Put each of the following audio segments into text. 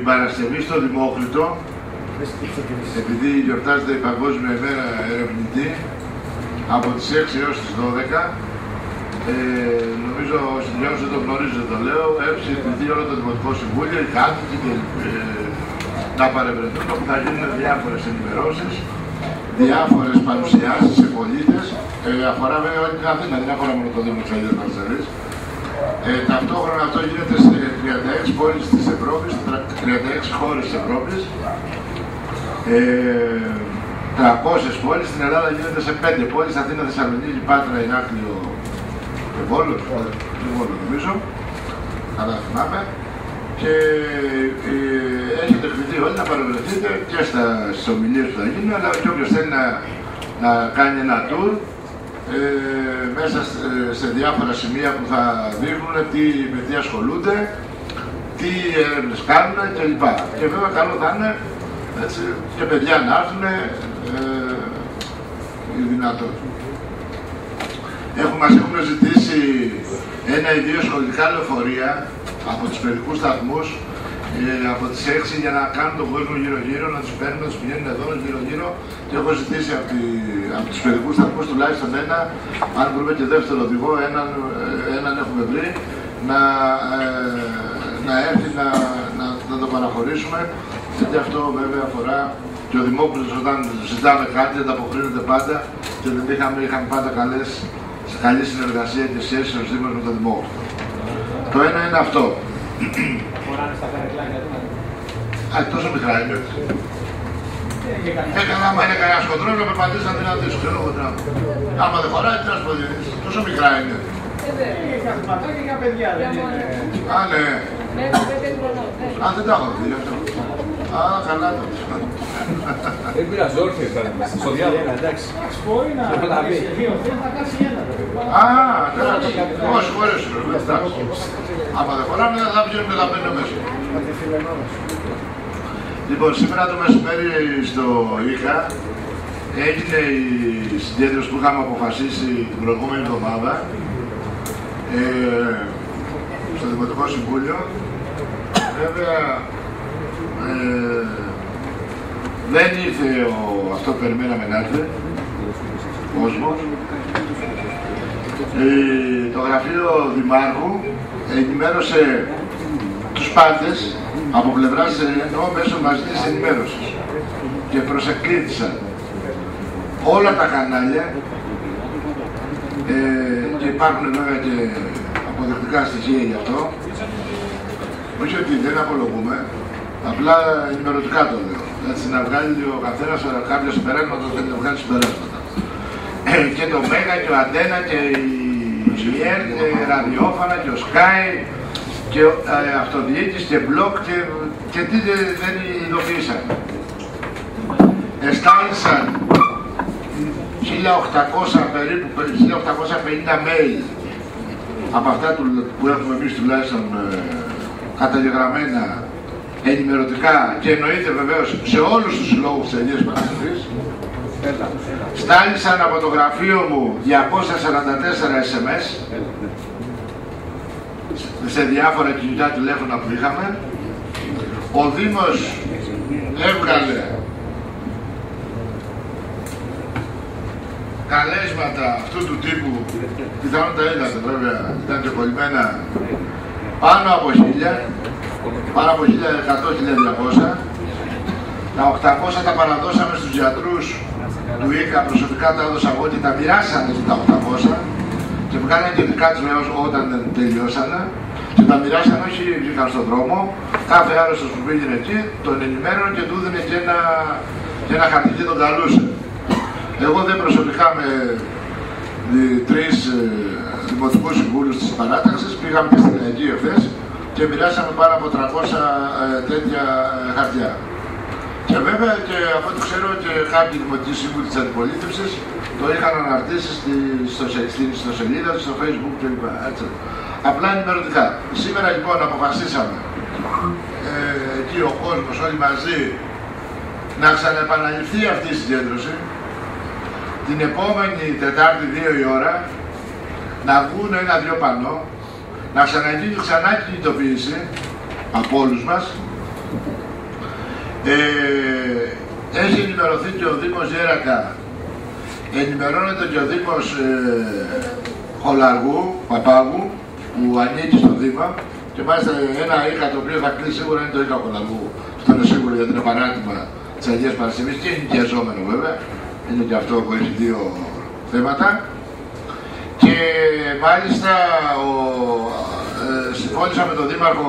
Παρασκευή στο Δημόκριτο, επειδή γιορτάζεται η Παγκόσμια ημέρα ερευνητή, από τις 6 έως τις 12. Νομίζω όσοι δεν το γνωρίζετε το λέω, έχει συζητηθεί όλο το Δημοτικό Συμβούλιο, οι κάτοικοι και να παρευρεθούν, όπου θα γίνουν διάφορες ενημερώσεις, διάφορες παρουσιάσεις σε πολίτες, αφορά βέβαια όλη την Αθήνα, δεν αφορά μόνο το Δήμο της Αγίας Παρασκευής. Ταυτόχρονα αυτό γίνεται σε 36 πόλεις της Ευρώπης, 36 χώρες της Ευρώπης, 300 πόλεις. Στην Ελλάδα γίνεται σε 5 πόλεις, Αθήνα, Θεσσαλονίκη, Πάτρα, Ηράκλειο και Βόλο, νομίζω, καλά θυμάμαι. Και έχετε κληθεί όλοι να παρευρεθείτε και στις ομιλίες που θα γίνουν, αλλά και όποιος θέλει να κάνει ένα tour μέσα σε διάφορα σημεία που θα δείχνουν με τι ασχολούνται, τι έρευνες κάνουν κλπ. Και βέβαια καλό θα είναι έτσι, και παιδιά να έρθουν δυνατόν. Μας έχουν ζητήσει ένα ή δύο σχολικά λεωφορεία από τους παιδικούς σταθμούς από τις 6 για να κάνουν τον κόσμο γύρω-γύρω, να τους παίρνουν, να τους πηγαίνουν εδώ γύρω-γύρω, και έχω ζητήσει από τους παιδικούς σταθμούς τουλάχιστον ένα, αν βρούμε και δεύτερο οδηγό, έναν έχουμε βρει, να έρθει να το παραχωρήσουμε, γιατί αυτό βέβαια αφορά και ο Δημόκριτος. Όταν ζητάμε κάτι δεν ανταποκρίνεται πάντα και δεν είχαμε πάντα καλή συνεργασία και σχέση ως Δήμος με τον Δημόκριτο. Το ένα είναι αυτό. Τόσο μικρά είναι. Άμα είναι κανένα σκοτρό να περπατήσει να την αντίσω. Άμα δεν χωράει, τι να σου πω, τόσο μικρά είναι. Καθηματάκια για παιδιά, δεν είναι. Α, ναι. Α, δεν τα έχω δει αυτό. Α, καλά το. Δεν πειράζει, όρθιες θα είναι. Στο διάλογο. Εντάξει, μπορεί να κάτσει δύο, θα κάτσει ένα. Α, εντάξει. Όσοι χώρες σου. Άμα δεν χωράμε, θα βγαίνουμε τα πέντε μέσα. Λοιπόν, σήμερα το μεσημέρι στο ΙΚΑ έγινε η συγκέντρωση που είχαμε αποφασίσει την προηγούμενη εβδομάδα στο Δημοτικό Συμβούλιο. Βέβαια, δεν ήρθε αυτό που περιμέναμε να έρθει, ο κόσμος. Το γραφείο Δημάρχου ενημέρωσε τους πάντες από πλευράς μέσω μαζικής ενημέρωσης και προσεκλήθησαν όλα τα κανάλια και υπάρχουν βέβαια και αποδεικτικά στοιχεία γι' αυτό. Όχι ότι δεν απολογούμε, απλά ενημερωτικά το λέω. Έτσι να βγάλει ο καθένας κάποια συμπεράσματα όταν θέλει να βγάλει συμπεράσματα. Και το Μέγα και ο Αντένα και η ΕΡ και ραδιόφωνα και ο Sky και αυτοδιοίκηση και μπλοκ και τι δεν ειδοποίησαν. Εστάλησαν 1800 περίπου, 1850 mail από αυτά που έχουμε εμείς τουλάχιστον καταγεγραμμένα ενημερωτικά, και εννοείται βεβαίως σε όλους τους συλλόγους της Αγίας Παρασκευής. Στάλησαν από το γραφείο μου 244 SMS σε διάφορα κινητά τηλέφωνα που είχαμε. Ο Δήμος έβγαλε καλέσματα αυτού του τύπου, πιθανόν τα είδατε βέβαια, ήταν και κολλημένα πάνω από 1000, πάνω από 1100-1200. Τα 800 τα παραδώσαμε στους γιατρούς του ΙΚΑ, προσωπικά τα έδωσα εγώ και τα μοιράσανε τα 800 και βγάλανε και δικά τους όταν τελειώσανε και τα μοιράσανε, όχι βγήκαν στον δρόμο. Κάθε άρρωστος που πήγαινε εκεί τον ενημέρωνε και του έδινε και ένα χαρτί και τον καλούσε. Εγώ δεν προσωπικά με 3 δημοτικούς συμβούλους της παράταξης πήγαμε και στην Λαϊκή εχθές και μοιράσαμε πάνω από 300 τέτοια χαρτιά. Και βέβαια, και από ό,τι ξέρω, και κάποιοι δημοτικοί σύμβουλοι της αντιπολίτευσης το είχαν αναρτήσει στην ιστοσελίδα του, στο Facebook κλπ. Απλά ενημερωτικά. Σήμερα λοιπόν αποφασίσαμε εκεί ο κόσμος όλοι μαζί να ξαναεπαναληφθεί αυτή η συγκέντρωση την επόμενη Τετάρτη 2 η ώρα, να βγουν 1-2 πανό, να ξαναγίνει ξανά κινητοποίηση από όλους μας Έχει ενημερωθεί και ο Δήμος Γέρακα, ενημερώνεται και ο Δήμος Χολαργού, Παπάγου, που ανήκει στο Δήμα, και μάλιστα ένα ΙΚΑ το οποίο θα κλείσει σίγουρα είναι το ΙΚΑ Χολαργού. Αυτό είναι σίγουρο γιατί είναι παράδειγμα της Αγίας Παρασκευής και είναι νοικιαζόμενο βέβαια. Είναι και αυτό που έχει δύο θέματα. Και μάλιστα συμφώνησα με τον Δήμαρχο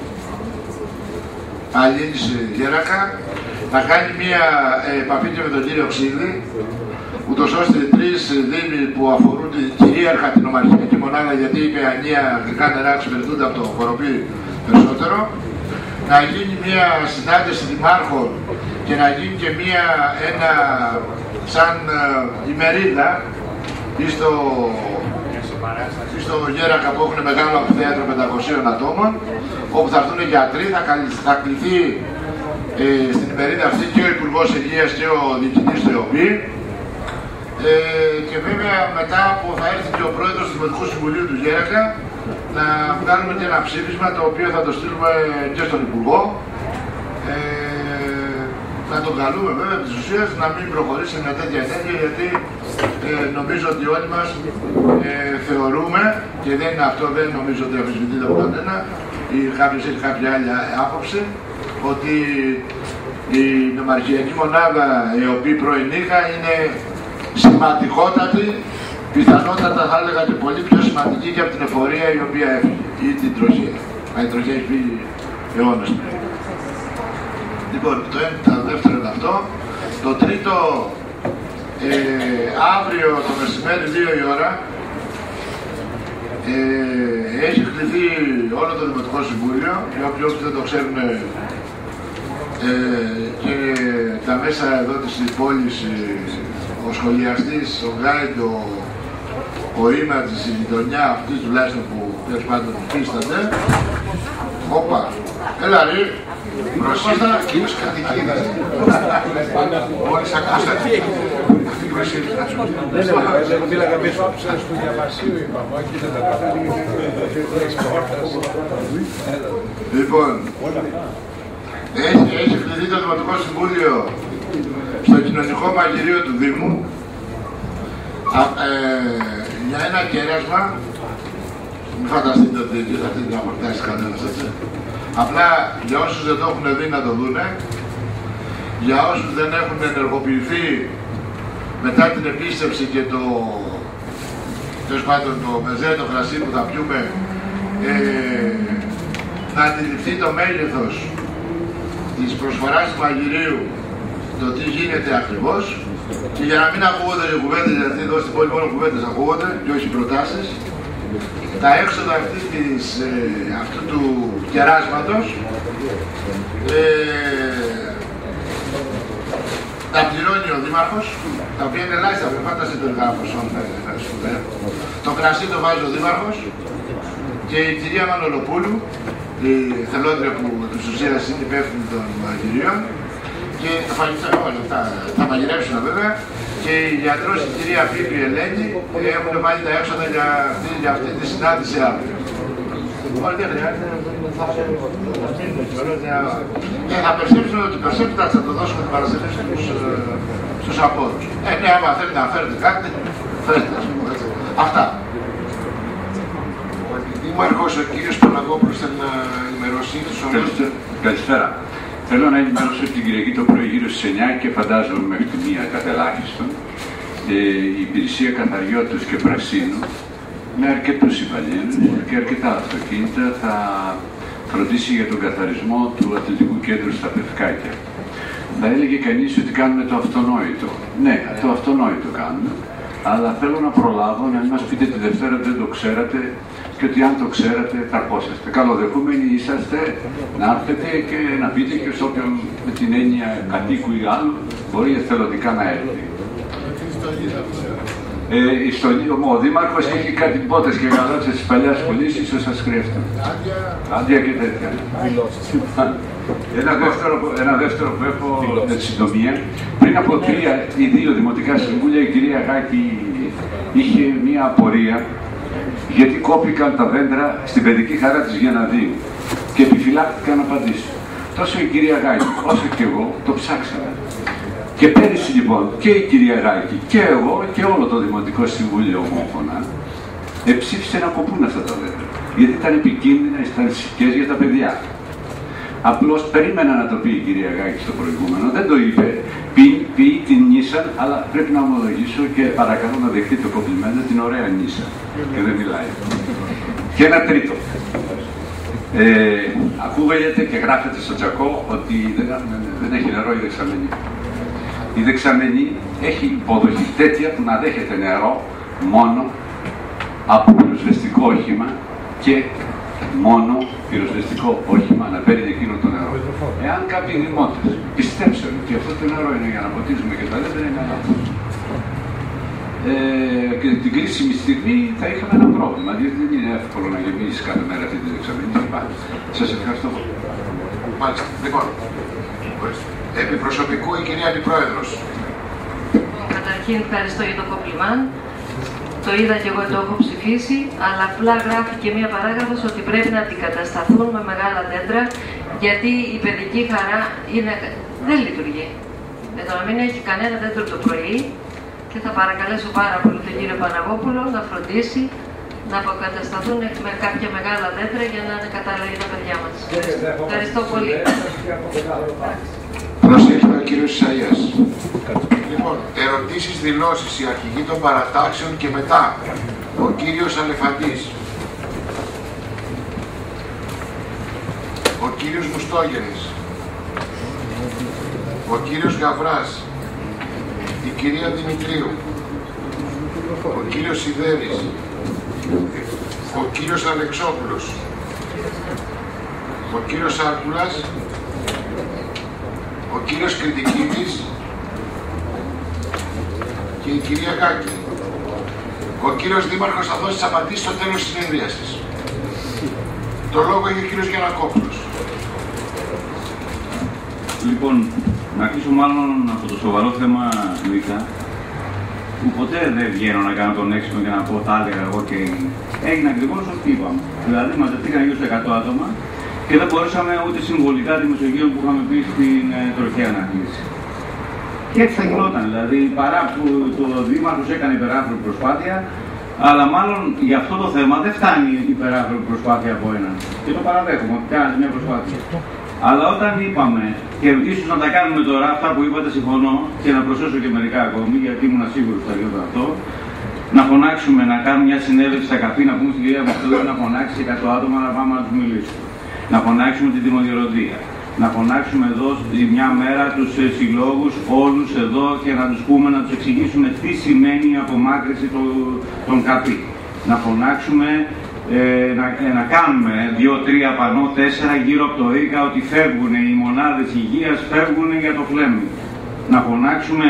Αλήνης Γέρακα να κάνει μία επαφή και με τον κύριο Ξύλη, ούτως ώστε τρεις δήμοι που αφορούν κυρίαρχα την ομαρχιακή μονάδα, γιατί η Παιανία γλυκά νερά εξυπηρετούνται από το Κοροπή περισσότερο, να γίνει μία συνάντηση δημάρχων και να γίνει και ένα σαν ημερίδα στο Γέρακα που έχουν μεγάλο αμφιθέατρο 500 ατόμων, όπου θα έρθουν γιατροί, θα κληθεί στην ημερίδα αυτή και ο Υπουργός Υγείας και ο Διοικητής του ΕΟΠΗ, και βέβαια μετά που θα έρθει και ο Πρόεδρος του Δημοτικού Συμβουλίου του Γέρακα να βγάλουμε και ένα ψήφισμα το οποίο θα το στείλουμε και στον Υπουργό, να τον καλούμε βέβαια της ουσίας να μην προχωρήσει μια τέτοια ενέργεια, γιατί νομίζω ότι όλοι μας θεωρούμε, και δεν είναι αυτό, δεν νομίζω ότι αμφισβητείται από κανένα ή κάποιος έχει κάποια άλλη άποψη, ότι η νομαρχιακή μονάδα η οποία πρωινήχα είναι σημαντικότατη, πιθανότατα θα έλεγα και πολύ πιο σημαντική και από την εφορία η οποία έφυγε, ή την τροχία. Η τροχία έχει φύγει αιώνες πριν. Λοιπόν, το δεύτερο είναι αυτό. Το τρίτο, αύριο το μεσημέρι 2 η ώρα, έχει κληθεί όλο το Δημοτικό Συμβούλιο, για όποιοι δεν το ξέρουν, και τα μέσα εδώ της πόλης, ο σχολιαστής, ο γκάιντ, ο ήμαντς, η γειτονιά αυτή τουλάχιστον που τέλος πάντων υφίστανται. Όπα, έλα ρε, προσήλτα κύριος κατοικίδας. Μόλις ακούσατε. Μίλαγα πίσω του διαβασίου, είπαμε, όχι δεν τα καταλήγει. Λοιπόν, έχει κληθεί το Δημοτικό Συμβούλιο στο κοινωνικό μαγειρίο του Δήμου για ένα κέρασμα. Μην φανταστείτε ότι θα θέλει να χορτάσει κανένας, έτσι. Απλά για όσους δεν το έχουν δει να το δούνε, για όσους δεν έχουν ενεργοποιηθεί μετά την επίσκεψη και τέλος πάντων το μεζέ, το κρασί που θα πιούμε, να αντιληφθεί το μέγεθος της προσφοράς του μαγειρίου, το τι γίνεται ακριβώς, και για να μην ακούγονται οι κουβέντες, γιατί εδώ στην πόλη μόνο κουβέντες ακούγονται και όχι προτάσεις, τα έξοδα αυτού του κεράσματος τα πληρώνει ο Δήμαρχος, τα οποία είναι ελάχιστα, δεν φάντασε το ελάχιστο σπουδαίο. Το κρασί το βάζει ο Δήμαρχος και η κυρία Μανολοπούλου, η θελόντρια που της ουσίας είναι υπεύθυνη των μαγειρίων, και τα φαγητά όλα αυτά θα μαγειρέψουν βέβαια, και η γιατρός, η κυρία Πίπη Ελένη, έχουν βάλει τα έξοδα για αυτή τη συνάντηση αύριο. Όλοι δεν χρειάζεται, θα περσέψουν ότι περσέπτητα θα το δώσουμε την Παρασκευή στους απόρους. Ναι, άμα θέλετε να φέρετε κάτι, φέρετε, ας πούμε, έτσι. Αυτά. Ο Δήμαρχος, ο κύριος Παναγόπουλος, θέλει να ενημερώσει τους όλους. Καλησπέρα. Θέλω να ενημερώσω την Κυριακή το πρωί γύρω στις 9 και φαντάζομαι μέχρι τη 1 κατά ελάχιστον. Η υπηρεσία καθαριότητας και πρασίνου με αρκετούς υπαλλήλους και αρκετά αυτοκίνητα θα φροντίσει για τον καθαρισμό του αθλητικού κέντρου στα Πευκάκια. Θα έλεγε κανείς ότι κάνουμε το αυτονόητο. Ναι, το αυτονόητο κάνουμε, αλλά θέλω να προλάβω να μην μας πείτε τη Δευτέρα ότι δεν το ξέρατε και ότι αν το ξέρατε ταρπόσαστε. Καλοδεχούμενοι είσαστε να έρθετε και να πείτε και σε όποιον με την έννοια κατοίκου ή άλλου μπορεί εθελοντικά να έρθει. Ο Δήμαρχος έχει κάτι πότες και γαλάτσες της παλιάς σχολής, ίσως σας χρειάζεται. Άντια και τέτοια. Ένα δεύτερο που έχω με τη συντομία. Πριν από 3 ή 2 δημοτικά συμβούλια, η κυρία Γάκη είχε μία απορία γιατί κόπηκαν τα δέντρα στην παιδική χαρά της Γεναδίου και επιφυλάχθηκαν να απαντήσω. τόσο η κυρία Γάκη όσο και εγώ το ψάξαμε. Και πέρυσι λοιπόν και η κυρία Γάκη και εγώ και όλο το Δημοτικό Συμβούλιο ομόφωνα ψήφισε να κοπούν αυτά τα δέντρα. Γιατί ήταν επικίνδυνα, ήταν σικές για τα παιδιά. Απλώς περίμενα να το πει η κυρία Γάκη στο προηγούμενο, δεν το είπε. Ποιεί την Νίσαν, αλλά πρέπει να ομολογήσω και παρακαλώ να δεχτείτε το κομπλιμέντο την ωραία Νίσαν. Και δεν μιλάει. Και ένα τρίτο. Ακούγεται και γράφεται στο τσακό ότι δεν έχει νερό η δεξαμενή. Η δεξαμενή έχει υποδοχή τέτοια που να δέχεται νερό μόνο από πυροσβεστικό όχημα και μόνο πυροσβεστικό όχημα να παίρνει εκείνο το νερό. Εάν κάποιοι δημότες πιστέψουν ότι αυτό το νερό είναι για να ποτίζουμε και τα δέντρα, είναι λάθος. Και την κρίσιμη στιγμή θα είχαμε ένα πρόβλημα, διότι δεν είναι εύκολο να γεμίσει κάθε μέρα αυτή τη δεξαμενή. Σας ευχαριστώ πολύ. Μάλιστα. Λοιπόν, επί προσωπικού η κυρία Αντιπρόεδρος. Καταρχήν ευχαριστώ για το κομπλιμάν. Το είδα και εγώ, το έχω ψηφίσει, αλλά απλά γράφει και μία παράγραφος ότι πρέπει να αντικατασταθούν με μεγάλα δέντρα, γιατί η παιδική χαρά δεν λειτουργεί. Εδώ να μην έχει κανένα δέντρο το πρωί, και θα παρακαλέσω πάρα πολύ τον κύριο Παναγόπουλο να φροντίσει να αποκατασταθούν με κάποια μεγάλα δέντρα για να είναι κατάλληλα για τα παιδιά μας. Ευχαριστώ πολύ. Προσέχει ο κύριος Ισαΐας. Λοιπόν, ερωτήσεις, δηλώσεις, η αρχηγή των παρατάξεων και μετά ο κύριος Αλεφαντής, ο κύριος Μουστόγενης, ο κύριος Γαβράς, η κυρία Δημητρίου, ο κύριος Σιδέρης, ο κύριος Αλεξόπουλος, ο κύριος Άρκουλας, ο κύριος Κρητικίδης και η κυρία Γάκη. Ο κύριος Δήμαρχος θα δώσει τις απαντήσεις στο τέλος της συνεδρίασης. Το λόγο έχει ο κύριος Γιαννακόπουλος. Λοιπόν, να αρχίσω μάλλον από το σοβαρό θέμα Λίκα, που ποτέ δεν βγαίνω να κάνω τον έξυπνο και να πω τα έλεγα εγώ και έγινε ακριβώς ό,τι είπαμε. Δηλαδή μαζευτήκαν γύρω στα 100 άτομα και δεν μπορούσαμε ούτε συμβολικά τη Μεσογείο που είχαμε πει στην τροχαία να κλείσει. Και έτσι θα γινόταν, δηλαδή παρά που το Δήμαρχος έκανε υπεράνθρωπη προσπάθεια, αλλά μάλλον για αυτό το θέμα δεν φτάνει υπεράνθρωπη προσπάθεια από έναν. Και το παραδέχομαι ότι κάνατε μια προσπάθεια. Αλλά όταν είπαμε, και ίσως να τα κάνουμε τώρα, αυτά που είπατε συμφωνώ, και να προσθέσω και μερικά ακόμη, γιατί ήμουν σίγουρος ότι θα γινόταν αυτό, να φωνάξουμε, να κάνουμε μια συνέλευση στα καφή, να πούμε στην κυρία Μαστοδόρη να φωνάξει 100 άτομα να πάμε να τους μιλήσουμε. Να φωνάξουμε την Δημοδιορροτία. Να φωνάξουμε εδώ μια μέρα τους συλλόγους όλους εδώ και να τους πούμε, να τους εξηγήσουμε τι σημαίνει η απομάκρυνση των καπί. Να φωνάξουμε, να κάνουμε 2-3 πανό, 4 γύρω από το ΙΚΑ ότι φεύγουν οι μονάδες υγείας, φεύγουν για το φλέμι. Να φωνάξουμε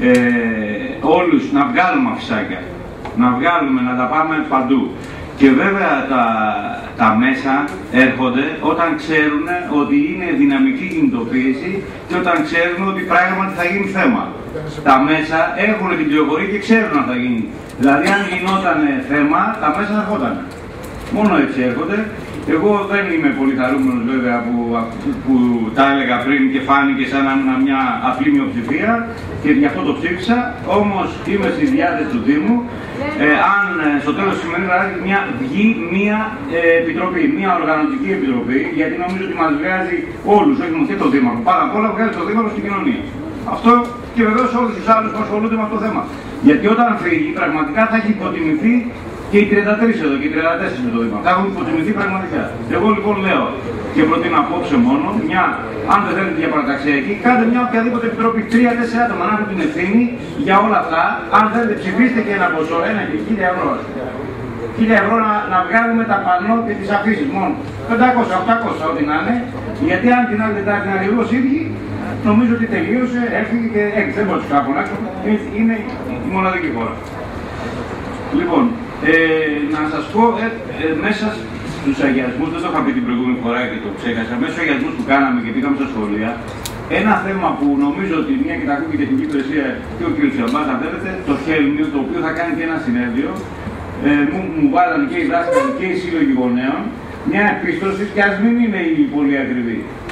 όλους, να βγάλουμε αφισάκια. Να βγάλουμε, να τα πάμε παντού. Και βέβαια τα μέσα έρχονται όταν ξέρουν ότι είναι δυναμική κινητοποίηση και όταν ξέρουν ότι πράγματι θα γίνει θέμα. Τα μέσα έχουν την πληροφορία και ξέρουν αν θα γίνει. Δηλαδή αν γινόταν θέμα, τα μέσα θα έρχονταν. Μόνο έτσι έρχονται. Εγώ δεν είμαι πολύ χαρούμενος βέβαια που τα έλεγα πριν και φάνηκε σαν να ήμουν μια απλή μειοψηφία και γι' αυτό το ψήφισα, όμως είμαι στη διάθεση του Δήμου αν στο τέλος της σημερινής βγει μια επιτροπή, μια οργανωτική επιτροπή, γιατί νομίζω ότι μας βγάζει όλους, όχι μόνο και το Δήμαρχο, πάρα απ' όλα βγάζει το Δήμαρχο στην κοινωνία. Αυτό και βεβαίως όλους τους άλλους που ασχολούνται με αυτό το θέμα. Γιατί όταν φύγει πραγματικά θα έχει υποτιμηθεί και οι 33 εδώ και οι 34 με το Δήμαρχο. Θα έχουν υποτιμηθεί πραγματικά. Εγώ λοιπόν λέω και προτείνω απόψε μόνο, αν δεν θέλετε για παραταξιακή, κάντε μια οποιαδήποτε επιτροπή, 3-4 άτομα να έχουν την ευθύνη για όλα αυτά. Αν θέλετε ψηφίστε και ένα ποσό, 1 και 1.000 ευρώ. 1.000 ευρώ να βγάλουμε τα πανό και τις αφήσεις μόνο. 500-800 ό,τι να είναι, γιατί αν την άλλη Τετάρτη είναι ακριβώς ίδιοι, νομίζω ότι τελείωσε, έφυγε και δεν μπορώ να τους κάπονάξω. Είναι η μοναδική χώρα. Λοιπόν, να σας πω μέσα στους αγιασμούς, δεν το είχα πει την προηγούμενη φορά και το ξέχασα, μέσα στους αγιασμούς που κάναμε και πήγαμε στα σχολεία, ένα θέμα που νομίζω ότι μια και τα ακούει και την υπηρεσία και ο κ. Τσιαμπάς, αν θέλετε, το Χέλμιο, το οποίο θα κάνει και ένα συνέδριο, μου βάλανε και οι δάσκαλοι και οι σύλλογοι γονέων, μια επίστρωση και ας μην είναι η πολύ ακριβή.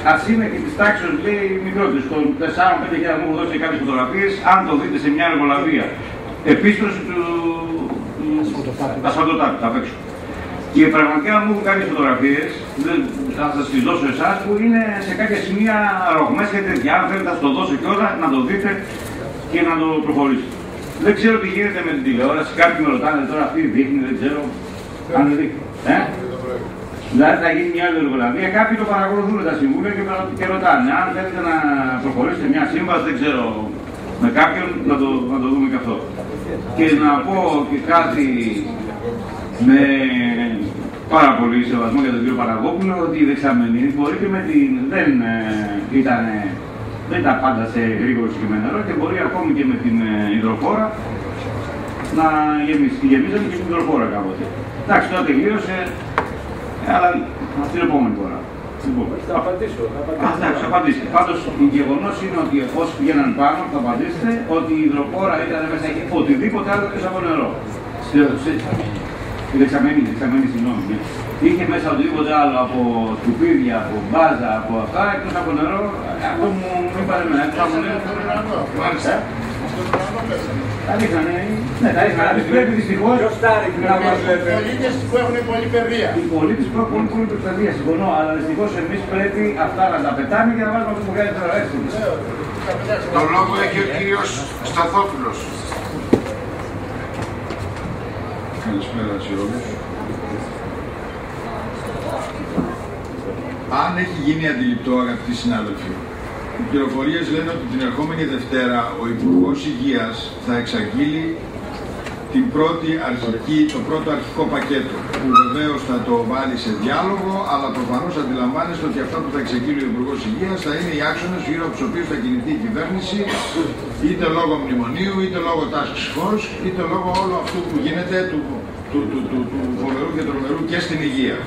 ας είναι και της τάξης, λέει, μικρότερης. Των 4-5 μου έχουν δώσει κάποιες φωτογραφίες, αν το δείτε σε μια εργολαβία. Επίστρωση του ασφαλτοτάπου, απ' έξω. Και πραγματικά μου έχουν κάποιες φωτογραφίες, θα σας τις δώσω εσάς, που είναι σε κάποια σημεία ρογμές και τέτοια. Αν θέλετε, θα σας το δώσω και όλα, να το δείτε και να το προχωρήσετε. Δεν ξέρω τι γίνεται με την τηλεόραση. Κάποιοι με ρωτάνε τώρα, αυτή δείχνει, δεν ξέρω. Αν δεν δείχνει. Δηλαδή θα γίνει μια άλλη εργολαβία. Κάποιοι το παρακολουθούν τα συμβούλια και ρωτάνε. Αν θέλετε να προχωρήσετε μια σύμβαση, δεν ξέρω, με κάποιον, να το δούμε και αυτό. Και να πω και κάτι με πάρα πολύ σεβασμό για τον κύριο Παραγόπουλο, ότι η δεξαμενή μπορεί και με την. Δεν ήταν πάντα σε γρήγορο και με νερό και μπορεί ακόμη και με την υδροφόρα να γεμίσει. Γεμίζαμε και την υδροφόρα κάποτε. Εντάξει, τώρα τελείωσε, αλλά την επόμενη φορά. Θα απαντήσω. Εντάξει, απαντήστε. Πάντως, το γεγονός είναι ότι όσοι πηγαίναν πάνω, θα απαντήσετε ότι η υδροφόρα ήταν μέσα και οτιδήποτε άλλο εκτός από νερό. Η δεξαμενή, συγγνώμη. Είχε μέσα οτιδήποτε άλλο από σκουπίδια, από μπάζα, από αυτά, εκτός από νερό. Αυτό μου είπατε εμένα, εκτός από νερό. Μάλιστα. Τα ρίχνανε, ναι, τα ρίχνανε. Πρέπει δυστυχώς να μας λέτε. Οι πολίτες που έχουν πολλή παιδεία. Οι πολίτες που έχουν πολύ παιδεία, συμφωνώ, αλλά δυστυχώς εμείς πρέπει αυτά να τα πετάμε και να βάλουμε αυτό που χρειάζεται τώρα έτσι. Το λόγο έχει ο κύριος Σταθόπουλος. Καλησπέρα σε όλους. Αν έχει γίνει αντιληπτό, αγαπητοί συνάδελφοι, οι πληροφορίες λένε ότι την ερχόμενη Δευτέρα ο Υπουργός Υγείας θα εξαγγείλει το πρώτο αρχικό πακέτο, που βεβαίως θα το βάλει σε διάλογο, αλλά προφανώς αντιλαμβάνεστε ότι αυτά που θα εξαγγείλει ο Υπουργός Υγείας θα είναι οι άξονες γύρω από τους οποίους θα κινηθεί η κυβέρνηση, είτε λόγω μνημονίου, είτε λόγω task force, είτε λόγω όλου αυτού που γίνεται του φοβερού και τρομερού και στην υγεία.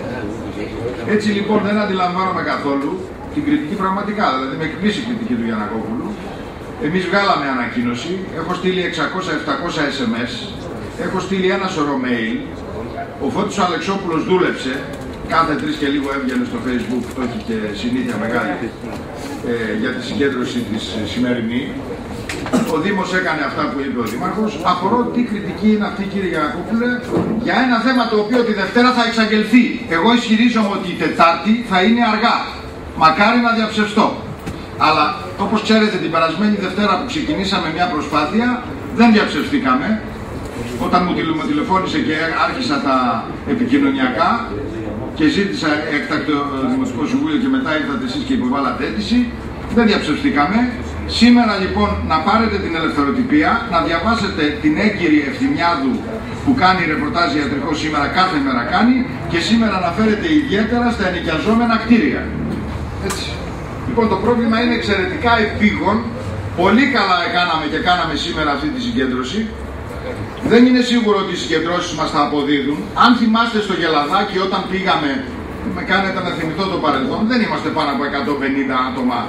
Έτσι λοιπόν δεν αντιλαμβάνομαι καθόλου την κριτική πραγματικά, δηλαδή με εκπλήσει η κριτική του Γιαννακόπουλου. Εμείς βγάλαμε ανακοίνωση, έχω στείλει 600-700 SMS, έχω στείλει ένα σωρό mail, ο Φώτης Αλεξόπουλος δούλεψε, κάθε 3 και λίγο έβγαινε στο Facebook, το έχει και συνήθεια μεγάλη για τη συγκέντρωση της σημερινή. Ο Δήμος έκανε αυτά που είπε ο Δήμαρχος. Απορώ τι κριτική είναι αυτή, κύριε Γιαννακόπουλε, για ένα θέμα το οποίο τη Δευτέρα θα εξαγγελθεί. Εγώ ισχυρίζομαι ότι η Τετάρτη θα είναι αργά. Μακάρι να διαψευστώ. Αλλά όπως ξέρετε, την περασμένη Δευτέρα που ξεκινήσαμε μια προσπάθεια, δεν διαψευστήκαμε. Όταν μου τηλεφώνησε και άρχισα τα επικοινωνιακά και ζήτησα έκτακτο Δημοτικό Συμβούλιο και μετά ήρθατε εσείς και υποβάλατε αίτηση, δεν διαψευστήκαμε. Σήμερα λοιπόν να πάρετε την ελευθεροτυπία, να διαβάσετε την έγκυρη Ευθυμιάδου που κάνει ρεπορτάζ ιατρικό σήμερα, κάθε μέρα κάνει, και σήμερα αναφέρεται ιδιαίτερα στα ενοικιαζόμενα κτίρια. Έτσι. Λοιπόν, το πρόβλημα είναι εξαιρετικά επίγον. Πολύ καλά έκαναμε και κάναμε σήμερα αυτή τη συγκέντρωση. Δεν είναι σίγουρο ότι οι συγκεντρώσεις μας θα αποδίδουν. Αν θυμάστε στο Γελαδάκι όταν πήγαμε, με κάνετε να θυμηθώ το παρελθόν, δεν είμαστε πάνω από 150 άτομα.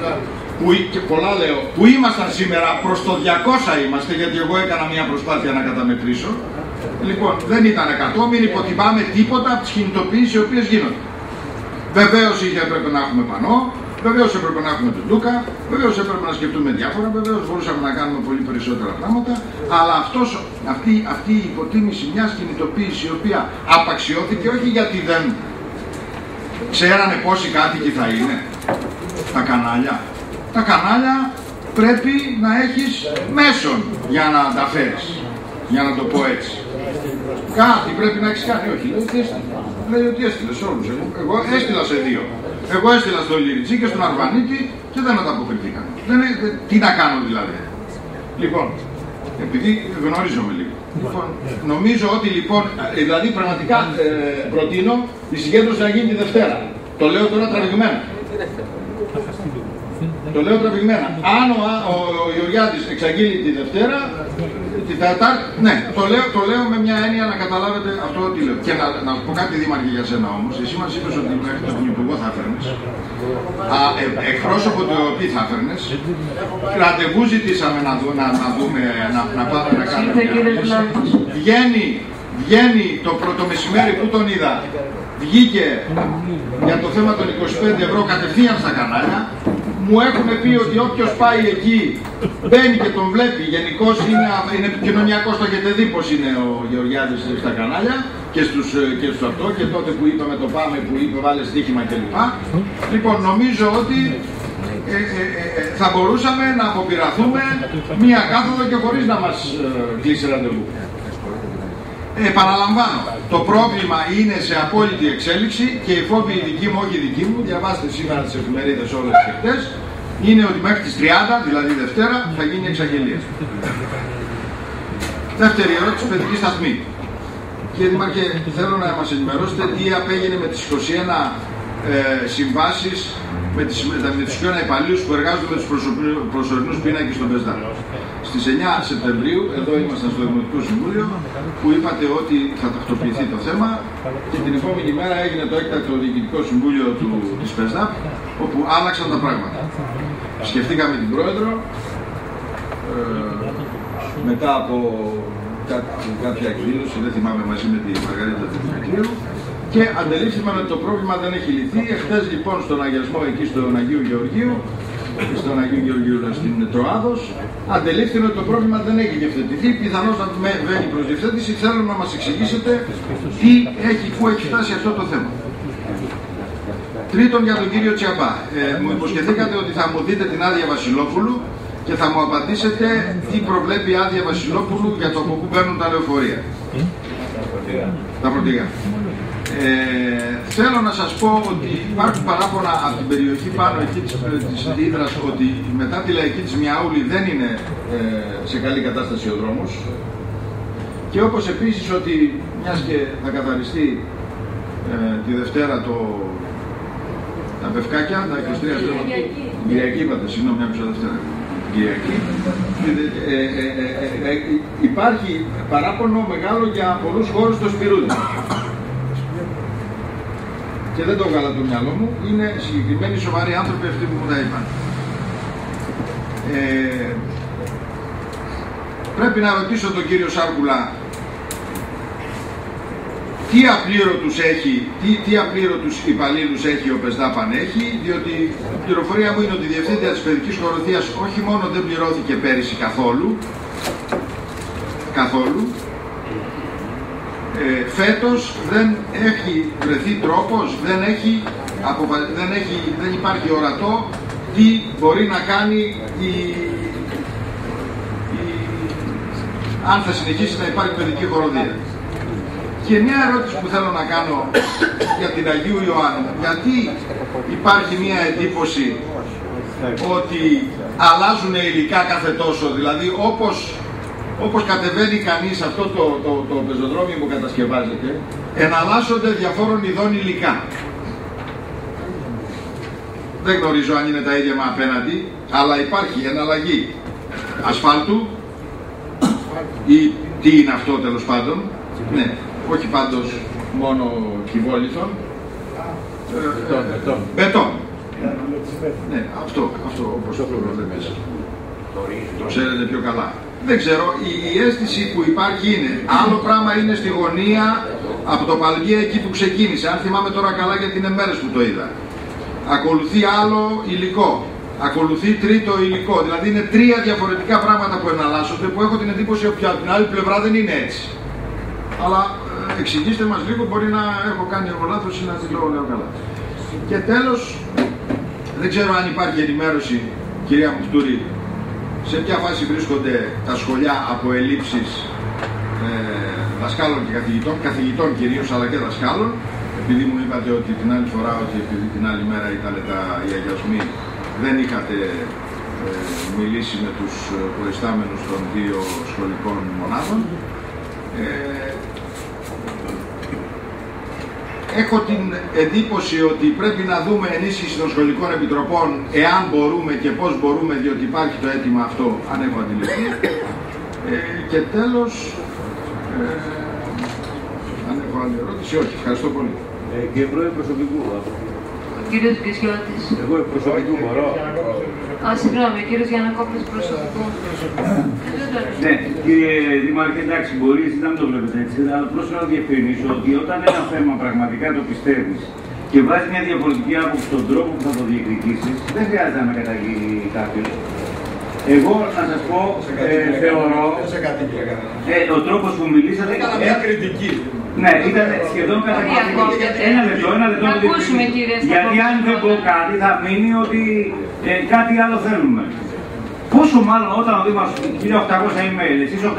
Πολλά λέω, που ήμασταν σήμερα, προς το 200 είμαστε, γιατί εγώ έκανα μια προσπάθεια να καταμετρήσω. Λοιπόν, δεν ήταν 100, μην υποτιμάμε τίποτα από τις κινητοποιήσεις οι οποίες γίνονται. Βεβαίως έπρεπε να έχουμε πανό, βεβαίως έπρεπε να έχουμε τον Ντούκα, βεβαίως έπρεπε να σκεφτούμε διάφορα, βεβαίως μπορούσαμε να κάνουμε πολύ περισσότερα πράγματα, αλλά αυτή η υποτίμηση μιας κινητοποίησης η οποία απαξιώθηκε, όχι γιατί δεν ξέρανε πόσοι κάτοικοι θα είναι, τα κανάλια. Τα κανάλια πρέπει να έχεις μέσον για να τα φέρεις, για να το πω έτσι. Κάτι πρέπει να έχεις κάνει, όχι, λέει ότι έστειλε σε όλους. Εγώ έστειλα σε 2. Εγώ έστειλα στο Λυριτσί και στον Αρβανίτη και δεν ανταποκριθήκαν. Τι να κάνω δηλαδή. Λοιπόν, επειδή γνωρίζομαι λίγο. Λοιπόν, νομίζω ότι λοιπόν, δηλαδή πραγματικά προτείνω η συγκέντρωση να γίνει τη Δευτέρα. Το λέω τώρα τραβηγμένα. Το λέω τραβηγμένα. Αν ο Γεωργιάδης εξαγγείλει τη Δευτέρα, τη Τετάρτη, ναι, το λέω με μια έννοια να καταλάβετε αυτό τι λέω. Και να πω κάτι, Δήμαρχε, για σένα όμως. Εσύ μας είπες ότι μέχρι τον Υπουργό θα έφερνες. Εκπρόσωπο του ΕΟΠΗ θα έφερνες. Ραντεβού ζητήσαμε να δούμε, να πάμε να κάνουμε. βγαίνει το πρώτο μεσημέρι που τον είδα, βγήκε για το θέμα των 25 ευρώ κατευθείαν στα κανάλια. Μου έχουν πει ότι όποιος πάει εκεί μπαίνει και τον βλέπει. Γενικώς είναι επικοινωνιακός, το έχετε δει πως είναι ο Γεωργιάδης στα κανάλια και στους αυτό, και τότε που είπαμε το πάμε, που είπε βάλε στοίχημα κλπ. Λοιπόν, νομίζω ότι θα μπορούσαμε να αποπειραθούμε μία κάθοδο και χωρίς να μας κλείσει ραντεβού. Επαναλαμβάνω, το πρόβλημα είναι σε απόλυτη εξέλιξη και οι φόβοι δικοί μου, όχι δικοί μου, διαβάστε σήμερα τις εφημερίδες όλες τις χτες, είναι ότι μέχρι τις 30, δηλαδή Δευτέρα, θα γίνει εξαγγελία. Δεύτερη ερώτηση, παιδική σταθμή. Κύριε Δήμαρχε, θέλω να μας ενημερώσετε τι απέγινε με τις 21 συμβάσεις με τους 21 υπαλλήλους που εργάζονται με τους προσωρινούς πίνακες στον ΠΕΣΔΑ. Στις 9 Σεπτεμβρίου, εδώ ήμασταν στο Δημοτικό Συμβούλιο, που είπατε ότι θα τακτοποιηθεί το θέμα, και την επόμενη μέρα έγινε το έκτακτο Διοικητικό Συμβούλιο της ΠΕΣΔΑ, όπου άλλαξαν τα πράγματα. Σκεφτήκαμε την Πρόεδρο, μετά από κάποια εκδήλωση, δεν θυμάμαι, μαζί με τη Μαργαρίτα Δημητρίου, και αντελήφθηκαν ότι το πρόβλημα δεν έχει λυθεί. Εχθές λοιπόν στον αγιασμό εκεί στον Αγίου Γεωργίου, στην Τροάδος, αντελήφθηκαν ότι το πρόβλημα δεν έχει διευθετηθεί. Πιθανώς να βαίνει προς διευθέτηση. Θέλω να μας εξηγήσετε πού έχει φτάσει αυτό το θέμα. Τρίτον, για τον κύριο Τσιαμπά. Μου υποσχεθήκατε ότι θα μου δείτε την άδεια Βασιλόπουλου και θα μου απαντήσετε τι προβλέπει η άδεια Βασιλόπουλου για το από πού μπαίνουν τα λεωφορεία. Τα πρωτεία. Θέλω να σας πω ότι υπάρχουν παράπονα από την περιοχή πάνω εκεί της Ύδρας ότι μετά τη λαϊκή της Μιαούλη δεν είναι σε καλή κατάσταση ο δρόμος, και όπως επίσης ότι μιας και θα καθαριστεί τη Δευτέρα τα πευκάκια, τα 23 Κυριακή είπατε, συγγνώμη, μια μισό Δευτέρα Κυριακή, υπάρχει παράπονο μεγάλο για πολλούς χώρους στο Σπυρούδι. Και δεν το έβγαλα το μυαλό μου, είναι συγκεκριμένοι σοβαροί άνθρωποι αυτοί που μου τα είπαν. Πρέπει να ρωτήσω τον κύριο Σάρκουλα τι απλήρωτους υπαλλήλους έχει ο ΠΕΣΔΑΠΑΝ έχει, διότι η πληροφορία μου είναι ότι η διευθύντρια της παιδικής χωροθείας όχι μόνο δεν πληρώθηκε πέρυσι καθόλου, φέτος δεν έχει βρεθεί τρόπος, δεν υπάρχει ορατό τι μπορεί να κάνει αν θα συνεχίσει να υπάρχει παιδική χοροδία. Και μια ερώτηση που θέλω να κάνω για την Αγίου Ιωάννου, γιατί υπάρχει μια εντύπωση ότι αλλάζουν υλικά κάθε τόσο, δηλαδή όπως κατεβαίνει κανείς αυτό το πεζοδρόμιο που κατασκευάζεται, εναλλάσσονται διαφόρων ειδών υλικά. Δεν γνωρίζω αν είναι τα ίδια με απέναντι, αλλά υπάρχει εναλλαγή ασφάλτου ή τι είναι αυτό τέλος πάντων, ναι, όχι πάντως μόνο κυβόλιθων, μπετόν. Ναι, αυτό όπως το βλέπεις. Το ξέρετε πιο καλά. Δεν ξέρω, η αίσθηση που υπάρχει είναι, άλλο πράγμα είναι στη γωνία από το Παλγία εκεί που ξεκίνησε, αν θυμάμαι τώρα καλά γιατί είναι μέρες που το είδα. Ακολουθεί άλλο υλικό, ακολουθεί τρίτο υλικό, δηλαδή είναι τρία διαφορετικά πράγματα που εναλλάσσονται, που έχω την εντύπωση ότι από την άλλη πλευρά δεν είναι έτσι. Αλλά εξηγήστε μας λίγο, μπορεί να έχω κάνει εγώ λάθος ή να το λέω καλά. Και τέλος, δεν ξέρω αν υπάρχει ενημέρωση, κυρία Μουφτούρη, σε ποια φάση βρίσκονται τα σχολιά από ελλείψεις δασκάλων και καθηγητών κυρίως, αλλά και δασκάλων, επειδή μου είπατε ότι την άλλη φορά, ότι επειδή την άλλη μέρα ήταν οι αγιασμοί, δεν είχατε μιλήσει με τους προϊστάμενους των δύο σχολικών μονάδων. Έχω την εντύπωση ότι πρέπει να δούμε ενίσχυση των σχολικών επιτροπών, εάν μπορούμε και πώς μπορούμε, διότι υπάρχει το αίτημα αυτό, αν έχω αντιληφθεί. Και τέλος, αν έχω άλλη ερώτηση, όχι, ευχαριστώ πολύ. Και πρόεδρε προσωπικού. κύριος Γκυσιώτης. Εγώ προσωπικού μπορώ. Συγγνώμη, ο κύριος Γιαννακόπουλος προσωπικού. Ναι, κύριε Δήμαρχε, εντάξει, μπορεί να μην το βλέπετε έτσι, αλλά απλώς να διευκρινίσω ότι όταν ένα θέμα πραγματικά το πιστεύεις και βάζει μια διαφορετική άποψη στον τρόπο που θα το διεκδικήσεις, δεν χρειάζεται να με καταγγείλει κάποιος. Εγώ να σας πω, θεωρώ, ο τρόπος που μιλήσατε... Έκανα μια κριτική. Ναι, ήταν σχεδόν καταγγελικό. Ένα λεπτό, να ακούσουμε, κύριε Σταυρόπουλο. Γιατί αν δεν πω κάτι θα μείνει ότι κάτι άλλο θέλουμε. Πόσο μάλλον όταν ο Δήμαρχος 1.800 email, εσείς 800,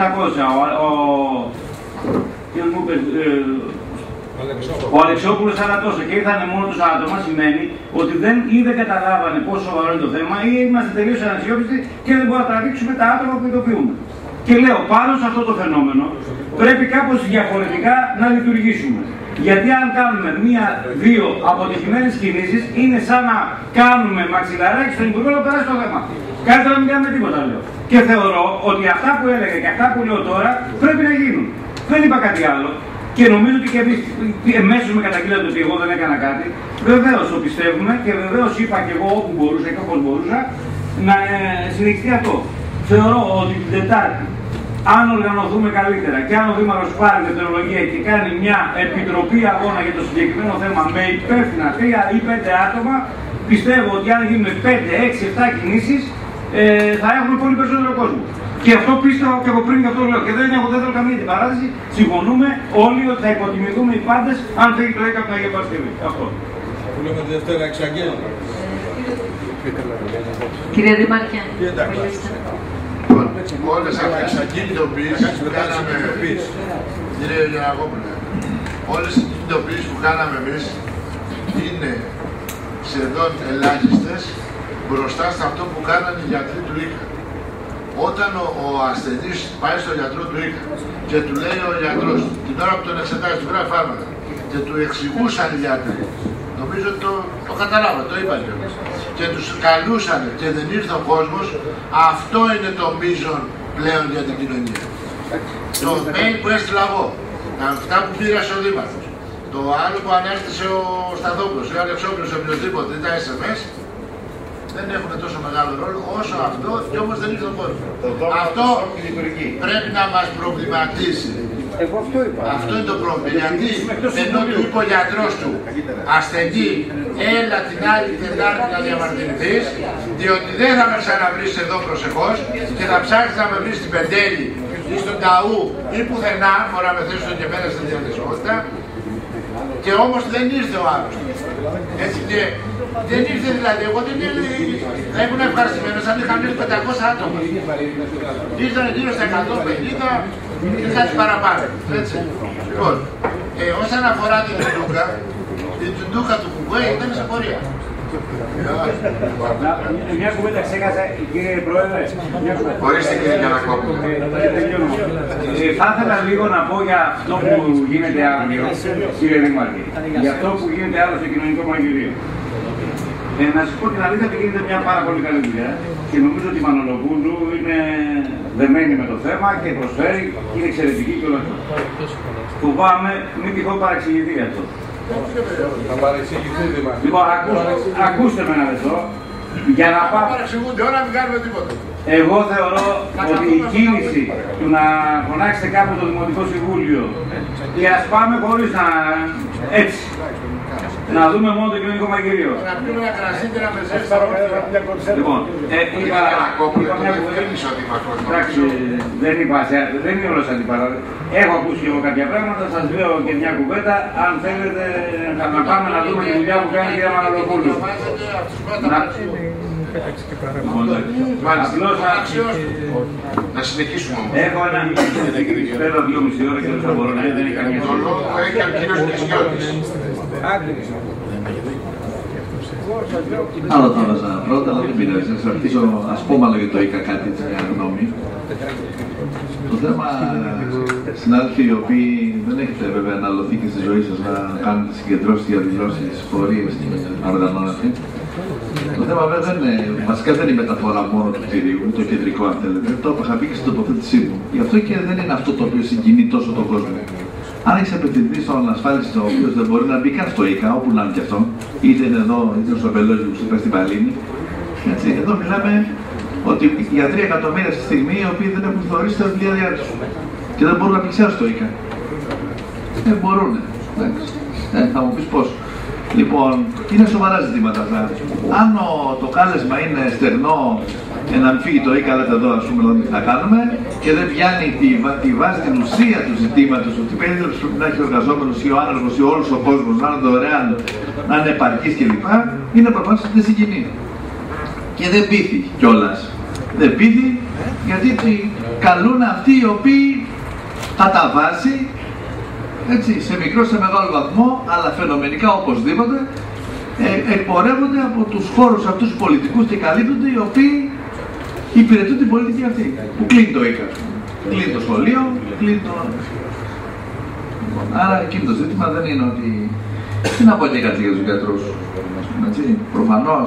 ο Αλεξόπουλος άλλα τόσο και ήρθαν μόνο τους άτομα, σημαίνει ότι ή δεν καταλάβανε πόσο σοβαρό είναι το θέμα ή είμαστε τελείως αναξιόπιστοι και δεν μπορούμε να τραβήξουμε τα άτομα που ειδοποιούμε. Και λέω, πάνω σε αυτό το φαινόμενο πρέπει κάπως διαφορετικά να λειτουργήσουμε. Γιατί αν κάνουμε μία-δύο αποτυχημένες κινήσεις, είναι σαν να κάνουμε μαξιλαράκι στον Υπουργό να περάσει το θέμα. Καλύτερα να μην κάνουμε τίποτα, λέω. Και θεωρώ ότι αυτά που έλεγα και αυτά που λέω τώρα πρέπει να γίνουν. Δεν είπα κάτι άλλο. Και νομίζω ότι και εμείς εμέσως με καταγγείλατε ότι εγώ δεν έκανα κάτι. Βεβαίως το πιστεύουμε και βεβαίως είπα και εγώ όπου μπορούσα και όπως μπορούσα να συνεχιστεί αυτό. Θεωρώ ότι την Τετάρτη, αν οργανωθούμε καλύτερα και αν ο Δήμαρχος πάρει τεχνολογία και κάνει μια επιτροπή αγώνα για το συγκεκριμένο θέμα με υπεύθυνα 3 ή 5 άτομα, πιστεύω ότι αν γίνουν 5, 6, 7 κινήσεις, θα έχουμε πολύ περισσότερο κόσμο. Και αυτό πίστευα και από πριν και αυτό λέω. Και δεν θέλω καμία αντιπαράθεση. Συμφωνούμε όλοι ότι θα υποτιμηθούμε οι πάντες αν φύγει το ΕΚΑ από την Αγία Παρασκευή. Αυτό. Που λέμε τη Δευτέρα εξαγγέλνουμε. Κύριε Δήμαρχε. Όλες αυτές τις κινητοποιήσεις που κάναμε, κύριε Γιαννακόπουλε, όλες τις κινητοποιήσεις που κάναμε εμείς είναι σχεδόν ελάχιστες μπροστά σε αυτό που κάνανε οι γιατροί του ΙΚΑ. Όταν ο ασθενής πάει στον γιατρό του ΙΚΑ και του λέει ο γιατρός, την ώρα που τον εξετάζει, του γράφει φάρμακα και του εξηγούσαν οι γιατροί, νομίζω ότι το καταλάβατε, το είπαν κιόλας, και τους καλούσαν και δεν ήρθε ο κόσμος, αυτό είναι το μείζον πλέον για την κοινωνία. Το mail που έστειλα εγώ, αυτά που πήρασε ο Δήμαρχος, το άλλο που ανέστησε ο Σταθόπουλος, ο Αλεξόπουλος, ο οποιοσδήποτε, τα SMS, δεν έχουν τόσο μεγάλο ρόλο όσο αυτό, και όμως δεν ήρθε ο κόσμος. Αυτό πρέπει να μας προβληματίσει. Αυτό είναι το πρόβλημα. Γιατί ενώ του είπε ο γιατρός του, ασθενή, έλα την άλλη Τετάρτη να διαμαρτυρηθείς, διότι δεν θα με ξαναβρεις εδώ προσεχώς και θα ψάξεις να με βρεις στην Πεντέλη ή στον Ταού ή πουθενά, μπορεί να με θέσουν και μένα στην διαδεσότητα. Και όμως δεν ήρθε ο άλλος. Έτσι και δεν ήρθε δηλαδή, εγώ δεν ήρθε, θα ήμουν ευχαριστημένος αν είχαν έρθει 500 άτομα. Ήρθαν γύρω στα 150, ήρθαν παραπάνω. Έτσι. Λοιπόν, όσον αφορά την Τουντούκα, η Τουντούκα του Κουκουέ ήταν σε πορεία. Μια κουβέντα ξέχασα, κύριε Πρόεδρε. Ορίστε κύριε Γιαννακόπουλο. Θα ήθελα λίγο να πω για αυτό που γίνεται αύριο, κύριε Δήμαρχε. Για αυτό που γίνεται αύριο στο κοινωνικό μαγειρίο. Να σας πω την αλήθεια ότι γίνεται μια πάρα πολύ καλή δουλειά και νομίζω ότι η Μανολοπούλου είναι δεμένη με το θέμα και προσφέρει και είναι εξαιρετική και όλα αυτά. Φοβάμαι μην τυχόν παρεξηγηθεί αυτό. Θα παρεξηγηθεί, Δήμαρχε. Λοιπόν, ακούστε με ένα λεπτό. Για να πάω. Παρεξηγούνται, όλα μην κάνουμε τίποτα. Εγώ θεωρώ ότι η κίνηση του να φωνάξετε κάπου το Δημοτικό Συμβούλιο και ας πάμε χωρίς να έτσι. Να δούμε μόνο το κοινωνικό μαγειρίο. Να πούμε ένα κρασί και να με ζέστα. Λοιπόν, είπα μια κουβέντα. Εντάξει, δεν είναι όλος αντιπαράδειγμα. Έχω ακούσει και εγώ κάποια πράγματα, σας λέω και μια κουβέντα. Αν θέλετε να πάμε να δούμε τη δουλειά που κάνει η κυρία Μανολοπούλου. Να συνεχίσουμε όμως. Έχω ένα θέλω 2,5 ώρες και δεν θα μπορώ να είναι καμία Το λόγο έχει ο κύριος Γκυσιώτης. Άλλο θα βάζα πρώτα, αλλά δεν πειράζει. Να σας ρωτήσω ασπόμαλο για το ΙΚΑ κάτι, μια γνώμη. Το θέμα, συνάδελφοι οι οποίοι δεν έχετε βέβαια αναλωθεί και στη ζωή σας να κάνετε συγκεντρώσεις, διαδηλώσεις, πορείες να οργανώνετε. Το θέμα βέβαια δεν είναι, βασικά δεν είναι η μεταφορά μόνο του κτηρίου, το κεντρικό αν θέλετε. Το είχα πει και στην τοποθέτησή μου. Γι' αυτό και δεν είναι αυτό το οποίο συγκινεί τόσο τον κόσμο. Αν έχει απευθυνθεί στον ασφάλιστη ο οποίος δεν μπορεί να μπει καν στο ΙΚΑ, όπου να είναι κι αυτό, είτε είναι εδώ, είτε στο Πελόγιο, είτε στην Παλίνη. Έτσι, εδώ μιλάμε ότι για 3 εκατομμύρια στη στιγμή οι οποίοι δεν έχουν θεωρήσει τα βιβλία τους και δεν μπορούν να πλησιάσουν το ΙΚΑ. Δεν μπορούν. Θα μου πεις πώς. Λοιπόν, είναι σοβαρά ζητήματα αυτά. Αν το κάλεσμα είναι στεγνό, να μην φύγει το ΙΚΑ, λέτε εδώ, ας πούμε, τι θα κάνουμε, και δεν πιάνει τη βάση, την ουσία του ζητήματος, ότι πρέπει να έχει ο εργαζόμενος ή ο άνεργος ή όλος ο κόσμος να είναι δωρεάν, να είναι επαρκής κλπ. Είναι προφανώς ότι δεν συγκινεί. Και δεν πείθει κιόλας. Δεν πείθει γιατί καλούν αυτοί οι οποίοι κατά βάση, έτσι, σε μικρό, σε μεγάλο βαθμό, αλλά φαινομενικά οπωσδήποτε, εκπορεύονται από τους χώρους αυτούς τους πολιτικούς και καλύπτονται, οι οποίοι υπηρετούν την πολιτική αυτή. Που κλείνει το ΙΚΑ, κλείνει το σχολείο, κλείνει το... Άρα εκείνο το ζήτημα δεν είναι ότι... Τι να πω και κάτι για τους γιατρούς. Προφανώς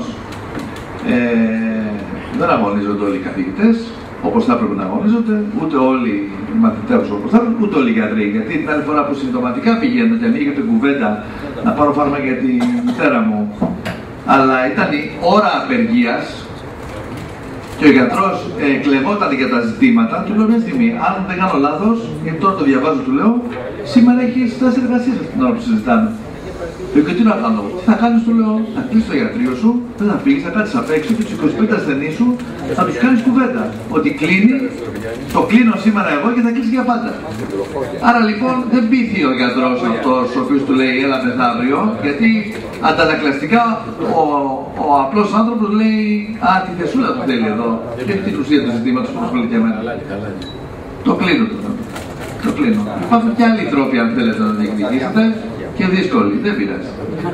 δεν αγωνίζονται όλοι οι καθηγητές όπως θα έπρεπε να αγωνίζονται, ούτε όλοι οι μαθητές όπως θα έπρεπε, ούτε όλοι οι γιατροί. Γιατί την άλλη φορά που συμπτωματικά πηγαίνω και ανοίγεται κουβέντα να πάρω φάρμακα για τη μητέρα μου, αλλά ήταν η ώρα απεργίας και ο γιατρός κλεγόταν για τα ζητήματα, του λέω μια στιγμή, αν δεν κάνω λάθος, γιατί τώρα το διαβάζω, του λέω, σήμερα έχει στάση εργασίας την ώρα που συζητάμε. Και τι να κάνω, τι θα κάνεις, του λέω, θα κλείσεις το ιατρείο σου, δεν θα φύγεις, θα κάτσεις απ' έξω και τους 25 ασθενείς σου θα τους κάνεις κουβέντα. Ότι κλείνει, το κλείνω σήμερα εγώ και θα κλείσει για πάντα. Άρα λοιπόν δεν πείθει ο γιατρός αυτός ο οποίος του λέει έλα μεθαύριο, γιατί αντανακλαστικά ο απλός άνθρωπος λέει α, τη θεσούλα του θέλει εδώ, και όχι την ουσία του ζητήματος που ασχολείται και εμένα. Το κλείνω τώρα. Το κλείνω. Υπάρχουν και άλλοι τρόποι αν θέλετε να το διεκδικήσετε. Και δύσκολη, δεν πειράζει.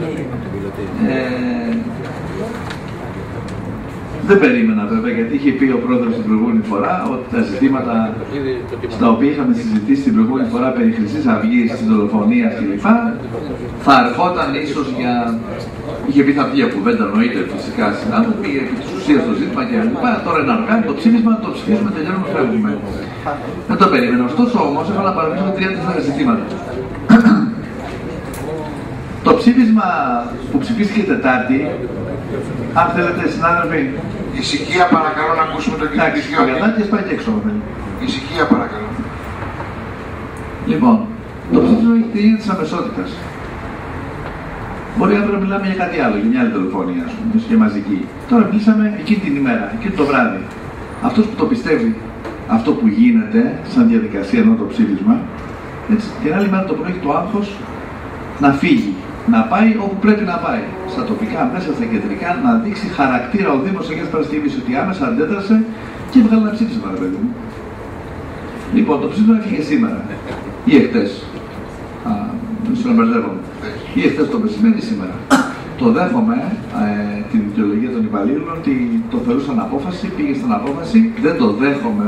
Δεν περίμενα βέβαια, γιατί είχε πει ο πρόεδρος την προηγούμενη φορά ότι τα ζητήματα στα οποία είχαμε συζητήσει την προηγούμενη φορά περί Χρυσής Αυγής, της δολοφονίας κλπ. Θα ερχόταν ίσως για... Είχε πει θα βγει από κουβέντα, εννοείται φυσικά συνάδελφοι, επί της ουσίας το ζήτημα κλπ. Τώρα είναι αργά, το ψήφισμα, το ψηφίσουμε, τελειώνουμε, φεύγουμε. Δεν το περίμενα. Ωστόσο όμως ήθελα να παραμείνω 3-4 ζητήματα. Το ψήφισμα που ψηφίστηκε Τετάρτη, αν θέλετε συνάδελφοι... Ησυχία παρακαλώ να ακούσουμε τον κύριο Κισιώτη. Εντάξει, πάει και έξω. Ησυχία παρακαλώ. Λοιπόν, το ψήφισμα έχει τη έννοια της αμεσότητας. Μπορεί αύριο να μιλάμε για κάτι άλλο, για μια άλλη δολοφονία, ας πούμε, και μαζική. Τώρα μιλήσαμε εκείνη την ημέρα, εκείνη το βράδυ. Αυτός που το πιστεύει, αυτό που γίνεται σαν διαδικασία ενώ το ψήφισμα, έτσι, την άλλη μέρα το πρωί έχει το άγχος να φύγει, να πάει όπου πρέπει να πάει. Στα τοπικά, μέσα στα κεντρικά, να δείξει χαρακτήρα ο Δήμος Αγίας Παρασκευής, ότι άμεσα αντέδρασε και έβγαλε ένα ψήφισμα, ρε παιδί μου. Λοιπόν, το ψήφισμα έφυγε σήμερα ή εχθές. Δεν συνομπερδεύομαι. Ή εχθές το μεσημέρι σήμερα. Το δέχομαι την δικαιολογία των υπαλλήλων ότι το θεωρούσαν απόφαση, πήγε στην απόφαση. Δεν το δέχομαι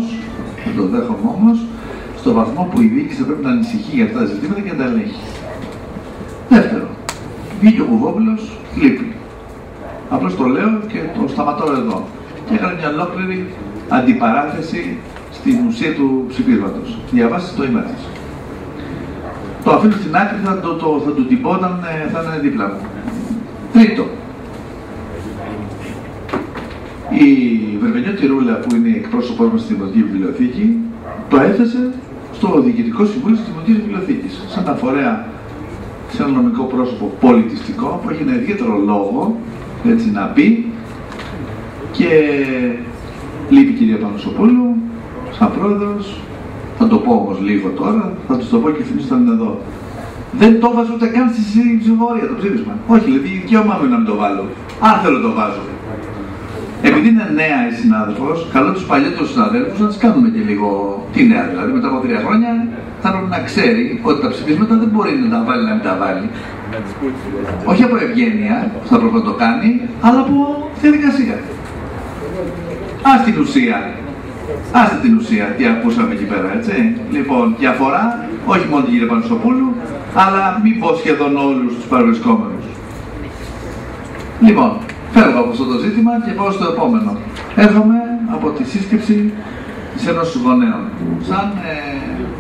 όμως, στο βαθμό που η διοίκηση πρέπει να ανησυχεί για αυτά τα ζητήματα και να τα ελέγχει. Δεύτερο, βγήκε ο Κουβόπουλος, λείπει. Απλώς το λέω και το σταματώ εδώ. Και έκανε μια ολόκληρη αντιπαράθεση στην ουσία του ψηφίσματος. Διαβάστε το email της. Το αφήνω στην άκρη, θα του τυπώ όταν θα είναι δίπλα μου. Τρίτο, η Βερβενιώτη Ρούλα, που είναι εκπρόσωπός μας στη Δημοτική Βιβλιοθήκη, το έθεσε στο Διοικητικό Συμβούλιο της Δημοτικής Βιβλιοθήκης, σαν τα φορέα, σε ένα νομικό πρόσωπο πολιτιστικό, που έχει ένα ιδιαίτερο λόγο, έτσι να πει, και λείπει η κυρία Πανουσοπούλου, σαν πρόεδρος. Θα το πω όμως λίγο τώρα, θα τους το πω και θυμίσω όταν είναι εδώ. Δεν το βάζω ούτε καν στη ψηφοφορία το ψήφισμα. Όχι, δηλαδή δικαίωμά μου είναι να μην το βάλω. Αν θέλω το βάζω. Επειδή είναι νέα η συνάδελφος, καλώ τους παλιότερους συναδέλφους να τις κάνουμε και λίγο τη νέα. Δηλαδή μετά από 3 χρόνια θα πρέπει να ξέρει ότι τα ψηφίσματα δεν μπορεί να τα βάλει να μην τα βάλει. Όχι από ευγένεια που θα πρέπει να το κάνει, αλλά από διαδικασία. Ας την ουσία. Άστε την ουσία, τι ακούσαμε εκεί πέρα, έτσι. Λοιπόν, και αφορά όχι μόνο την κυρία Πανουσοπούλου, αλλά μην πω σχεδόν όλους τους παρευρισκόμενους. Λοιπόν, φεύγω από αυτό το ζήτημα και πάω στο επόμενο. Έρχομαι από τη σύσκεψη της Ένωσης Γονέων. Σαν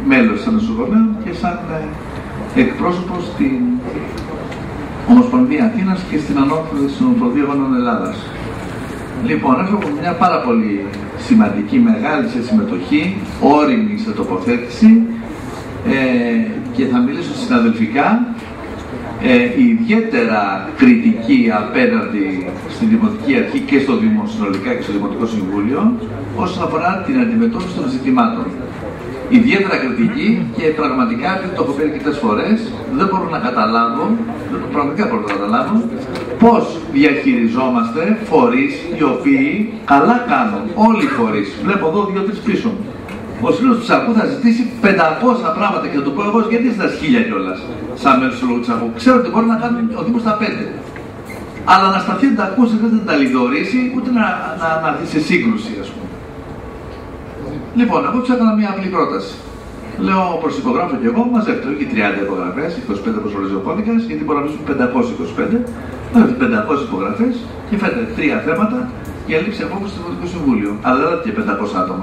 μέλος των νοσοκομείων και σαν εκπρόσωπος στην Ομοσπονδία Αθήνας και στην Ανώθηση των Προδίωγων Ελλάδας. Λοιπόν, έχω μια πάρα πολύ σημαντική, μεγάλη σε συμμετοχή, όριμη σε τοποθέτηση και θα μιλήσω συναδελφικά, ιδιαίτερα κριτική απέναντι στην Δημοτική Αρχή και στο Δήμο συνολικά και στο Δημοτικό Συμβούλιο όσον αφορά την αντιμετώπιση των ζητημάτων. Ιδιαίτερα κριτική και πραγματικά, το έχω πει αρκετές φορές, δεν μπορώ να καταλάβω, πραγματικά μπορώ να καταλάβω, πώς διαχειριζόμαστε φορείς οι οποίοι καλά κάνουν, όλοι οι φορείς. Βλέπω εδώ 2-3 πίσω. Ο Σύλλογος του Τσακού θα ζητήσει 500 πράγματα και θα του πω εγώ γιατί στα 1000 κιόλας, σαν μέλος του Συλλόγου του Τσακού. Ξέρω ότι μπορεί να κάνει ο Δήμος τα 5. Αλλά να σταθεί να τα ακούσει, δεν θα τα λιδωρήσει, ούτε να έρθει σε σύγκρουση, ας πούμε. Λοιπόν, εγώ του έκανα μια απλή πρόταση. Λέω προσυπογράφω και εγώ, μαζεύτε όχι 30 υπογραφές, 25 όπως ορίζει ο κώδικας, γιατί μπορεί να βρουν 525. Μαζεύτε 500 υπογραφές και φέρτε 3 θέματα για λήψη απόφαση στο Δημοτικό Συμβούλιο. Αλλά δεν θα και 500 άτομα.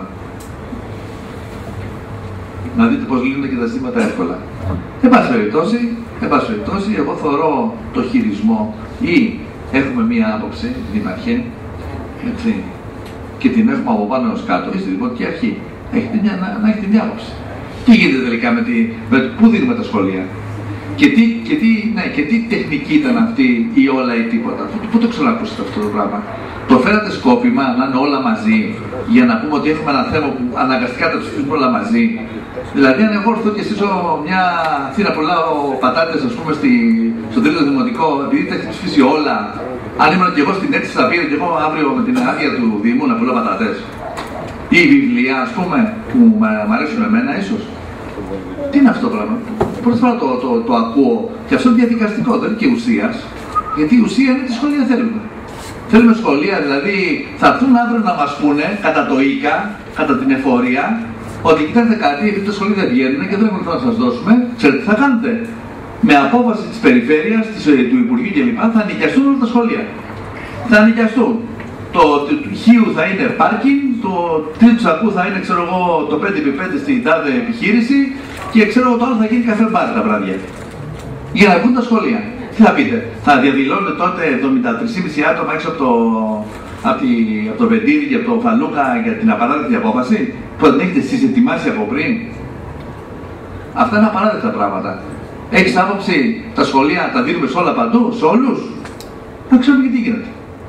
Να δείτε πώς λύνονται και τα ζητήματα εύκολα. Εν πάση περιπτώσει, εγώ θεωρώ το χειρισμό ή έχουμε μία άποψη, δημαρχέ, έτσι, και την έχουμε από πάνω ως κάτω, ή στη Δημοτική Αρχή. Να έχετε μια άποψη. Τι γίνεται τελικά πού δίνουμε τα σχολεία, και τι τεχνική ήταν αυτή ή όλα ή τίποτα. Πού το ξανακούσατε αυτό το πράγμα. Το φέρατε σκόπιμα να είναι όλα μαζί, για να πούμε ότι έχουμε ένα θέμα που αναγκαστικά τα ψηφίσουμε όλα μαζί. Δηλαδή, αν εγώ έρθω και στήσω μια θύρα πολλά πατάτες, ας πούμε, στο τρίτο δημοτικό, επειδή τα έχει ψηφίσει όλα, αν ήμουν και εγώ στην αίτηση, θα πήρε και εγώ αύριο με την άδεια του Δήμου να πουλώ πατάτες. Ή βιβλία, ας πούμε, που μου αρέσουν εμένα, ίσως. Τι είναι αυτό το πράγμα. Πρώτη φορά το ακούω. Και αυτό είναι διαδικαστικό, δεν είναι και ουσίας. Γιατί η ουσία είναι τι σχολεία θέλουμε. Θέλουμε σχολεία, δηλαδή θα έρθουν αύριο να μας πούνε κατά το ΙΚΑ, κατά την εφορία, ότι κοιτάξτε κάτι, επειδή τα σχολεία δεν βγαίνουν και δεν έχουμε να σας δώσουμε, ξέρετε τι θα κάνετε. Με απόφαση της περιφέρειας, του Υπουργείου κλπ. Θα νοικιαστούν όλα τα σχολεία. Θα νοικιαστούν. Το Χίου θα είναι πάρκινγκ, το Τρίτου Τσακού θα είναι, ξέρω εγώ, το 5x5 στην τάδε επιχείρηση και ξέρω εγώ το άλλο θα γίνει καφέ μπάρ τα βράδια. Για να βγουν τα σχολεία. Τι θα πείτε, θα διαδηλώνουν τότε 73,5 άτομα έξω από το Βεντήρι και από το Φαλούκα για την απαράδεκτη απόφαση που δεν έχετε εσείς ετοιμάσει από πριν. Αυτά είναι απαράδεκτα πράγματα. Έχεις άποψη τα σχολεία τα δίνουμε σε όλα παντού, σε όλους. Να ξέρουμε και τι γίνεται.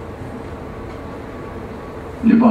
Λοιπόν,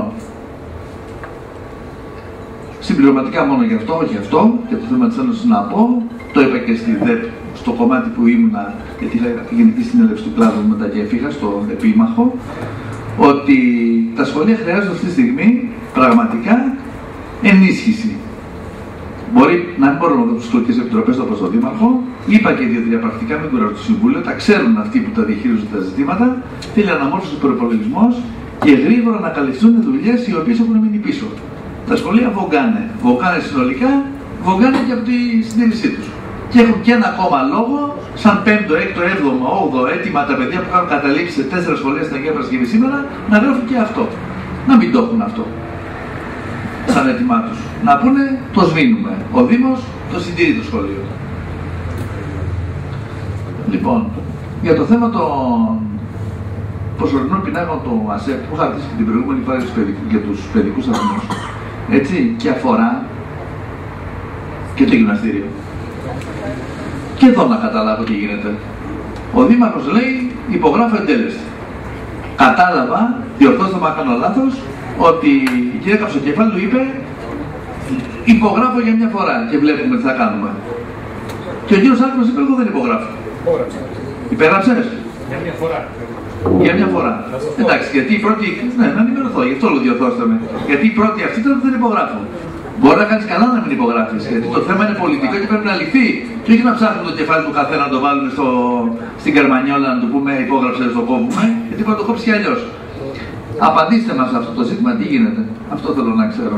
συμπληρωματικά μόνο γι' αυτό, όχι αυτό, για το θέμα της Ένωσης να πω, το είπα και στη ΔΕΠ, στο κομμάτι που ήμουνα, γιατί είχα γενική συνέλευση του κλάδου μετά και έφυγα στο επίμαχο, ότι τα σχολεία χρειάζονται αυτή τη στιγμή πραγματικά ενίσχυση. Μπορεί να μην μπορούν να δουν τις σχολικές επιτροπές όπως το Δήμαρχο, είπα και δύο-τρία πρακτικά με κουράζω του Συμβούλιο, τα ξέρουν αυτοί που τα διαχειρίζονται τα ζητήματα, θέλει αναμόρφωση του προϋπολογισμός και γρήγορα να καλυφθούν δουλειές οι οποίες έχουν μείνει πίσω. Τα σχολεία βογκάνε συνολικά, βογκάνε και από τη συντήρησή τους. Και έχουν και ένα ακόμα λόγο, σαν 5ο, 6ο, 7ο, 8ο έτοιμα τα παιδιά που έχουν καταλήξει σε 4 σχολεία στην Αγία Παρασκευή σήμερα, να γράφουν και αυτό. Να μην το έχουν αυτό σαν έτοιμά τους. Να πούνε, το σβήνουμε. Ο Δήμος το συντηρεί το σχολείο. Λοιπόν, για το θέμα των προσωρινών πινάκων του ΑΣΕΠ που είχα αρχίσει και την προηγούμενη φορά για τους παιδικούς σταθμούς, έτσι, και αφορά και το γυμναστήριο. Και εδώ να καταλάβω τι γίνεται. Ο Δήμαρχος λέει υπογράφω εντέλεστη. Κατάλαβα, διορθώστε με αν κάνω λάθος, ότι η κυρία Καψοκεφάλου είπε υπογράφω για μια φορά και βλέπουμε τι θα κάνουμε. Και ο κύριος Άκρος είπε εγώ δεν υπογράφω. Υπέγραψες? Για μια φορά. Για μια φορά. Εντάξει, γιατί η πρώτη. Ναι, να ενημερωθώ, γι' αυτό το διορθώστε με. Γιατί η πρώτη αυτή ήταν ότι δεν υπογράφω. Μπορεί να κάνεις καλά να μην υπογράφεις, γιατί το θέμα είναι πολιτικό και πρέπει να λυθεί. Και όχι να ψάχνουν το κεφάλι του καθένα να το βάλουν στην καρμανιόλα να του πούμε υπόγραψε, το κόβουμε, γιατί μπορεί να το κόψει κι αλλιώς. Απαντήστε μας αυτό το ζήτημα, τι γίνεται. Αυτό θέλω να ξέρω.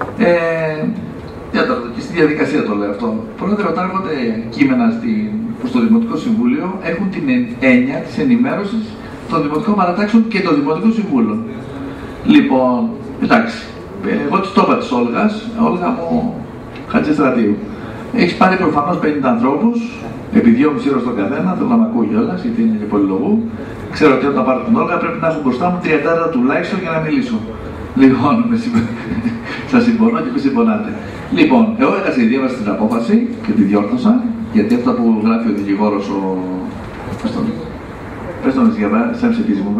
Και στη διαδικασία το λέω αυτό. Πρόεδρε, όταν έρχονται κείμενα στο Δημοτικό Συμβούλιο, έχουν την έννοια της ενημέρωσης των Δημοτικών Παρατάξεων και των Δημοτικών Συμβούλων. Λοιπόν, εντάξει. Εγώ της το είπα της Όλγας, Όλγα μου, Χατζηστρατείου. Έχεις πάρει προφανώς 50 ανθρώπους, επί 2,5 ώρες τον καθένα, θέλω να μ' ακούει κιόλας, γιατί είναι και πολυλογού. Ξέρω ότι όταν πάρω την Όλγα πρέπει να έχω μπροστά μου 30 τουλάχιστον για να μιλήσω. Λοιπόν, σας συμφωνώ και με συμφωνάτε. Λοιπόν, εγώ έκανα διάβασα την απόφαση και τη διόρθωσα, γιατί αυτά που γράφει ο δικηγόρος πες τον διαβάζει, σαν ψηφίζει μου,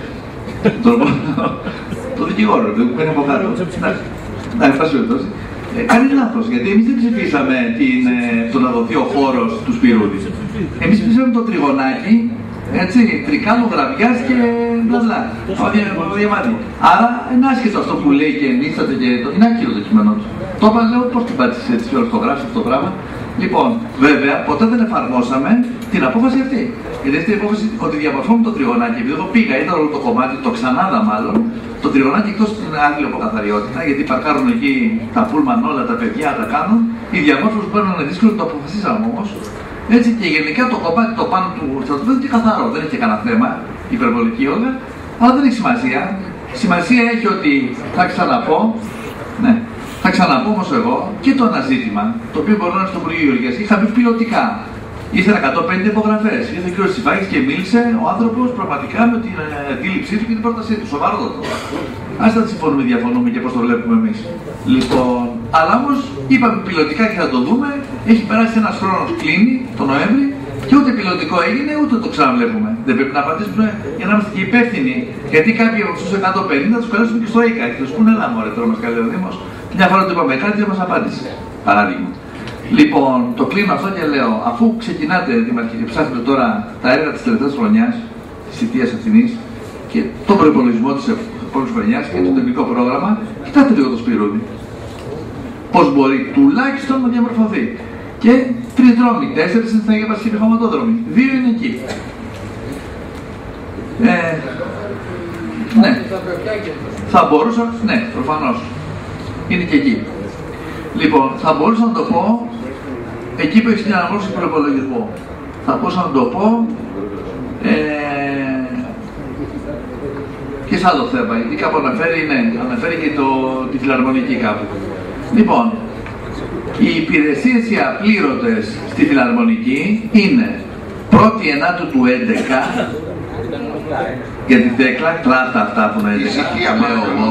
το δικηγόρο, δεν παίρνει από κάτω. Να, εν πάση περιπτώσει. Κάνει λάθος, γιατί εμείς δεν ψηφίσαμε το να δοθεί ο χώρος του Σπυρούδη. Εμείς ψηφίσαμε το τριγωνάκι, έτσι, Τρικάλου, Γραβιάς και μπλα. Άρα είναι άσχετο αυτό που λέει και ενίσταται και είναι άκυρο το κείμενό του. Το είπα, λέω, πώς την πάτησες έτσι, το γράψεις αυτό το πράγμα. Λοιπόν, βέβαια, ποτέ δεν εφαρμόσαμε την απόφαση αυτή. Γιατί αυτή η απόφαση ότι διαμορφώνουμε το τριγωνάκι, επειδή εδώ πήγα, ήταν όλο το κομμάτι, το ξανάδα μάλλον, το τριγωνάκι εκτός την άλλη από καθαριότητα, γιατί παρκάρουν εκεί τα πούλμαν όλα, τα παιδιά τα κάνουν, η διαμόρφωση που είναι δύσκολο, το αποφασίσαμε όμως. Έτσι και γενικά το κομμάτι το πάνω του στρατοπέδου είναι καθαρό, δεν έχει κανένα θέμα, υπερβολική όλα, αλλά δεν έχει σημασία. Σημασία έχει ότι θα ξαναπώ, ναι. Θα ξαναπώ όμως εγώ και το ένα ζήτημα, το οποίο μπορώ να στο Υπουργείο Γεωργίας, είχα πει πιλωτικά. Ήθελα 150 υπογραφές. Ήρθε ο κ. Τσιφάκης και μίλησε ο άνθρωπος πραγματικά με την αντίληψή του και την πρότασή του. Σοβαρότατο. Ας δεν συμφωνούμε, διαφωνούμε και πώς το βλέπουμε εμείς. Λοιπόν, αλλά όμως είπαμε πιλωτικά και θα το δούμε. Έχει περάσει ένας χρόνος, κλείνει το Νοέμβρη και ούτε πιλωτικό έγινε ούτε το ξαναβλέπουμε. Δεν πρέπει να απαντήσουμε για να είμαστε και υπεύθυνοι. Γιατί κάποιοι από τους 150 τους καλέσουμε και στο ΙΚΑ και τους πούνε έλα μωρέ τώρα μας καλεί ο Δήμος. Μια φορά του είπαμε κάτι δεν μας απάντησε. Παράδειγμα. Λοιπόν, το κλείνω αυτό και λέω, αφού ξεκινάτε Δήμαρχε και ψάχνετε τώρα τα έργα της τελευταίας χρονιάς, της θητείας αυτής και τον προϋπολογισμό της επόμενης χρονιάς και το τεχνικό πρόγραμμα, κοιτάτε λίγο το Σπυρούδη. Πώς μπορεί τουλάχιστον να διαμορφωθεί. Και 3 δρόμοι, 4 είναι στα Αγία Παρασκευή χωματόδρομοι, 2 είναι εκεί. Ναι, θα μπορούσα, ναι, προφανώς. Είναι και εκεί. Λοιπόν, θα μπορούσα να το πω εκεί που έχει την αναμόρφωση του προπολογισμού. Θα μπορούσα να το πω και σε άλλο θέμα, γιατί κάπου αναφέρει και τη φιλαρμονική κάπου. Λοιπόν, οι υπηρεσίες οι απλήρωτες στη φιλαρμονική είναι 1η Ενάτου του 11, για την τέκλα, κλάτα αυτά που είναι 11, λέω εγώ.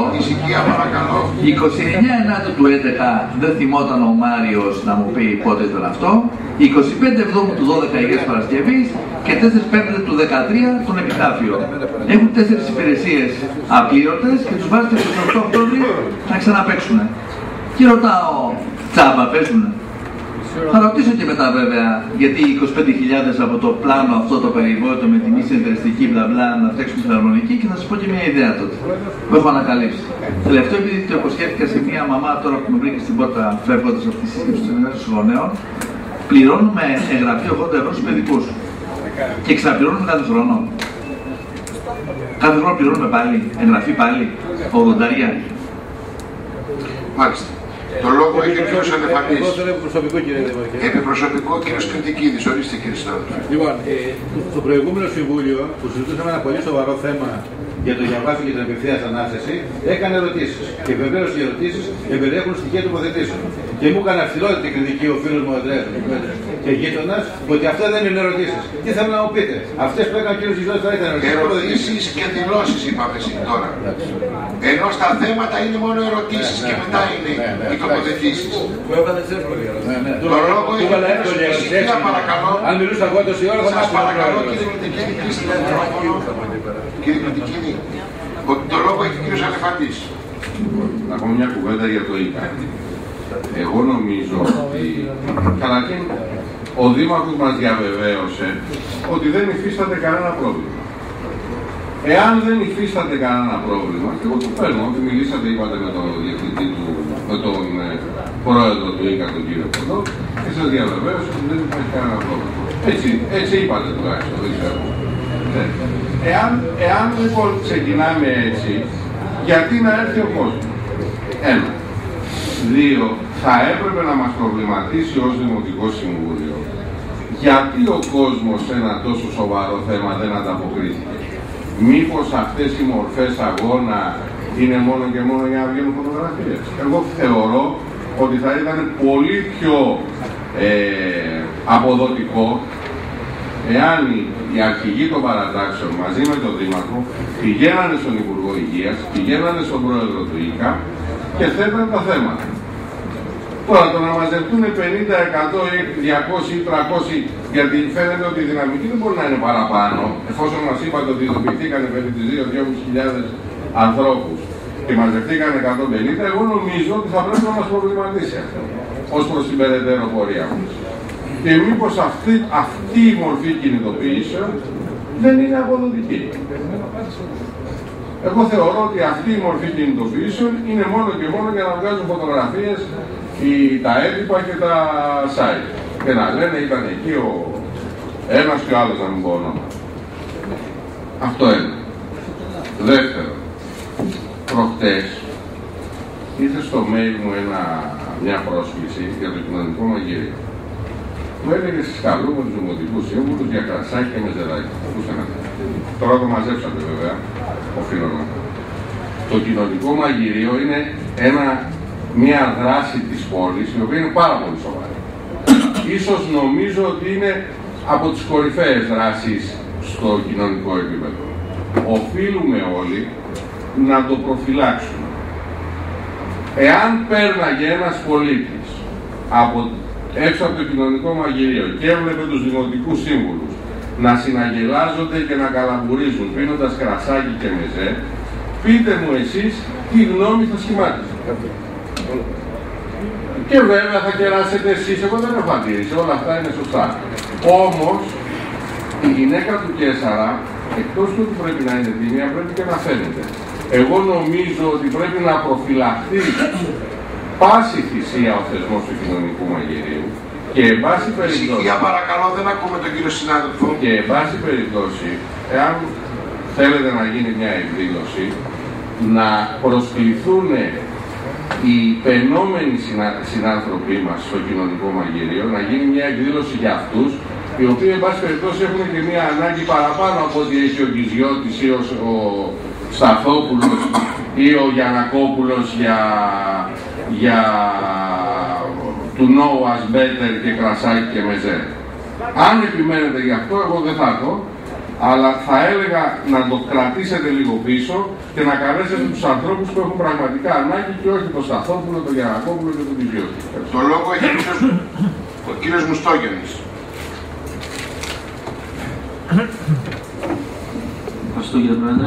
29 Ενάτου του 11 δεν θυμόταν ο Μάριος να μου πει πότε ήταν αυτό. 25 Εβδόμου του 12 Αγίας Παρασκευής και 4 Πέμπτη του 13 τον Επιτάφιο. Έχουν 4 υπηρεσίες απλήρωτες και τους βάζετε στο 8 Οκτώβρη να ξαναπαίξουν. Και ρωτάω, τσάμπα παίζουνε. Θα ρωτήσω και μετά βέβαια, γιατί 25.000 από το πλάνο αυτό το περιβόητο με τιμή συνεταιριστική μπλα μπλα να φτιάξουν την αρμονική και θα σας πω και μια ιδέα τότε που έχω ανακαλύψει. Τελευταίο, επειδή το υποσχέθηκα σε μια μαμά τώρα που με βρήκε στην πόρτα φεύγοντας από τη σύσκεψη των ενέργειων γονέων, πληρώνουμε εγγραφή 80 ευρώ στους παιδικούς και ξαναπληρώνουμε κάθε χρόνο. Κάθε χρόνο πληρώνουμε πάλι, εγγραφή πάλι, 80. Μάλιστα. Το λόγο έχει ο κύριος Αλεφανής. Προσωπικό, κύριε Δημαρχέ. Προσωπικό, κύριος Κρητικίδης. Ορίστε, κύριε συνάδελφε. Λοιπόν, στο προηγούμενο συμβούλιο που συζητούσαμε ένα πολύ σοβαρό θέμα για το διαβάσιο και την απευθείας ανάθεση, έκανε ερωτήσεις. Και βεβαίως οι ερωτήσεις εμπεριέχουν στοιχεία τοποθετήσεων. Και μου έκανε αυστηρότητα κριτική ο φίλος μου ο Ανδρέας και γείτονας ότι αυτά δεν είναι ερωτήσεις. Τι θέλω να μου πείτε, αυτές που έκανε ο κύριος Ζητώνης τώρα ήταν ερωτήσεις και δηλώσεις, είπαμε τώρα. Ενώ στα θέματα είναι μόνο ερωτήσεις και μετά είναι οι τοποθετήσεις. Το λόγο έχει ησυχία, παρακαλώ. Αν μιλούσα εγώ τόση ώρα θα σας παρακαλώ, κύριε Κρητικίδη, κλείστε το μικρόφωνο. Κύριε Κρητικίδη, το λόγο έχει ο κύριος Αλεφαντής. Να πω μια κουβέντα για το ΙΚΑ. Εγώ νομίζω ότι καταρχήν ο Δήμαρχος μας διαβεβαίωσε ότι δεν υφίσταται κανένα πρόβλημα. Εάν δεν υφίσταται κανένα πρόβλημα, και εγώ το παίρνω, ότι μιλήσατε, είπατε με τον διευθυντή του, με τον πρόεδρο του ΙΚΑ, τον κύριο Ποντό, και σας διαβεβαίωσε ότι δεν υπάρχει κανένα πρόβλημα. Έτσι είπατε τουλάχιστον, δεν ξέρω. Εάν λοιπόν ξεκινάμε έτσι, γιατί να έρθει ο κόσμος. 1. 2. Θα έπρεπε να μας προβληματίσει ως Δημοτικό Συμβούλιο γιατί ο κόσμος σε ένα τόσο σοβαρό θέμα δεν ανταποκρίθηκε. Μήπως αυτές οι μορφές αγώνα είναι μόνο και μόνο για να βγαίνουν φωτογραφίες. Εγώ θεωρώ ότι θα ήταν πολύ πιο αποδοτικό εάν οι αρχηγοί των παρατάξεων μαζί με τον Δήμαρχο πηγαίνανε στον Υπουργό Υγείας, πηγαίνανε στον Πρόεδρο του ΙΚΑ και θέτανε τα θέματα. Τώρα το να μαζευτούν 50, 100 ή 200 ή 300, γιατί φαίνεται ότι η δυναμική δεν μπορεί να είναι παραπάνω, εφόσον μας είπατε ότι ειδοποιηθήκανε περί τις 2.000-2.500 ανθρώπους και μαζευτήκανε 150, εγώ νομίζω ότι θα πρέπει να μας προβληματίσει αυτό ως προς την περαιτέρω πορεία μας. Και μήπως αυτή η μορφή κινητοποιήσεων δεν είναι αποδοτική. Εγώ θεωρώ ότι αυτή η μορφή κινητοποιήσεων είναι μόνο και μόνο για να βγάζουν φωτογραφίες τα έντυπα και τα site. Και να λένε ήταν εκεί ο ένας και ο άλλος, να μην πω όνομα. Αυτό είναι. Δεύτερο, προχτές ήρθε στο mail μου μια πρόσκληση για το κοινωνικό μαγείριο. Μου έλεγε συσκαλούμε τους δημοτικούς σύμβουλους για κρασάκι και μεζεδάκι. Τώρα το μαζέψατε βέβαια, οφείλω να πω. Το κοινωνικό μαγειρίο είναι μια δράση της πόλης, η οποία είναι πάρα πολύ σοβαρή. Ίσως νομίζω ότι είναι από τις κορυφαίες δράσεις στο κοινωνικό επίπεδο. Οφείλουμε όλοι να το προφυλάξουμε. Εάν πέρναγε ένας πολίτης έξω από το κοινωνικό μαγειρίο και έβλεπε τους δημοτικούς σύμβουλους να συναγελάζονται και να καλαμπουρίζουν πίνοντας κρασάκι και μεζέ, πείτε μου εσείς τι γνώμη θα σχημάτιζε. Και βέβαια θα κεράσετε εσείς, εγώ δεν έχω αντίρρηση, όλα αυτά είναι σωστά. Όμως, η γυναίκα του Κέσσαρα, εκτός του ότι πρέπει να είναι τίμια, πρέπει και να φαίνεται. Εγώ νομίζω ότι πρέπει να προφυλαχθεί πάση θυσία ο θεσμός του κοινωνικού μαγειρίου και εν πάση περιπτώσει... Για παρακαλώ, δεν ακούμε τον κύριο συνάδελφο. Και εν πάση περιπτώσει, εάν θέλετε να γίνει μια εκδήλωση, να προσκληθούν οι πενόμενοι συνάνθρωποι μας στο κοινωνικό μαγειρίο, να γίνει μια εκδήλωση για αυτούς, οι οποίοι εν πάση περιπτώσει έχουν και μια ανάγκη παραπάνω από ό,τι έχει ο Κιζιώτης ή ο Σταθόπουλος ή ο Γιαννακόπουλος για του know us better και κρασάκι και μεζέ. Αν επιμένετε γι' αυτό, εγώ δεν θα το, αλλά θα έλεγα να το κρατήσετε λίγο πίσω και να καλέσετε τους ανθρώπους που έχουν πραγματικά ανάγκη και όχι τον Σταθόπουλο, τον Γιαννακόπουλο και τον Κιζιώτη. Το λόγο έχει ο κύριος Μουστόγεννης. Ευχαριστώ κύριε Πρόεδρε.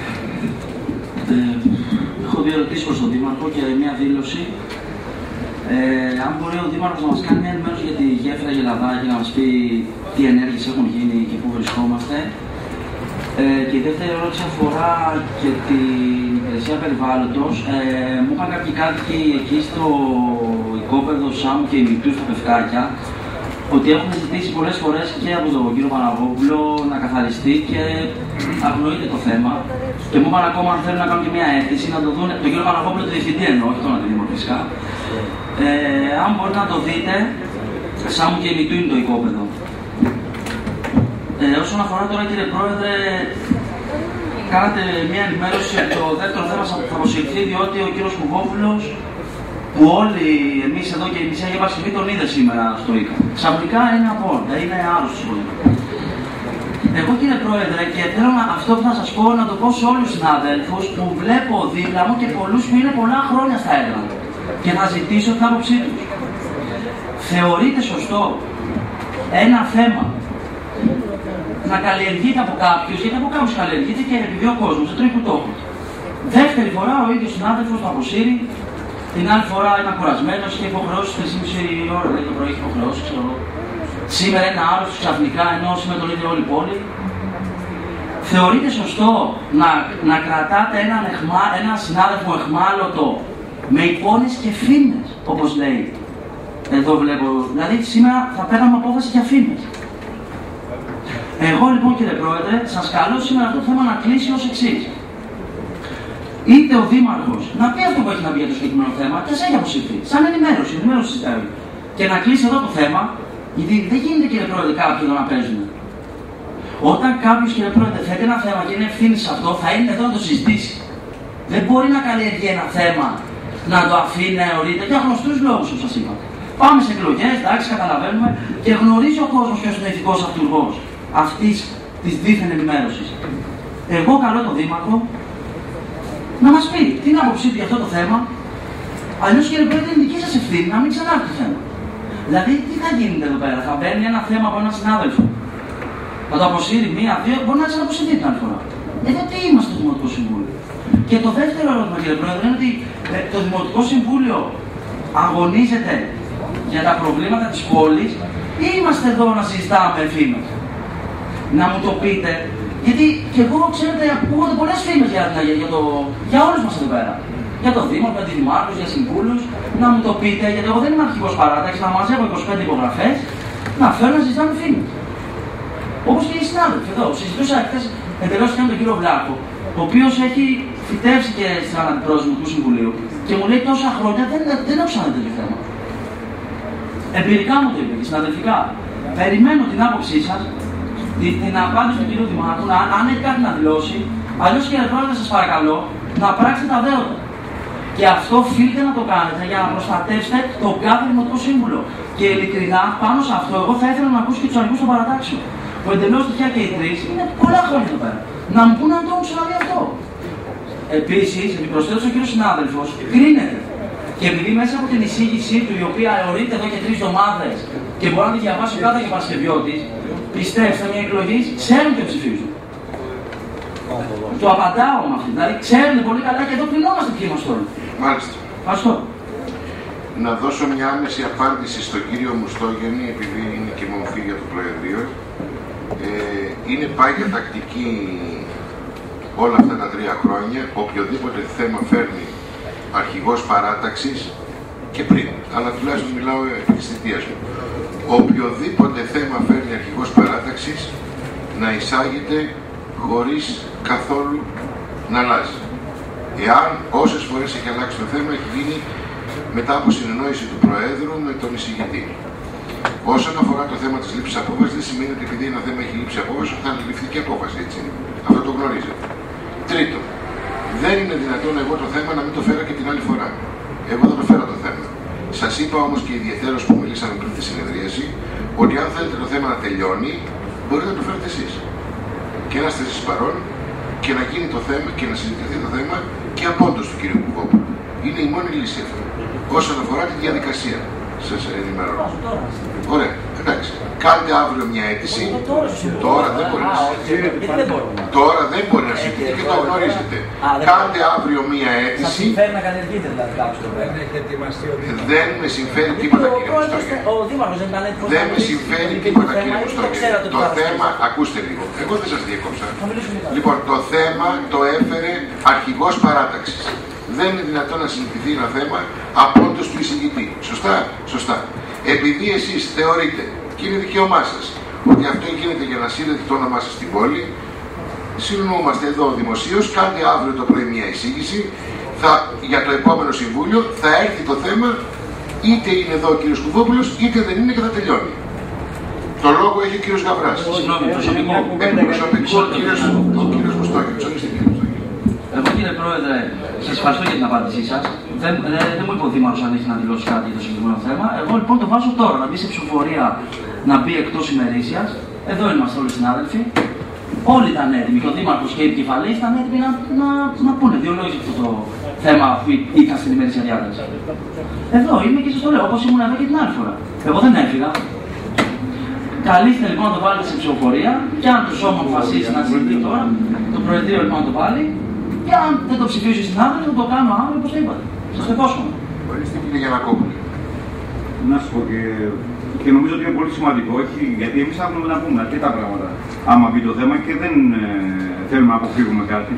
Έχω δύο ερωτήσεις προς τον Δήμαρχο και μια δήλωση. Αν μπορεί ο Δήμαρχος να μας κάνει μια ενημέρωση για τη γέφυρα Γελαδάκη, να μας πει τι ενέργειες έχουν γίνει και πού βρισκόμαστε. Και η δεύτερη ερώτηση αφορά και την υπηρεσία περιβάλλοντος. Μου είπαν κάποιοι κάτοικοι εκεί στο οικόπεδο Σάμου και Ημιτού στα Πευκάκια ότι έχουν ζητήσει πολλές φορές και από τον κύριο Παναγόπουλο να καθαριστεί και αγνοείται το θέμα. Και μου είπαν ακόμα αν θέλουν να κάνουν και μια αίτηση να το δουν, τον κύριο Παναγόπουλο, το διευθυντή εννοώ, όχι τον αντιδήμο φυσικά. Αν μπορείτε να το δείτε, Σάμου και Ημιτού είναι το οικόπεδο. Όσον αφορά τώρα κύριε Πρόεδρε, κάνατε μια ενημέρωση ότι το δεύτερο θέμα θα αποσυρθεί διότι ο κύριος Κουβόπουλος, που όλοι εμείς εδώ και η μισή Αγία Παρασκευή τον είδε σήμερα στο ΙΚΑ. Ξαφνικά είναι απόρτα, είναι άρρωστος πολύ. Εγώ κύριε Πρόεδρε, και θέλω αυτό που θα σας πω να το πω σε όλους τους συναδέλφους που βλέπω δίπλα μου και πολλούς που είναι πολλά χρόνια στα έργα και θα ζητήσω την άποψή τους. Θεωρείτε σωστό ένα θέμα να καλλιεργείται από κάποιους, γιατί από κάποιους καλλιεργείται και επειδή ο κόσμος δεν τρώει κουτόχο. Δεύτερη φορά ο ίδιος συνάδελφος το αποσύρει. Την άλλη φορά ήταν κουρασμένος και υποχρεώσεις 3,5 ώρα, δηλαδή το πρωί είχε υποχρεώσεις, ξέρω. Σήμερα είναι άρρωστος ξαφνικά, ενώ σήμερα τον ίδιο όλη η πόλη. Θεωρείτε σωστό να κρατάτε έναν συνάδελφο εχμάλωτο με εικόνες και φήμες, όπως λέει. Εδώ βλέπω, δηλαδή σήμερα θα παίρναμε απόφαση για φήμες. Εγώ λοιπόν κύριε Πρόεδρε, σας καλώ σήμερα αυτό το θέμα να κλείσει ως εξής. Είτε ο Δήμαρχος να πει αυτό που έχει να πει για το συγκεκριμένο θέμα και σε έχει αποσυρθεί, σαν ενημέρωση ζητάει. Και να κλείσει εδώ το θέμα, γιατί δεν γίνεται κύριε Πρόεδρε κάποιοι εδώ να παίζουν. Όταν κάποιος κύριε Πρόεδρε θέτει ένα θέμα και είναι ευθύνη σε αυτό, θα είναι εδώ να το συζητήσει. Δεν μπορεί να καλλιεργεί ένα θέμα να το αφήνει να αιωρείται για γνωστούς λόγους, όπως σας είπα. Πάμε σε εκλογές, εντάξει, καταλαβαίνουμε και γνωρίζει ο κόσμος ποιος είναι ο ηθικός αυτούργος αυτής της δίθεν ενημέρωσης. Εγώ καλώ τον Δήμαρχο να μας πει την άποψή του για αυτό το θέμα. Αλλιώς, κύριε Πρόεδρε, είναι δική σας ευθύνη να μην ξανάρθει το θέμα. Δηλαδή, τι θα γίνεται εδώ πέρα, θα παίρνει ένα θέμα από έναν συνάδελφο, θα το αποσύρει μία-δύο, μπορεί να ξαναποσυρθεί την άλλη φορά. Εδώ τι είμαστε στο Δημοτικό Συμβούλιο. Και το δεύτερο ερώτημα, κύριε Πρόεδρε, είναι ότι το Δημοτικό Συμβούλιο αγωνίζεται για τα προβλήματα της πόλης ή είμαστε εδώ να συζητάμε φήμες. Να μου το πείτε, γιατί και εγώ, ξέρετε, ακούγονται πολλές φήμες για όλους μας εδώ πέρα. Για το Δήμο, για τη Δημάρχους, για συμβούλους, να μου το πείτε, γιατί εγώ δεν είμαι αρχηγός παράταξης, να μαζεύω 25 υπογραφές, να φέρω να συζητάμε φήμες. Όπως και οι συνάδελφοι εδώ. Συζητούσα χθες εντελώς και με τον κύριο Βλάκο, ο οποίος έχει φυτέψει και στην αντιπρόεδρο του Συμβουλίου και μου λέει τόσα χρόνια δεν έχω ξαναδεί τέτοιο θέμα. Εμπειρικά μου το είπε και συναδελφικά. Περιμένω την άποψή σας, την απάντηση του κύριου Δημάρχου, αν έχει κάτι να δηλώσει, αλλιώς, κύριε Πρόεδρε, σας παρακαλώ να πράξετε τα δέοντα. Και αυτό οφείλετε να το κάνετε για να προστατεύσετε τον κάθε Δημοτικό Σύμβουλο. Και ειλικρινά, πάνω σε αυτό, εγώ θα ήθελα να ακούσω και τους αρχηγούς των παρατάξεων. Που εντελώς τυχαία και οι τρεις είναι πολλά χρόνια εδώ πέρα. Να μου πούνε αν το έχουν ξαναδεί αυτό. Επίσης, επιπροσθέτως ο κύριος συνάδελφος κρίνεται. Και επειδή μέσα από την εισήγησή του, η οποία αιωρείται εδώ και 3 εβδομάδες και μπορεί να τη διαβάσει κάθε και Παρασκευιώτης, πιστεύστε μια εκλογή, ξέρουν και ψηφίζουν. Το απαντάω με αυτή. Δηλαδή, ξέρουν πολύ καλά και εδώ πληνόμαστε ποιοι είμαστε όλοι. Μάλιστα. Ευχαριστώ. Να δώσω μια άμεση απάντηση στον κύριο Μουστόγεννη, επειδή είναι και μορφή για το Προεδρείο. Είναι πάγια τακτική όλα αυτά τα 3 χρόνια, οποιοδήποτε θέμα φέρνει αρχηγός παράταξης και πριν, αλλά τουλάχιστον μιλάω επί της θητείας μου. Οποιοδήποτε θέμα φέρνει αρχηγός παράταξης να εισάγεται χωρίς καθόλου να αλλάζει. Εάν όσες φορές έχει αλλάξει το θέμα, έχει γίνει μετά από συνεννόηση του Προέδρου με τον εισηγητή. Όσον αφορά το θέμα της λήψης απόφασης, δεν σημαίνει ότι επειδή ένα θέμα έχει λήψη απόφαση, θα ληφθεί και απόφαση, έτσι. Αυτό το γνωρίζετε. Τρίτον, δεν είναι δυνατόν εγώ το θέμα να μην το φέρω και την άλλη φορά. Εγώ θα το φέρω το θέμα. Σας είπα όμως και ιδιαιτέρως που μιλήσαμε πριν τη συνεδρίαση, ότι αν θέλετε το θέμα να τελειώνει, μπορείτε να το φέρετε εσείς. Και να είστε εσείς παρόν και να γίνει το θέμα και να συζητηθεί το θέμα και από όντως του κ. Κουκόπουλου. Είναι η μόνη λύση αυτή. Όσον αφορά τη διαδικασία, σας ενημερώνω. Ωραία, εντάξει. Κάντε αύριο μια αίτηση. Τώρα δεν μπορεί να συζητηθεί. Τώρα δεν μπορεί να συζητηθεί και το γνωρίζετε. Κάντε αύριο μια αίτηση. Δεν με συμφέρει τίποτα, κύριε Μουστόγεννη. Δεν με συμφέρει τίποτα, κύριε Μουστόγεννη. Το θέμα, ακούστε λίγο. Εγώ δεν σας διέκοψα. Λοιπόν, το θέμα το έφερε αρχηγός παράταξης. Δεν είναι δυνατόν να συζητηθεί ένα θέμα από όντως του εισηγητή. Σωστά, σωστά. Επειδή εσείς θεωρείτε, και είναι δικαίωμά σας, ότι αυτό γίνεται για να σύρετε το όνομά σας στην πόλη, συνεννοούμαστε εδώ δημοσίως, κάντε αύριο το πρωί μια εισήγηση, για το επόμενο συμβούλιο θα έρθει το θέμα, είτε είναι εδώ ο κύριος Κουβόπουλος, είτε δεν είναι και θα τελειώνει. Το λόγο έχει ο κύριος Γαβράς. Συγγνώμη, προσωπικό. Προσωπικό, ο κύριος Μουστόγεννης. Εγώ, κύριε Πρόεδρε, σας ευχαριστώ για την απάντησή σας. Δεν μου είπε ο Δήμαρχος αν έχει να δηλώσει κάτι για το συγκεκριμένο θέμα. Εγώ λοιπόν το βάζω τώρα να μπει σε ψηφοφορία, να μπει εκτός ημερήσιας. Εδώ είμαστε όλοι οι συνάδελφοι. Όλοι ήταν έτοιμοι. Και ο Δήμαρχος και οι επικεφαλής ήταν έτοιμοι να πούνε 2 λόγια για αυτό το θέμα που ήταν στην ημερήσια διάταξη. Εδώ είμαι και σας το λέω, όπως ήμουν εδώ και την άλλη φορά. Εγώ δεν έφυγα. Καλείστε λοιπόν να το βάλετε σε ψηφοφορία και αν το σώμα αποφασίσει να συζητεί τώρα, το Προεδρείο λοιπόν να το βάλει. Και αν δεν το ψηφίσει ο συνάδελφος, θα το κάνω αύριο όπως το είπατε. Σας το υπόσχομαι. Ορίστε, κύριε Γιαννακόπουλε. Να σου πω και νομίζω ότι είναι πολύ σημαντικό, γιατί εμείς θα έχουμε να πούμε αρκετά πράγματα άμα μπει το θέμα και δεν θέλουμε να αποφύγουμε κάτι.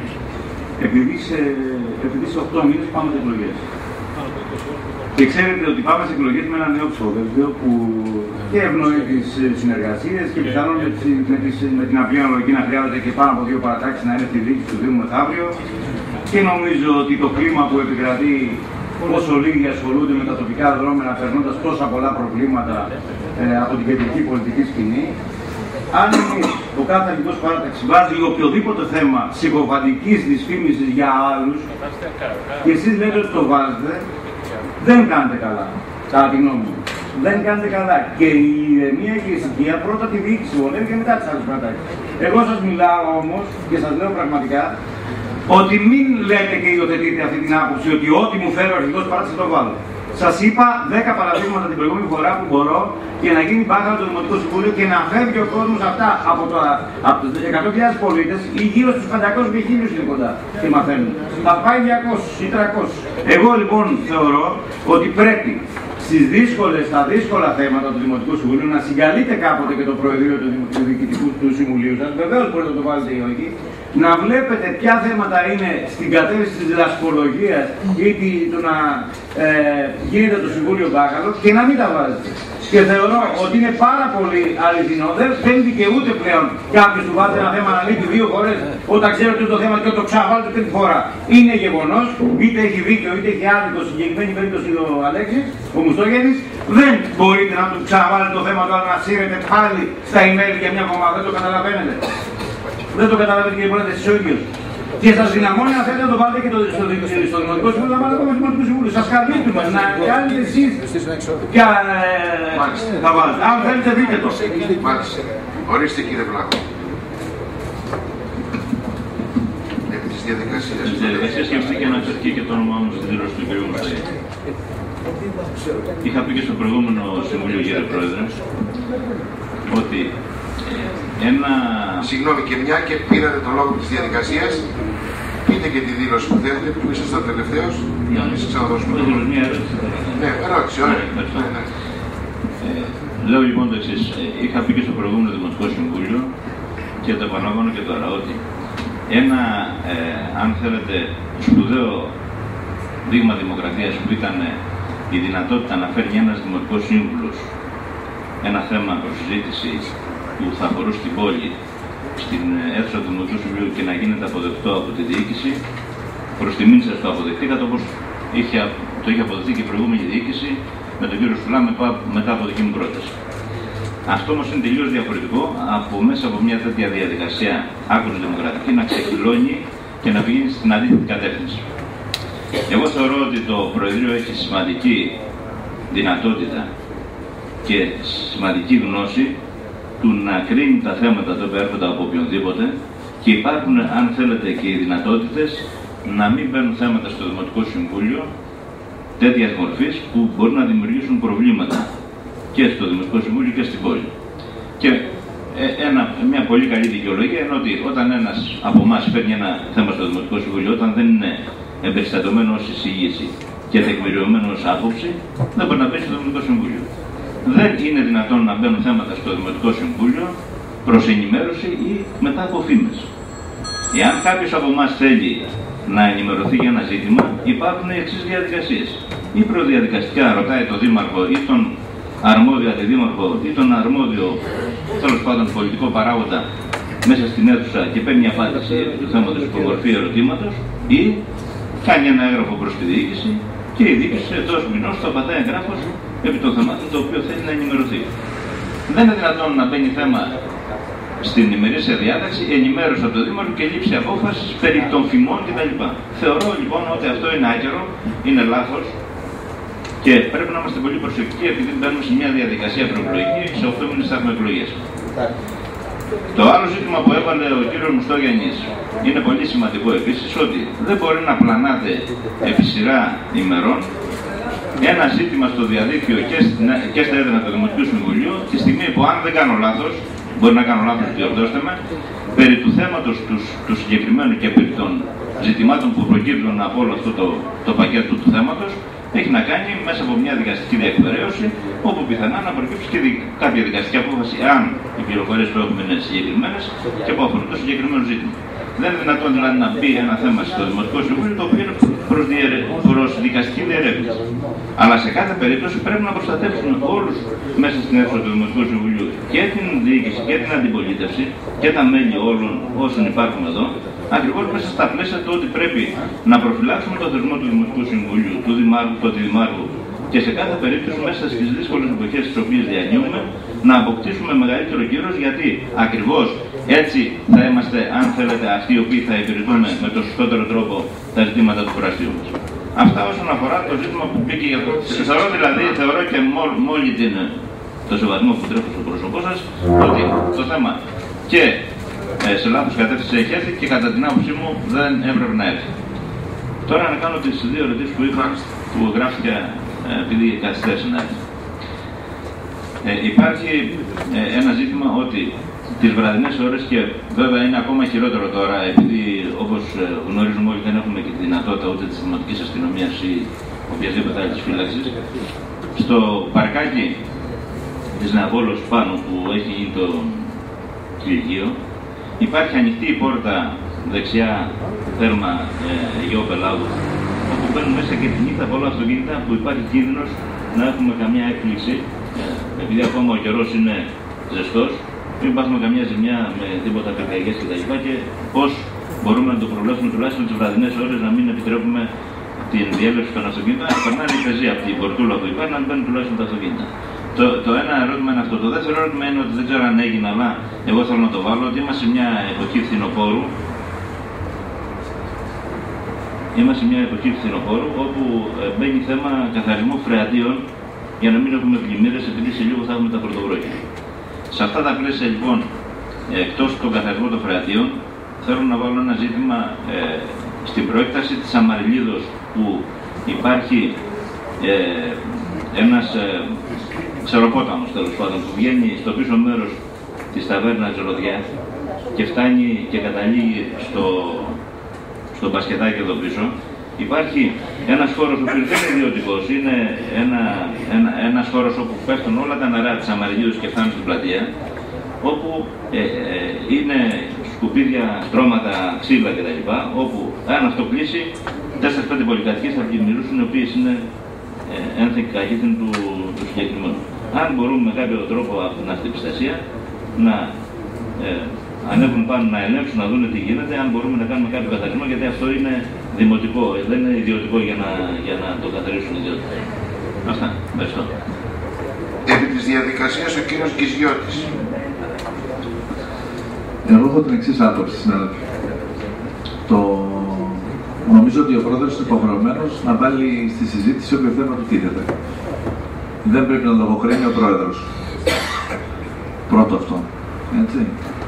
Επειδή σε 8 μήνες πάμε σε εκλογές. Και ξέρετε ότι πάμε σε εκλογές με ένα νέο ψηφοδέλτιο που και ευνοεί τις συνεργασίες και πιθανόν με την απλή αναλογική να χρειάζεται και πάνω από 2 παρατάξεις να είναι στη διοίκηση του Δήμου μεθαύριο. Και νομίζω ότι το κλίμα που επικρατεί, όσο λίγοι ασχολούνται με τα τοπικά δρόμενα, περνώντας τόσα πολλά προβλήματα από την κεντρική πολιτική σκηνή, αν εμείς ο κάθε αρχηγός παράταξης βάζει οποιοδήποτε θέμα συκοφαντικής δυσφήμισης για άλλους και εσείς λέτε ότι το βάζετε, δεν κάνετε καλά, κατά τη γνώμη μου. Δεν κάνετε καλά. Και η ηρεμία και η ησυχία πρώτα τη διοίκηση βολεύει και μετά τις άλλες παρατάξεις. Εγώ σας μιλάω όμως και σας λέω πραγματικά ότι μην λέτε και υιοθετείτε αυτή την άποψη ότι ό,τι μου φέρει ο αρχηγός παράταξης το βάλω. Σας είπα 10 παραδείγματα την προηγούμενη φορά που μπορώ και να γίνει μπάχαλο το Δημοτικό Συμβούλιο και να φεύγει ο κόσμος αυτά από τους 100.000 πολίτες ή γύρω στους 500 και 1.000 είναι κοντά και μαθαίνουν. Θα πάει 200 ή 300. Εγώ λοιπόν θεωρώ ότι πρέπει στα δύσκολα θέματα του Δημοτικού Συμβουλίου να συγκαλείτε κάποτε και το Προεδρείο του Διοικητικού του Συμβουλίου σας. Βεβαίως μπορείτε να το βάλετε ή όχι. Να βλέπετε ποια θέματα είναι στην κατεύθυνση της διδασκολογίας ή του να γίνεται το Συμβούλιο μπάχαλο και να μην τα βάζετε. Και θεωρώ ότι είναι πάρα πολύ αληθινό. Δεν δικαιούται πλέον κάποιος του βάζει ένα θέμα να λείπει 2 φορές όταν ξέρετε ότι το θέμα και το ξαναβάλλετε τρίτη φορά. Είναι γεγονός, είτε έχει δίκιο είτε έχει άδικο στην συγκεκριμένη περίπτωση ο Αλέξης, ο Μουστόγιαννης. Δεν μπορείτε να του ξαναβάλλετε το θέμα του, αλλά να σύρετε πάλι στα email για μια εβδομάδα. Δεν το καταλαβαίνετε. Δεν το καταλαβαίνετε και μπορείτε εσείς ο ίδιος. Και σας δυναμώνει να θέλετε να το βάλετε και στο Δημοτικό Συμβούλιο, να βάλετε ακόμα στο Δημοτικό Συμβούλιο. Σας καλύπτουμε να κάνετε εσείς ποια θα βάλετε. Αν θέλετε δείτε το. Μάλιστα. Ορίστε κύριε Βλάχο. Επί της διαδικασίας. Της διαδικασίας σκέφτηκε να εξαρκεί και το όνομά μου στην δήλωση του κ. Μουστόγιαννη. Είχα πει και στο προηγούμενο Συμβούλιο, κύριε Πρόεδρε, ότι Συγγνώμη, και μια και πήρατε το λόγο της διαδικασίας, πείτε και τη δήλωση που θέλετε, που ήσασταν τελευταίος, για να μην σας ξαναδώσουμε το λόγο. Μια ερώτηση. Ναι, ερώτηση, ωραία. Λέω λοιπόν το εξής. Είχα πει και στο προηγούμενο Δημοτικό Συμβούλιο και το επαναλαμβάνω και τώρα ότι ένα, αν θέλετε, σπουδαίο δείγμα δημοκρατίας που ήταν η δυνατότητα να φέρνει ένας Δημοτικός Σύμβουλος ένα θέμα προς συζήτηση που θα αφορούσε την πόλη στην αίθουσα του Δημοτικού Συμβουλίου και να γίνεται αποδεκτό από τη διοίκηση, προς τιμήν σας το αποδεχτήκατε, όπως το είχε αποδεχτεί και η προηγούμενη διοίκηση με τον κύριο Στουλά μετά από δική μου πρόταση. Αυτό όμως είναι τελείως διαφορετικό από μέσα από μια τέτοια διαδικασία άκρως δημοκρατική να ξεκυλώνει και να πηγαίνει στην αντίθετη κατεύθυνση. Εγώ θεωρώ ότι το Προεδρείο έχει σημαντική δυνατότητα και σημαντική γνώση του να κρίνει τα θέματα τα οποία έρχονται από οποιονδήποτε και υπάρχουν, αν θέλετε, και οι δυνατότητες να μην μπαίνουν θέματα στο Δημοτικό Συμβούλιο τέτοιας μορφής που μπορούν να δημιουργήσουν προβλήματα και στο Δημοτικό Συμβούλιο και στην πόλη. Και μια πολύ καλή δικαιολογία είναι ότι όταν ένας από εμάς φέρνει ένα θέμα στο Δημοτικό Συμβούλιο, όταν δεν είναι εμπεριστατωμένο ως εισήγηση και τεκμηριωμένο ως άποψη, δεν μπορεί να μπει στο Δημοτικό Συμβούλιο. Δεν είναι δυνατόν να μπαίνουν θέματα στο Δημοτικό Συμβούλιο προς ενημέρωση ή μετά από φήμες. Εάν κάποιος από εμάς θέλει να ενημερωθεί για ένα ζήτημα, υπάρχουν οι εξής διαδικασίες. Ή προδιαδικαστικά ρωτάει τον Δήμαρχο ή τον αρμόδιο αντιδήμαρχο ή τον αρμόδιο, τέλος πάντων, πολιτικό παράγοντα μέσα στην αίθουσα και παίρνει απάντηση του θέματος υπομορφή ερωτήματος, ή κάνει ένα έγγραφο προς τη διοίκηση και η διοίκηση εντός μηνός θα πατάει εγγράφος επί των θεμάτων το οποίο θέλει να ενημερωθεί. Δεν είναι δυνατόν να μπαίνει θέμα στην ημερήσια διάταξη, ενημέρωση από το Δήμαρχο και λήψη απόφασης περί των φημών κτλ. Θεωρώ λοιπόν ότι αυτό είναι άκερο, είναι λάθος και πρέπει να είμαστε πολύ προσεκτικοί επειδή μπαίνουμε σε μια διαδικασία προεκλογική και σε 8 μήνες θα έχουμε εκλογές. Το άλλο ζήτημα που έβαλε ο κύριος Μουστόγιαννης είναι πολύ σημαντικό επίσης, ότι δεν μπορεί να πλανάτε επί σειρά ημερών ένα ζήτημα στο διαδίκτυο και στα έδρανα του Δημοτικού Συμβουλίου τη στιγμή που, αν δεν κάνω λάθος, μπορεί να κάνω λάθος, διορθώστε με, περί του θέματος του συγκεκριμένου και περί των ζητημάτων που προκύπτουν από όλο αυτό το πακέτο του θέματος, έχει να κάνει μέσα από μια δικαστική διεκπαιρέωση, όπου πιθανά να προκύψει και κάποια δικαστική απόφαση, αν οι πληροφορίες που έχουμε είναι συγκεκριμένες και που αφορούν το συγκεκριμένο ζήτημα. Δεν είναι δυνατόν δηλαδή να μπει ένα θέμα στο Δημοτικό Συμβούλιο το οποίο είναι προς δικαστική διερεύνηση. Αλλά σε κάθε περίπτωση πρέπει να προστατεύσουμε όλους μέσα στην αίθουσα του Δημοτικού Συμβουλίου και την διοίκηση και την αντιπολίτευση και τα μέλη όλων όσων υπάρχουν εδώ, ακριβώς μέσα στα πλαίσια του ότι πρέπει να προφυλάξουμε το θεσμό του Δημοτικού Συμβουλίου, του Δημάρχου, του Αντιδημάρχου και σε κάθε περίπτωση μέσα στις δύσκολες εποχές τις οποίες διανύουμε να αποκτήσουμε μεγαλύτερο κύρος, γιατί ακριβώς έτσι θα είμαστε, αν θέλετε, αυτοί οι οποίοι θα υπηρετούμε με το σωστότερο τρόπο τα ζητήματα του προαστίου μας. Αυτά όσον αφορά το ζήτημα που μπήκε για το. Θεωρώ και με όλη το σεβασμό που τρέχω στο πρόσωπό σας, ότι το θέμα και σε λάθος κατεύθυνση έχει έρθει και κατά την άποψή μου δεν έπρεπε να έρθει. Τώρα να κάνω τις δύο ερωτήσεις που είπα, που γράφτηκε επειδή καθυστέρησε να έρθει. Υπάρχει ένα ζήτημα ότι τις βραδινές ώρες, και βέβαια είναι ακόμα χειρότερο τώρα, επειδή όπως γνωρίζουμε όλοι δεν έχουμε και τη δυνατότητα ούτε της δημοτικής αστυνομίας ή οποιασδήποτε άλλης φύλαξης, στο παρκάκι της Νεαπόλος πάνω που έχει γίνει το πληγείο, υπάρχει ανοιχτή η πόρτα δεξιά θέρμα Αιγαίου Πελάγου, όπου μπαίνουν μέσα και τη νύχτα πολλά αυτοκίνητα που υπάρχει κίνδυνος να έχουμε καμιά έκπληξη, επειδή ακόμα ο καιρός είναι ζεστός, μην πάθουμε καμιά ζημιά με τίποτα πυρκαγιές κτλ. Και πώς μπορούμε να το προβλέψουμε τουλάχιστον τις βραδινές ώρες, να μην επιτρέπουμε την διέλευση των αυτοκίνητων, να περνάνε οι πεζοί από την πορτούλα που υπάρχει, να μην μπαίνουν τουλάχιστον τα αυτοκίνητα. Το ένα ερώτημα είναι αυτό. Το δεύτερο ερώτημα είναι ότι δεν ξέρω αν έγινε, αλλά εγώ θέλω να το βάλω, ότι είμαστε σε μια εποχή φθινοπόρου. Είμαστε σε μια εποχή φθινοπόρου όπου μπαίνει θέμα καθαρισμού φρεατίων για να μην έχουμε πλημμύρες, επειδή σε λίγο θα έχουμε τα πρωτοβρόχια. Σε αυτά τα πλαίσια λοιπόν, εκτός των καθαρισμών των φρεατίων, θέλω να βάλω ένα ζήτημα στην προέκταση της Αμαριλίδος, που υπάρχει ένας ξεροπόταμος τέλος πάντων που βγαίνει στο πίσω μέρος της ταβέρνας Ροδιά και φτάνει και καταλήγει στο μπασκετάκι εδώ πίσω. Υπάρχει ένας χώρος που δεν είναι ιδιωτικός, είναι ένας χώρος όπου πέφτουν όλα τα νερά της Αμαριλίδος και φτάνουν στην πλατεία, όπου είναι σκουπίδια, στρώματα, ξύλα κτλ. Όπου αν αυτό κλείσει, 4-5 πολυκατοικίες θα πλημμυρίσουν, οι οποίες είναι ένθικη καγήθιν του συγκεκριμένου. Αν μπορούμε με κάποιο τρόπο από την αυτοεπιστασία να ανέβουν πάνω, να ελέγξουν, να δουν τι γίνεται, αν μπορούμε να κάνουμε κάποιο καθαρισμό, γιατί αυτό είναι δημοτικό, δεν είναι ιδιωτικό για να το καθαρίσουν ιδιώτες. Αυτά. Ευχαριστώ. Επί της διαδικασίας ο κύριος Γκυζιώτης. Εγώ έχω την εξής άποψη, συνάδελφοι. Νομίζω ότι ο πρόεδρος είναι υποχρεωμένος να βάλει στη συζήτηση όποιο θέμα του τίθεται. Δεν πρέπει να λογοκρίνει ο πρόεδρος. Πρώτο αυτό. Έτσι.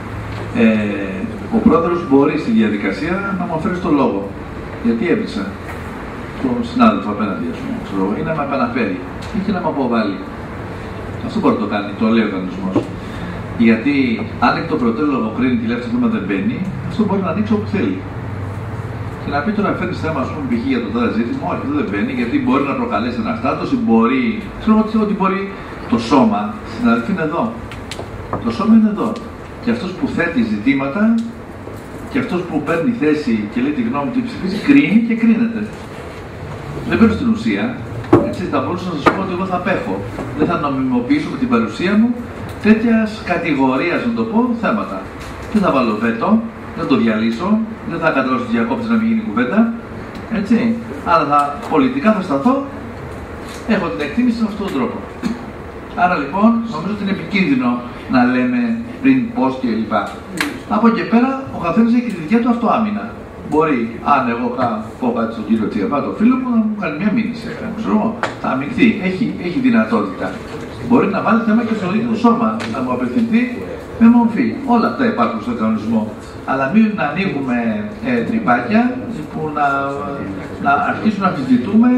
Ο πρόεδρος μπορεί στη διαδικασία να μου αφαιρεί το λόγο. Γιατί έβρισα τον συνάδελφο απέναντι, ας πούμε, ή να με επαναφέρει ή και να με αποβάλει. Αυτό μπορεί να το κάνει, το λέει ο κανονισμός. Γιατί αν εκ των προτέρων λογοκρίνει τη λέξη θέμα δεν μπαίνει, αυτό μπορεί να ανοίξει όπου θέλει. Και να πει τώρα φέρνει θέμα, ας πούμε, π.χ. για το τάδε ζήτημα, όχι, αυτό δεν μπαίνει, γιατί μπορεί να προκαλέσει αναστάτωση, μπορεί. Ξέρω ότι μπορεί. Το σώμα, συναδελφοί, είναι εδώ. Το σώμα είναι εδώ. Και αυτός που θέτει ζητήματα και αυτός που παίρνει θέση και λέει τη γνώμη του, ψηφίζει, κρίνει και κρίνεται. Δεν παίρνω στην ουσία. Έτσι, θα μπορούσα να σας πω ότι εγώ θα απέχω. Δεν θα νομιμοποιήσω με την παρουσία μου τέτοιας κατηγορίας, να το πω, θέματα. Δεν θα βάλω βέτο, δεν το διαλύσω, δεν θα καταλάβω στους διακόπτες να μην γίνει κουβέντα. Έτσι. Αλλά πολιτικά θα σταθώ, έχω την εκτίμηση με αυτόν τον τρόπο. Άρα λοιπόν, νομίζω ότι είναι επικίνδυνο να λέμε πριν, πώς και λοιπά. Από εκεί πέρα, ο καθένας έχει τη δικιά του αυτοάμυνα. Μπορεί, αν εγώ πω κάτι στον κύριο Τσιαπά, το φίλο μου, να μου κάνει μια μήνυση. Θα αμυνθεί. Έχει δυνατότητα. Μπορεί να βάλει θέμα και στο ίδιο σώμα, να μου απευθυνθεί με μορφή. Όλα αυτά υπάρχουν στον κανονισμό. Αλλά μην ανοίγουμε τρυπάκια που να αρχίσουν να αμφισβητούμε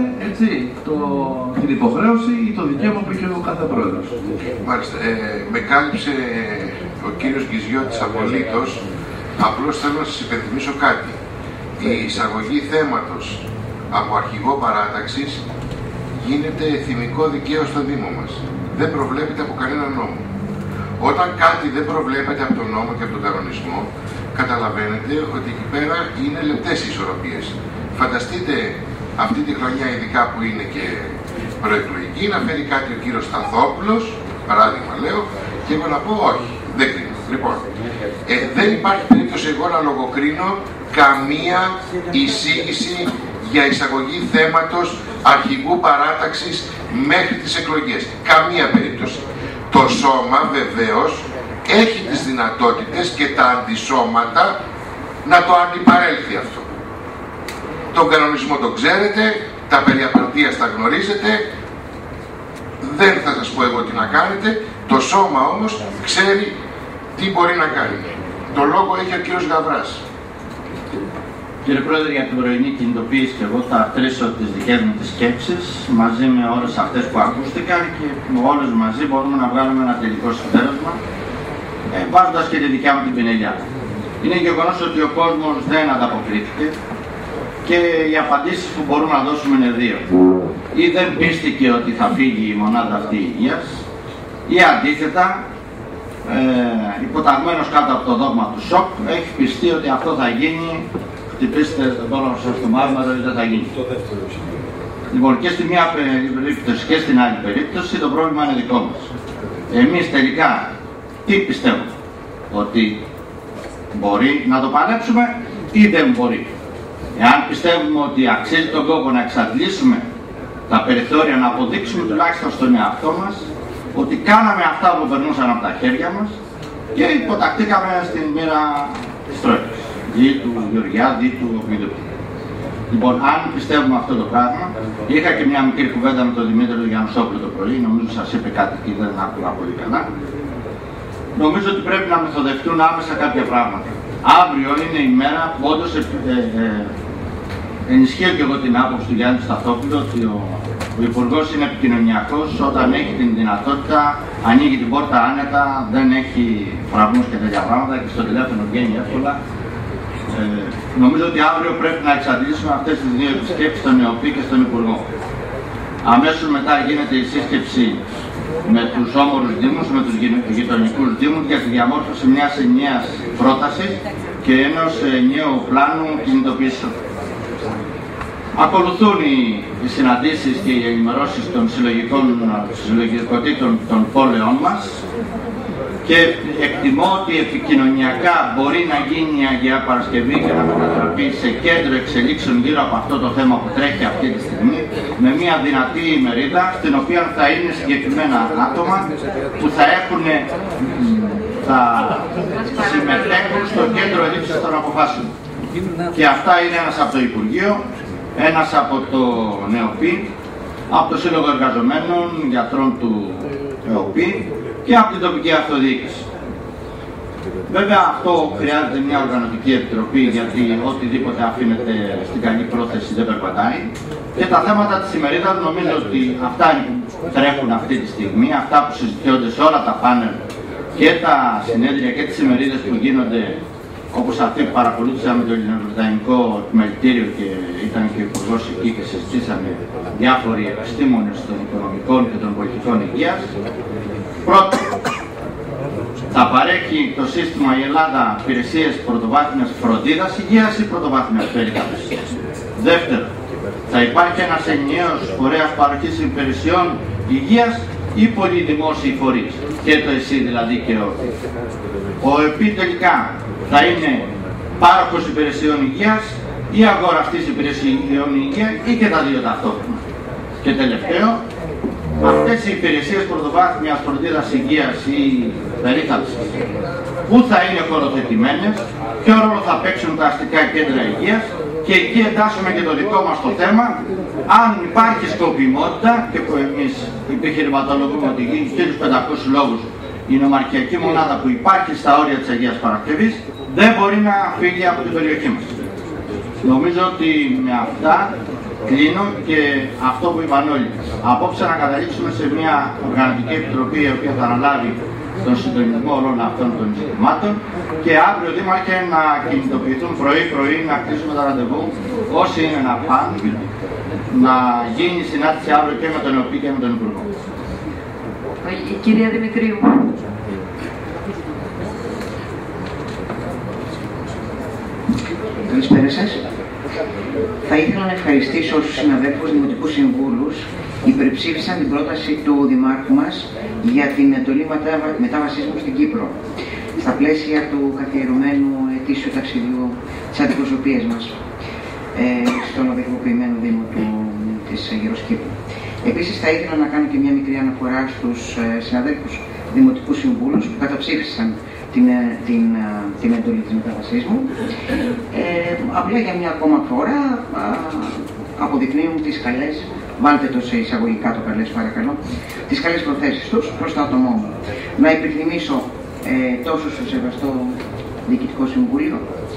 την υποχρέωση ή το δικαίωμα που έχει ο κάθε πρόεδρος. Μάλιστα. Με κάλυψε ο κύριος Γκυζιώτης απολύτως. Απλώς θέλω να σας υπενθυμίσω κάτι. Η εισαγωγή θέματος από αρχηγό παράταξης γίνεται εθιμικό δικαίωμα στο Δήμο μας. Δεν προβλέπεται από κανένα νόμο. Όταν κάτι δεν προβλέπεται από τον νόμο και από τον κανονισμό, καταλαβαίνετε ότι εκεί πέρα είναι λεπτές οι ισορροπίες. Φανταστείτε αυτή τη χρονιά, ειδικά που είναι και προεκλογική, να φέρει κάτι ο κύριος Σταθόπουλος, παράδειγμα λέω, και εγώ να πω όχι, δεν κρίνω. Λοιπόν, δεν υπάρχει περίπτωση εγώ να λογοκρίνω καμία εισήγηση για εισαγωγή θέματος αρχηγού παράταξης μέχρι τις εκλογές. Καμία περίπτωση. Το σώμα βεβαίως έχει τις δυνατότητες και τα αντισώματα να το αντιπαρέλθει αυτό. Τον κανονισμό το ξέρετε, τα περί απαρτίας τα γνωρίζετε, δεν θα σας πω εγώ τι να κάνετε, το σώμα όμως ξέρει τι μπορεί να κάνει. Το λόγο έχει ο κύριος Γαβράς. Κύριε Πρόεδρε, για την πρωινή κινητοποίηση και εγώ θα τρίσω τις δικές μου τις σκέψεις μαζί με όλες αυτές που ακούστηκαν και όλες μαζί μπορούμε να βγάλουμε ένα τελικό συμπέρασμα βάζοντας και τη δικιά μου την πινελιά. Είναι γεγονός ότι ο κόσμος δεν ανταποκρίθηκε και οι απαντήσεις που μπορούμε να δώσουμε είναι δύο. Ή δεν πίστηκε ότι θα φύγει η μονάδα αυτή υγείας ή αντίθετα υποταγμένος κάτω από το δόγμα του σοκ έχει πιστεί ότι αυτό θα γίνει. Χτυπήστε τον κόλλο σας στο μάρμαρο ή δεν θα γίνει. Λοιπόν, και στη μία περίπτωση και στην άλλη περίπτωση το πρόβλημα είναι δικό μας. Εμείς τελικά τι πιστεύουμε? Ότι μπορεί να το παλέψουμε ή δεν μπορεί? Εάν πιστεύουμε ότι αξίζει τον κόπο να εξαντλήσουμε τα περιθώρια, να αποδείξουμε τουλάχιστον στον εαυτό μας ότι κάναμε αυτά που περνούσαν από τα χέρια μας και υποτακτήκαμε στην μοίρα της Τρόικας. Δι του Γεωργιάδη, δι του οποιοδήποτε. Λοιπόν, αν πιστεύουμε αυτό το πράγμα, είχα και μια μικρή κουβέντα με τον Δημήτρη Γιαννουσόπουλο το πρωί, νομίζω σας είπε κάτι και δεν άκουγα πολύ καλά. Νομίζω ότι πρέπει να μεθοδευτούν άμεσα κάποια πράγματα. Αύριο είναι η μέρα που όντως ενισχύω και εγώ την άποψη του Γιάννη Σταθόπουλου ότι ο Υπουργός είναι επικοινωνιακός όταν έχει την δυνατότητα, ανοίγει την πόρτα άνετα, δεν έχει φραγμούς και τέτοια πράγματα και στο τηλέφωνο βγαίνει εύκολα. Νομίζω ότι αύριο πρέπει να εξαντλήσουμε αυτές τις δύο επισκέψεις στον ΕΟΠΗ και στον Υπουργό. Αμέσως μετά γίνεται η σύσκεψη με τους όμορους δήμους, με τους γειτονικούς δήμους για τη διαμόρφωση μιας ενιαίας πρότασης και ενός ενιαίου πλάνου κινητοποιήσεων. Ακολουθούν οι συναντήσεις και οι ενημερώσεις των συλλογικοτήτων των πόλεων μας και εκτιμώ ότι επικοινωνιακά μπορεί να γίνει η Αγία Παρασκευή και να μετατραπεί σε κέντρο εξελίξεων γύρω από αυτό το θέμα που τρέχει αυτή τη στιγμή με μια δυνατή ημερίδα στην οποία θα είναι συγκεκριμένα άτομα που θα συμμετέχουν στο κέντρο λήψης των αποφάσεων. Και αυτά είναι ένας από το Υπουργείο, ένας από το ΕΟΠΗ, από το Σύλλογο Εργαζομένων Γιατρών του ΕΟΠΗ και από την τοπική αυτοδιοίκηση. Βέβαια αυτό χρειάζεται μια οργανωτική επιτροπή γιατί οτιδήποτε αφήνεται στην καλή πρόθεση δεν περπατάει. Και τα θέματα της ημερίδας νομίζω ότι αυτά που τρέχουν αυτή τη στιγμή, αυτά που συζητιόνται σε όλα τα πάνελ και τα συνέδρια και τις ημερίδες που γίνονται όπως αυτή που παρακολούθησα με το Ελληνοβρετανικό Επιμελητήριο και ήταν και ο Υπουργός εκεί και συζητήσαμε διάφοροι επιστήμονες των οικονομικών και των πολιτικών υγείας. Πρώτον, θα παρέχει το σύστημα η Ελλάδα υπηρεσίες πρωτοβάθμιας φροντίδας υγείας ή πρωτοβάθμιας περίθαλψης. Δεύτερον, θα υπάρχει ένας ενιαίος φορέας παροχής υπηρεσιών υγείας ή πολυδημόσιοι φορείς, και το ΕΣΥ δηλαδή και ο ΕΠΗ τελικά θα είναι πάροχος υπηρεσιών υγείας ή αγοραστής υπηρεσιών υγείας ή και τα δύο ταυτόχρονα. Και τελευταίο, αυτές οι υπηρεσίες πρωτοβάθμιας φροντίδας υγείας ή περίθαλψης που θα είναι χωροθετημένες, ποιο ρόλο θα παίξουν τα αστικά κέντρα υγείας και εκεί εντάσσουμε και το δικό μας το θέμα, αν υπάρχει σκοπιμότητα και που εμείς επιχειρηματολογούμε ότι γίνει 1.500 λόγους η νομαρχιακή μονάδα που υπάρχει στα όρια της Αγίας Παρασκευής δεν μπορεί να φύγει από την περιοχή μας. Νομίζω ότι με αυτά κλείνω και αυτό που είπαν όλοι. Απόψε να καταλήξουμε σε μια οργανωτική επιτροπή η οποία θα αναλάβει τον συντονισμό όλων αυτών των ζητημάτων και αύριο Δήμαρχε να κινητοποιηθούν πρωί-πρωί, να κλείσουμε τα ραντεβού όσοι είναι να πάνε, να γίνει συνάντηση αύριο και με τον ΕΟΠΗ και με τον Υπουργό. Η κυρία Δημητρίου. Καλησπέρα σας. Θα ήθελα να ευχαριστήσω όσους συναδέλφους δημοτικούς συμβούλους υπερψήφισαν την πρόταση του Δημάρχου μας για την εντολή μετάβασής μου στην Κύπρο στα πλαίσια του καθιερωμένου ετήσιου ταξιδιού της αντιπροσωπείας μας στον οδηγοποιημένο Δήμο της Γεροσκήπου. Επίσης θα ήθελα να κάνω και μια μικρή αναφορά στους συναδέλφους δημοτικούς συμβούλους που καταψήφισαν την εντολή της μεταβασίσμου. Απλά για μια ακόμα φορά αποδεικνύουν τις καλές, βάλτε το σε εισαγωγικά το καλές παρακαλώ, τις καλές προθέσεις τους προς το άτομό μου. Να υπενθυμίσω τόσο στο σεβαστό Διοικητικό Συμβούλιο,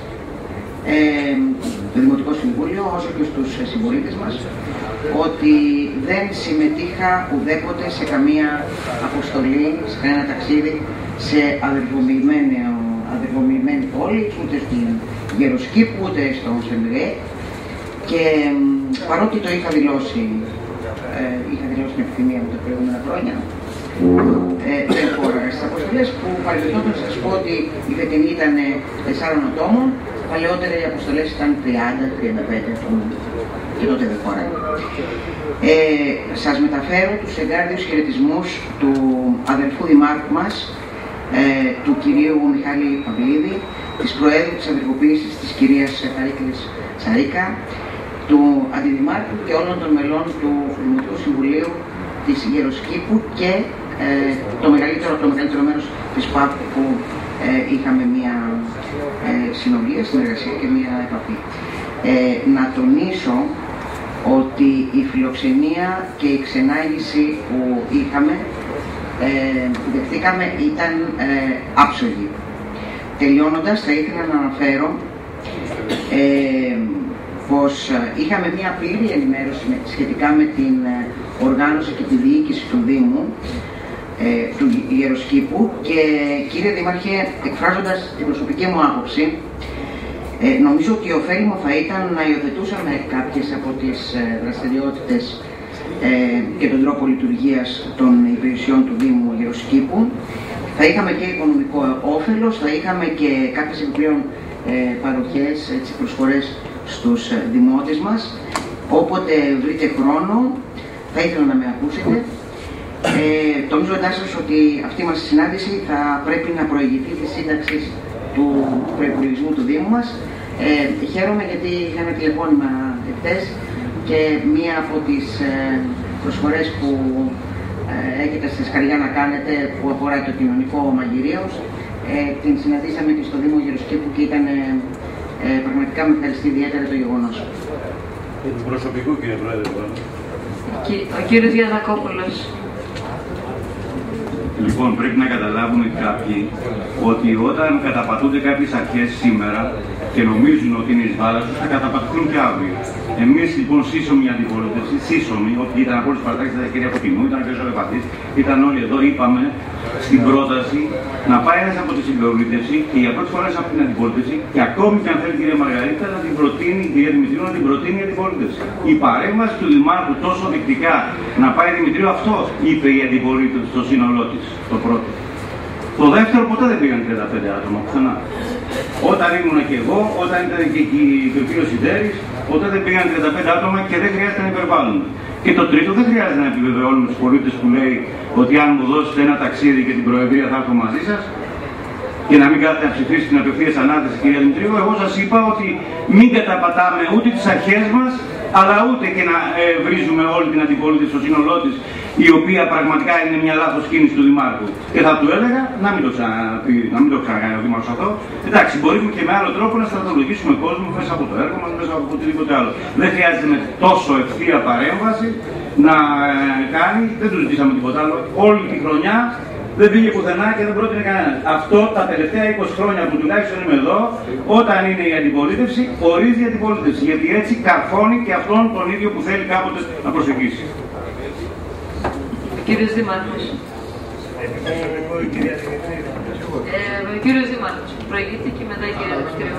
το Δημοτικό Συμβούλιο, όσο και στους συμπολίτες μας, ότι δεν συμμετείχα ουδέποτε σε καμία αποστολή, σε κανένα ταξίδι, σε αδερφοποιημένη πόλη, ούτε στην Γεροσκήπου, ούτε στον Σεμβρέ. Και παρότι το είχα δηλώσει την επιθυμία μου τα προηγούμενα χρόνια, δεν χώραγα στις αποστολές που παρελθόντως να σας πω ότι η φετινή ήταν 4 ατόμων, παλαιότερα οι αποστολές ήταν 30-35 ατόμων και τότε δεν χώραγα. Σας μεταφέρω τους εγκάρδιους χαιρετισμούς του αδελφού δημάρχου μας, του κυρίου Μιχάλη Παυλίδη, της Προέδρου της Αδερφοποίησης της κυρίας Χαρίκλης Σαρίκα, του Αντιδημάρχου και όλων των μελών του Δημοτικού Συμβουλίου της Γεροσκήπου και το μεγαλύτερο μέρος της ΠΑΠ που είχαμε μια συνομιλία, συνεργασία και μια επαφή. Να τονίσω ότι η φιλοξενία και η ξενάγηση που είχαμε, που δεχτήκαμε, ήταν άψογη. Τελειώνοντας, θα ήθελα να αναφέρω πως είχαμε μια πλήρη ενημέρωση σχετικά με την οργάνωση και τη διοίκηση του Δήμου, του Γεροσκήπου, και κύριε Δήμαρχε, εκφράζοντας την προσωπική μου άποψη, νομίζω ότι ωφέλιμο θα ήταν να υιοθετούσαμε κάποιες από τις δραστηριότητες και τον τρόπο λειτουργίας των υπηρεσιών του Δήμου Γεροσκήπου. Θα είχαμε και οικονομικό όφελος, θα είχαμε και κάποιες επιπλέον παροχές, προσφορές στους δημότες μας. Όποτε βρείτε χρόνο, θα ήθελα να με ακούσετε. Τονίζοντάς σας ότι αυτή μας η συνάντηση θα πρέπει να προηγηθεί τη σύνταξη του προϋπολογισμού του Δήμου μας. Χαίρομαι γιατί είχα ένα τηλεφώνημα εχθές και μία από τις προσφορές που έχετε στη σκαριά να κάνετε, που αφορά το κοινωνικό μαγειρίο, την συναντήσαμε και στο Δήμο Γεροσκήπου και ήταν πραγματικά με ευχαριστεί ιδιαίτερα το γεγονός. Του προσωπικού, κύριε Πρόεδρε. Ο κύριος Γιαννακόπουλος. Λοιπόν, πρέπει να καταλάβουν κάποιοι ότι όταν καταπατούνται κάποιες αρχές σήμερα και νομίζουν ότι είναι εις βάρος τους, θα καταπατηθούν και αύριο. Εμείς λοιπόν σύσσωμη αντιπολίτευση, ότι ήταν από όλες τις παρατάξεις, ήταν η κυρία Κοκκινού, ήταν ο κ. Ζολεπαθής, ήταν όλοι εδώ, είπαμε στην πρόταση να πάει ένας από τη συμπολίτευση και για πρώτη φορά από την αντιπολίτευση, και ακόμη και αν θέλει η κυρία Μαργαρίτα να την προτείνει, η κυρία Δημητρίου να την προτείνει η αντιπολίτευση. Η παρέμβαση του Δημάρχου τόσο δεικτικά να πάει Δημητρίου, αυτό είπε η αντιπολίτευση στο σύνολό της, το πρώτο. Το δεύτερο, ποτέ δεν πήγαν 35 άτομα πουθενά. Όταν ήμουν και εγώ, όταν ήταν και ο κύριος Σιδέρης, ποτέ δεν πήγαν 35 άτομα και δεν χρειάζεται να υπερβάλλουν. Και το τρίτο, δεν χρειάζεται να επιβεβαιώνουμε τους πολίτες που λέει ότι αν μου δώσετε ένα ταξίδι και την Προεδρία θα έρθω μαζί σας και να μην κάνετε να ψηφίσετε την απευθείας ανάθεση, κυρία Δημητρίου. Εγώ σας είπα ότι μην καταπατάμε ούτε τις αρχές μας, αλλά ούτε και να βρίζουμε όλη την αντιπολίτευση στο σύνολό της, η οποία πραγματικά είναι μια λάθος κίνηση του Δημάρχου. Και θα του έλεγα να μην το ξαναπεί, να μην το ξανακάνει ο Δήμαρχος αυτό. Εντάξει, μπορούμε και με άλλο τρόπο να στρατολογήσουμε κόσμο μέσα από το έργο μας, μέσα από οτιδήποτε άλλο. Δεν χρειάζεται με τόσο ευθεία παρέμβαση να κάνει, δεν του ζητήσαμε τίποτα άλλο. Όλη τη χρονιά δεν πήγε πουθενά και δεν πρότεινε κανένας. Αυτό τα τελευταία 20 χρόνια που τουλάχιστον είμαι εδώ, όταν είναι η αντιπολίτευση, ορίζει η αντιπολίτευση. Γιατί έτσι καρφώνει και αυτόν τον ίδιο που θέλει κάποτε να προσεγγίσει. Κύριος Δήμαρχος. Ο κύριος Δήμαρχος που προηγείται και μετά η κυρία Δημητρίου.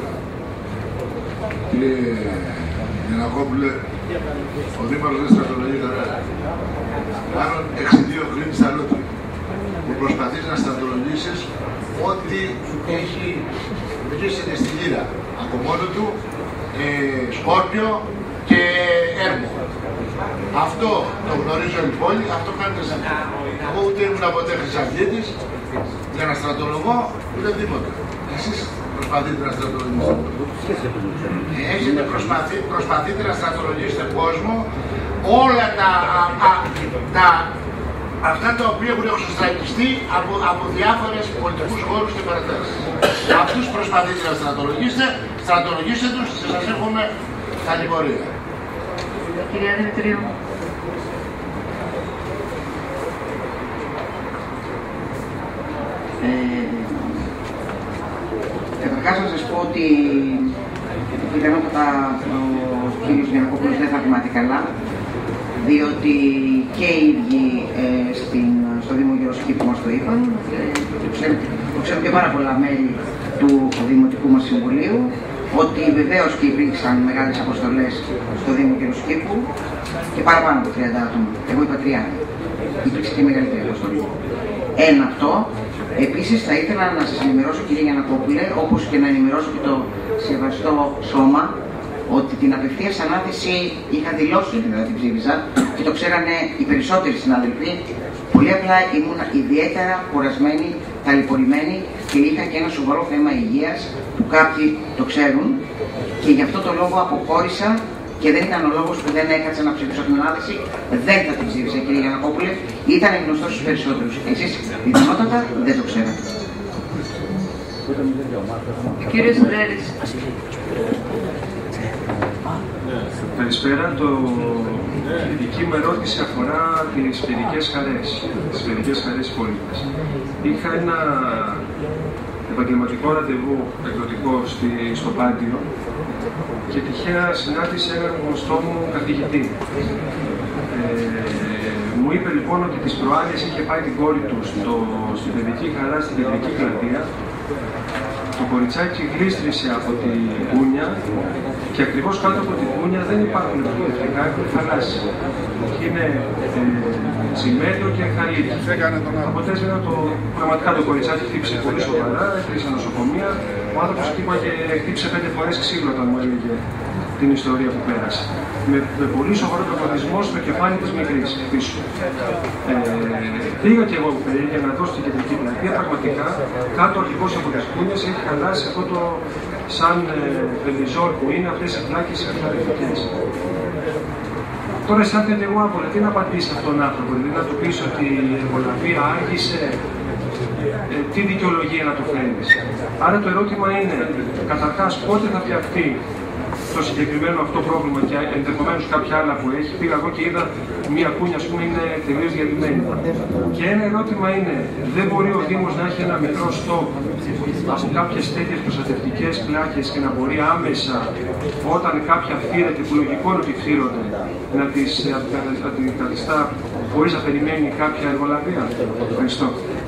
Κύριε Γιαννακόπουλε, ο Δήμαρχος δεν στρατολογεί κανένα. Μάλλον 6-2 κρίνεις τα λόγια. Που προσπαθείς να στρατολογήσεις ό,τι έχει βρίσκεται στη γύρα. Από μόνο του, Σκόρπιο και Έρμο. Αυτό το γνωρίζω η πόλη, αυτό κάνει Χρυσαυγίτης. Εγώ ούτε ήμουν ποτέ Χρυσαυγίτης για να στρατολογώ ούτε τίποτα. Εσείς προσπαθείτε να στρατολογήσετε. Έχετε προσπαθείτε να στρατολογήσετε κόσμο, όλα τα αυτά τα οποία έχουν εξωστρακιστεί από διάφορες πολιτικούς χώρους και παρατάσεις. Αυτούς προσπαθείτε να στρατολογήσετε τους και σας εύχομαι καλή πορεία. Κυρία Δημητρίου. Καταρχάς να σας πω ότι πιθανότατα ο κύριος Γιαννακόπουλος δεν θα θυμάται καλά, διότι και οι ίδιοι στο Δήμο Γεροσκήπου μας το είπαν, το ξέρουν και πάρα πολλά μέλη του Δημοτικού μας Συμβουλίου, ότι βεβαίως και υπήρξαν μεγάλες αποστολές στο Δήμο Γεροσκήπου και παραπάνω από 30 άτομα. Εγώ είπα 30. Υπήρξε και μεγαλύτερη αποστολή. Ένα αυτό. Επίσης θα ήθελα να σας ενημερώσω, κύριε Γιαννακόπουλε, όπως και να ενημερώσω και το σεβαστό σώμα, ότι την απευθείας ανάθεση είχα δηλώσει ότι δεν την ψήφιζα και το ξέρανε οι περισσότεροι συνάδελφοι. Πολύ απλά ήμουν ιδιαίτερα κουρασμένη, ταλαιπωρημένη και είχα και ένα σοβαρό θέμα υγείας που κάποιοι το ξέρουν και γι' αυτό το λόγο αποχώρησα και δεν ήταν ο λόγος που δεν έκατσα να ψηφίσω την ανάθεση. Δεν θα την ψήφισα, κύριε Γιαννακόπουλε. Ήταν γνωστό στους περισσότερους. Εσείς πιθανότατα δεν το ξέρατε. Κύριε Σιδέρης. Καλησπέρα. Η δική μου ερώτηση αφορά τις παιδικές χαρές, της πόλης. Είχα ένα επαγγελματικό ραντεβού εκδοτικό στο Πάντιο και τυχαία συνάντησε έναν γνωστό μου καθηγητή. Μου είπε λοιπόν ότι τις προάλλες είχε πάει την κόρη του στην παιδική χαρά στην Κεντρική Πλατεία. Το κοριτσάκι γλίστρισε από την κούνια και ακριβώς κάτω από την κούνια δεν υπάρχουν ηλεκτρικά, έχουν θαλάσσι. Είναι τσιμέντο και χαλίκι. Αποτέλεσμα πραγματικά το κοριτσάκι χτύπησε πολύ σοβαρά, έφυγε σε νοσοκομεία. Ο άνθρωπος χτύπησε 5 φορές ξύλο όταν μου έλεγε την ιστορία που πέρασε. Με πολύ σοβαρό τραυματισμό στο κεφάλι της μικρής πίσω. Πήγα και εγώ για να δω στην Κεντρική Πλατεία. Πραγματικά κάτω ακριβώς από τις κούνιες έχει χαλάσει αυτό το σαν βελιζόλ που είναι αυτές οι πλάκες επιθαρρυντικές. Τώρα αισθάνεται εγώ άβολα. Τι να απαντήσει αυτόν τον άνθρωπο, δηλαδή να του πεις ότι η εργολαβία άργησε, τι δικαιολογία να του φέρεις. Άρα το ερώτημα είναι, καταρχάς πότε θα φτιαχτεί το συγκεκριμένο αυτό πρόβλημα και ενδεχομένως κάποια άλλα που έχει. Πήγα εγώ και είδα μία κούνια, ας πούμε, είναι τελείως διαλυμένη. Και ένα ερώτημα είναι, δεν μπορεί ο Δήμος να έχει ένα μικρό στόκ από κάποιες τέτοιες προστατευτικές πλάκες και να μπορεί άμεσα, όταν κάποια φύρεται, που λογικό είναι ότι φύρονται, να τις αντικαθιστά χωρίς να περιμένει κάποια εργολαβία. Ευχαριστώ.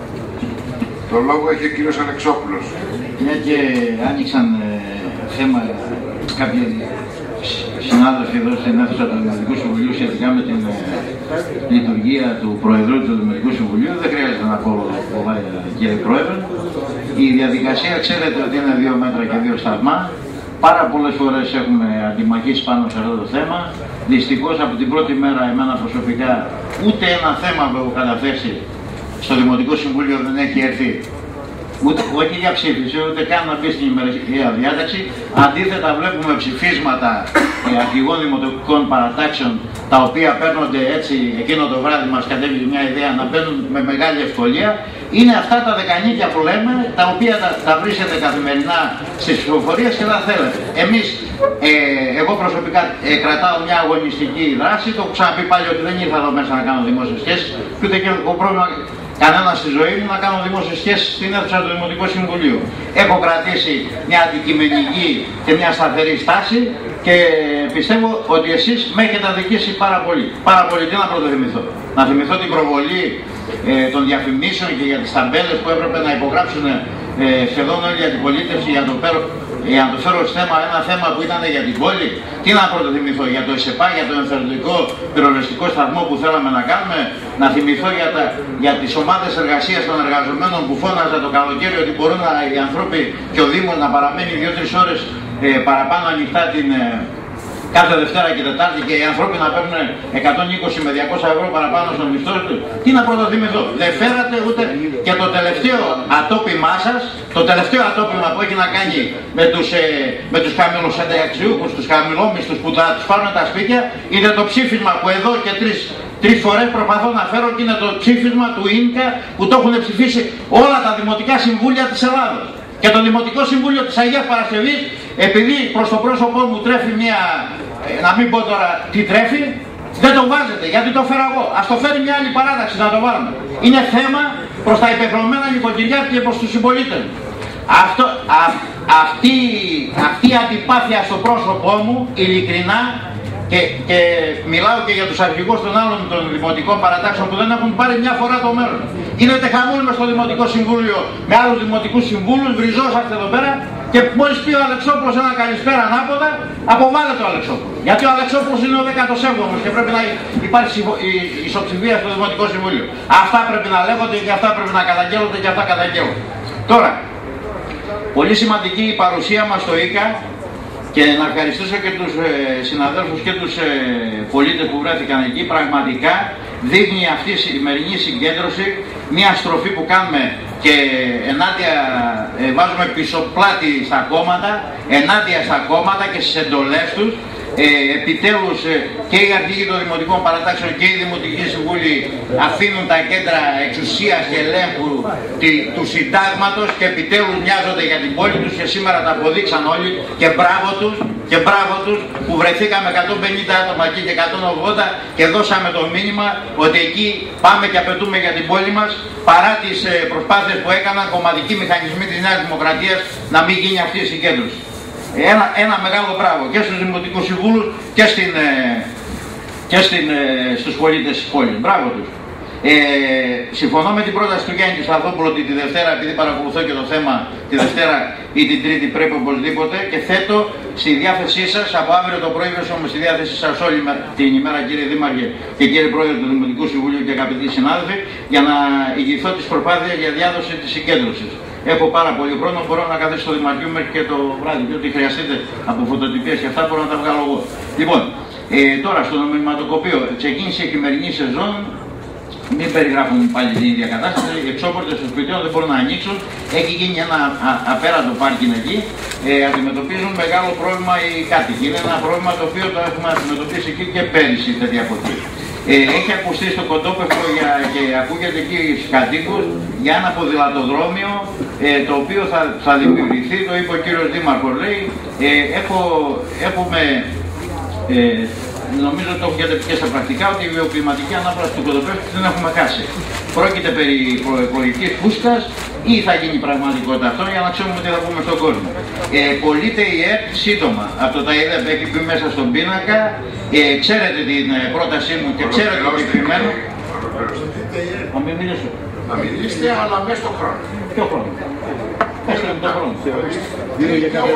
Το λόγο έχει ο κύριος Αλεξόπουλος. Μια και άνοιξαν θέμα κάποιοι συνάδελφοι εδώ στην αίθουσα του Δημοτικού Συμβουλίου σχετικά με την λειτουργία του Προεδρού του Δημοτικού Συμβουλίου. Δεν χρειάζεται να πω πολλά, κύριε Πρόεδρε. Η διαδικασία ξέρετε ότι είναι 2 μέτρα και 2 σταθμά. Πάρα πολλές φορές έχουμε αντιμαχήσει πάνω σε αυτό το θέμα. Δυστυχώς από την πρώτη μέρα εμένα προσωπικά ούτε ένα θέμα που έχω καταθέσει στο Δημοτικό Συμβούλιο δεν έχει έρθει. Όχι για ψήφιση, ούτε καν να μπει στην ημερησία διάταξη. Αντίθετα, βλέπουμε ψηφίσματα αρχηγών δημοτικών παρατάξεων, τα οποία παίρνονται έτσι, εκείνο το βράδυ μας κατέβηκε μια ιδέα να μπαίνουν με μεγάλη ευκολία. Είναι αυτά τα δεκανίκια που λέμε, τα οποία τα βρίσκεται καθημερινά στις ψηφοφορίες και τα θέλετε. Εμείς, εγώ προσωπικά κρατάω μια αγωνιστική δράση, το έχω ξαναπεί πάλι ότι δεν ήρθα εδώ μέσα να κάνω δημόσιες σχέσεις, και ούτε και έχω πρόβλημα κανένα στη ζωή μου να κάνω δημόσιες σχέσεις στην αίθουσα του Δημοτικού Συμβουλίου. Έχω κρατήσει μια αντικειμενική και μια σταθερή στάση και πιστεύω ότι εσείς με έχετε αδικήσει πάρα πολύ. Πάρα πολύ. Τι να πρωτοθυμηθώ. Να θυμηθώ την προβολή των διαφημίσεων και για τις ταμπέλες που έπρεπε να υπογράψουν σχεδόν όλη η αντιπολίτευση για να το φέρω ως θέμα, ένα θέμα που ήταν για την πόλη. Τι να πρωτοθυμηθώ, για το ΕΣΕΠΑ, για το ενθαρρυντικό πυροσβεστικό σταθμό που θέλαμε να κάνουμε. Να θυμηθώ για τις ομάδες εργασίας των εργαζομένων που φώναζαν το καλοκαίρι ότι μπορούν οι άνθρωποι και ο Δήμος να παραμένει 2-3 ώρες παραπάνω ανοιχτά κάθε Δευτέρα και Τετάρτη και οι άνθρωποι να παίρνουν 120 με 200 ευρώ παραπάνω στον μισθό του. Τι να πρωτοθυμηθώ. Δεν φέρατε ούτε και το τελευταίο ατόπιμά σας, το τελευταίο ατόπιμα που έχει να κάνει με τους χαμηλοσυνταξιούχους, τους χαμηλόμισθους που θα τους πάρουν τα σπίτια, είναι το ψήφισμα που εδώ και 3 φορές προσπαθώ να φέρω και είναι το ψήφισμα του ΙΝΚΑ που το έχουν ψηφίσει όλα τα δημοτικά συμβούλια της Ελλάδος. Και το Δημοτικό Συμβούλιο της Αγίας Παρασκευής, επειδή προς το πρόσωπό μου τρέφει μια, να μην πω τώρα τι τρέφει, δεν το βάζετε γιατί το φέρα εγώ. Ας το φέρει μια άλλη παράταξη να το βάλουμε. Είναι θέμα προς τα υπερχρεωμένα νοικοκυριά και προς τους συμπολίτες. Αυτή η αντιπάθεια στο πρόσωπό μου, ειλικρινά, και μιλάω και για τους αρχηγούς των άλλων των δημοτικών παρατάξεων που δεν έχουν πάρει μια φορά το μέλλον. Γίνεται χαμούλημα στο Δημοτικό Συμβούλιο με άλλους δημοτικούς συμβούλους, βριζόσαστε εδώ πέρα και μόλις πει ο Αλεξόπουλος ένα καλησπέρα ανάποδα, αποβάλλεται ο Αλεξόπουλος. Γιατί ο Αλεξόπουλος είναι ο 17ος και πρέπει να υπάρχει ισοψηφία στο Δημοτικό Συμβούλιο. Αυτά πρέπει να λέγονται και αυτά πρέπει να καταγγέλλονται και αυτά καταγγέλλονται. Τώρα, πολύ σημαντική η παρουσία μας στο ΙΚΑ. Και να ευχαριστήσω και τους συναδέλφους και τους πολίτες που βρέθηκαν εκεί. Πραγματικά δείχνει αυτή η σημερινή συγκέντρωση μια στροφή που κάνουμε και ενάντια, βάζουμε πισωπλάτη στα κόμματα, ενάντια στα κόμματα και στις εντολές τους. Επιτέλους και οι αρχηγοί των δημοτικών παρατάξεων και οι δημοτικοί συμβούλοι αφήνουν τα κέντρα εξουσίας και ελέγχου του συντάγματος και επιτέλους μοιάζονται για την πόλη τους και σήμερα τα αποδείξαν όλοι και μπράβο τους που βρεθήκαμε 150 άτομα εκεί και 180 και δώσαμε το μήνυμα ότι εκεί πάμε και απαιτούμε για την πόλη μας παρά τις προσπάθειες που έκαναν κομματικοί μηχανισμοί της Νέας Δημοκρατίας να μην γίνει αυτή η συγκέντρωση. Ένα μεγάλο μπράβο και στους δημοτικούς συμβούλους και στους πολίτες της πόλης. Μπράβο τους. Συμφωνώ με την πρόταση του Γιάννη Σταθόπουλου ότι τη Δευτέρα, επειδή παρακολουθώ και το θέμα, τη Δευτέρα ή την Τρίτη πρέπει οπωσδήποτε και θέτω στη διάθεσή σας, από αύριο το πρωί βρίσκομαι στη διάθεσή σας όλη την ημέρα κύριε Δήμαρχε και κύριε Πρόεδρε του Δημοτικού Συμβουλίου και αγαπητοί συνάδελφοι, για να ηγηθώ της προσπάθειας για διάδοση της συγκέντρωσης. Έχω πάρα πολύ χρόνο, μπορώ να καθίσω στο Δημαρχείο μέχρι και το βράδυ και ό,τι χρειαστείτε από φωτοτυπίες και αυτά μπορώ να τα βγάλω εγώ. Λοιπόν, τώρα στο νομιματοκοπείο ξεκίνησε η χειμερινή σεζόν. Μην περιγράφουν πάλι την ίδια κατάσταση. Οι εξώπορτες των σπιτιών δεν μπορούν να ανοίξουν. Έχει γίνει ένα απέραντο πάρκινγκ εκεί. Αντιμετωπίζουν μεγάλο πρόβλημα οι κάτοικοι. Είναι ένα πρόβλημα το οποίο το έχουμε αντιμετωπίσει εκεί και πέρυσι τέτοια φωτή. Έχει ακουστεί στο Κοντόπευκο και ακούγεται εκεί στους κατοίκους για ένα ποδηλατοδρόμιο το οποίο θα δημιουργηθεί, το είπε ο κύριος Δήμαρχος, λέει, έχουμε, νομίζω ότι το έχετε πει και στα πρακτικά, ότι η βιοκλιματική ανάπλαση του Κοντοπεύκου δεν έχουμε χάσει. Πρόκειται περί προεκλογικής φούσκας ή θα γίνει πραγματικότητα αυτό για να ξέρουμε τι θα πούμε στον κόσμο. Πωλείται η ΕΡΤ σύντομα από το ΤΑΙΔΕΠ, έχει πει μέσα στον πίνακα. Ξέρετε την πρότασή μου και ξέρετε το κεκτημένο. Να μην μιλήσω. Να μιλήσετε, αλλά μέσα στον χρόνο. Ποιο χρόνο? Πέστε μου τον χρόνο. Δύο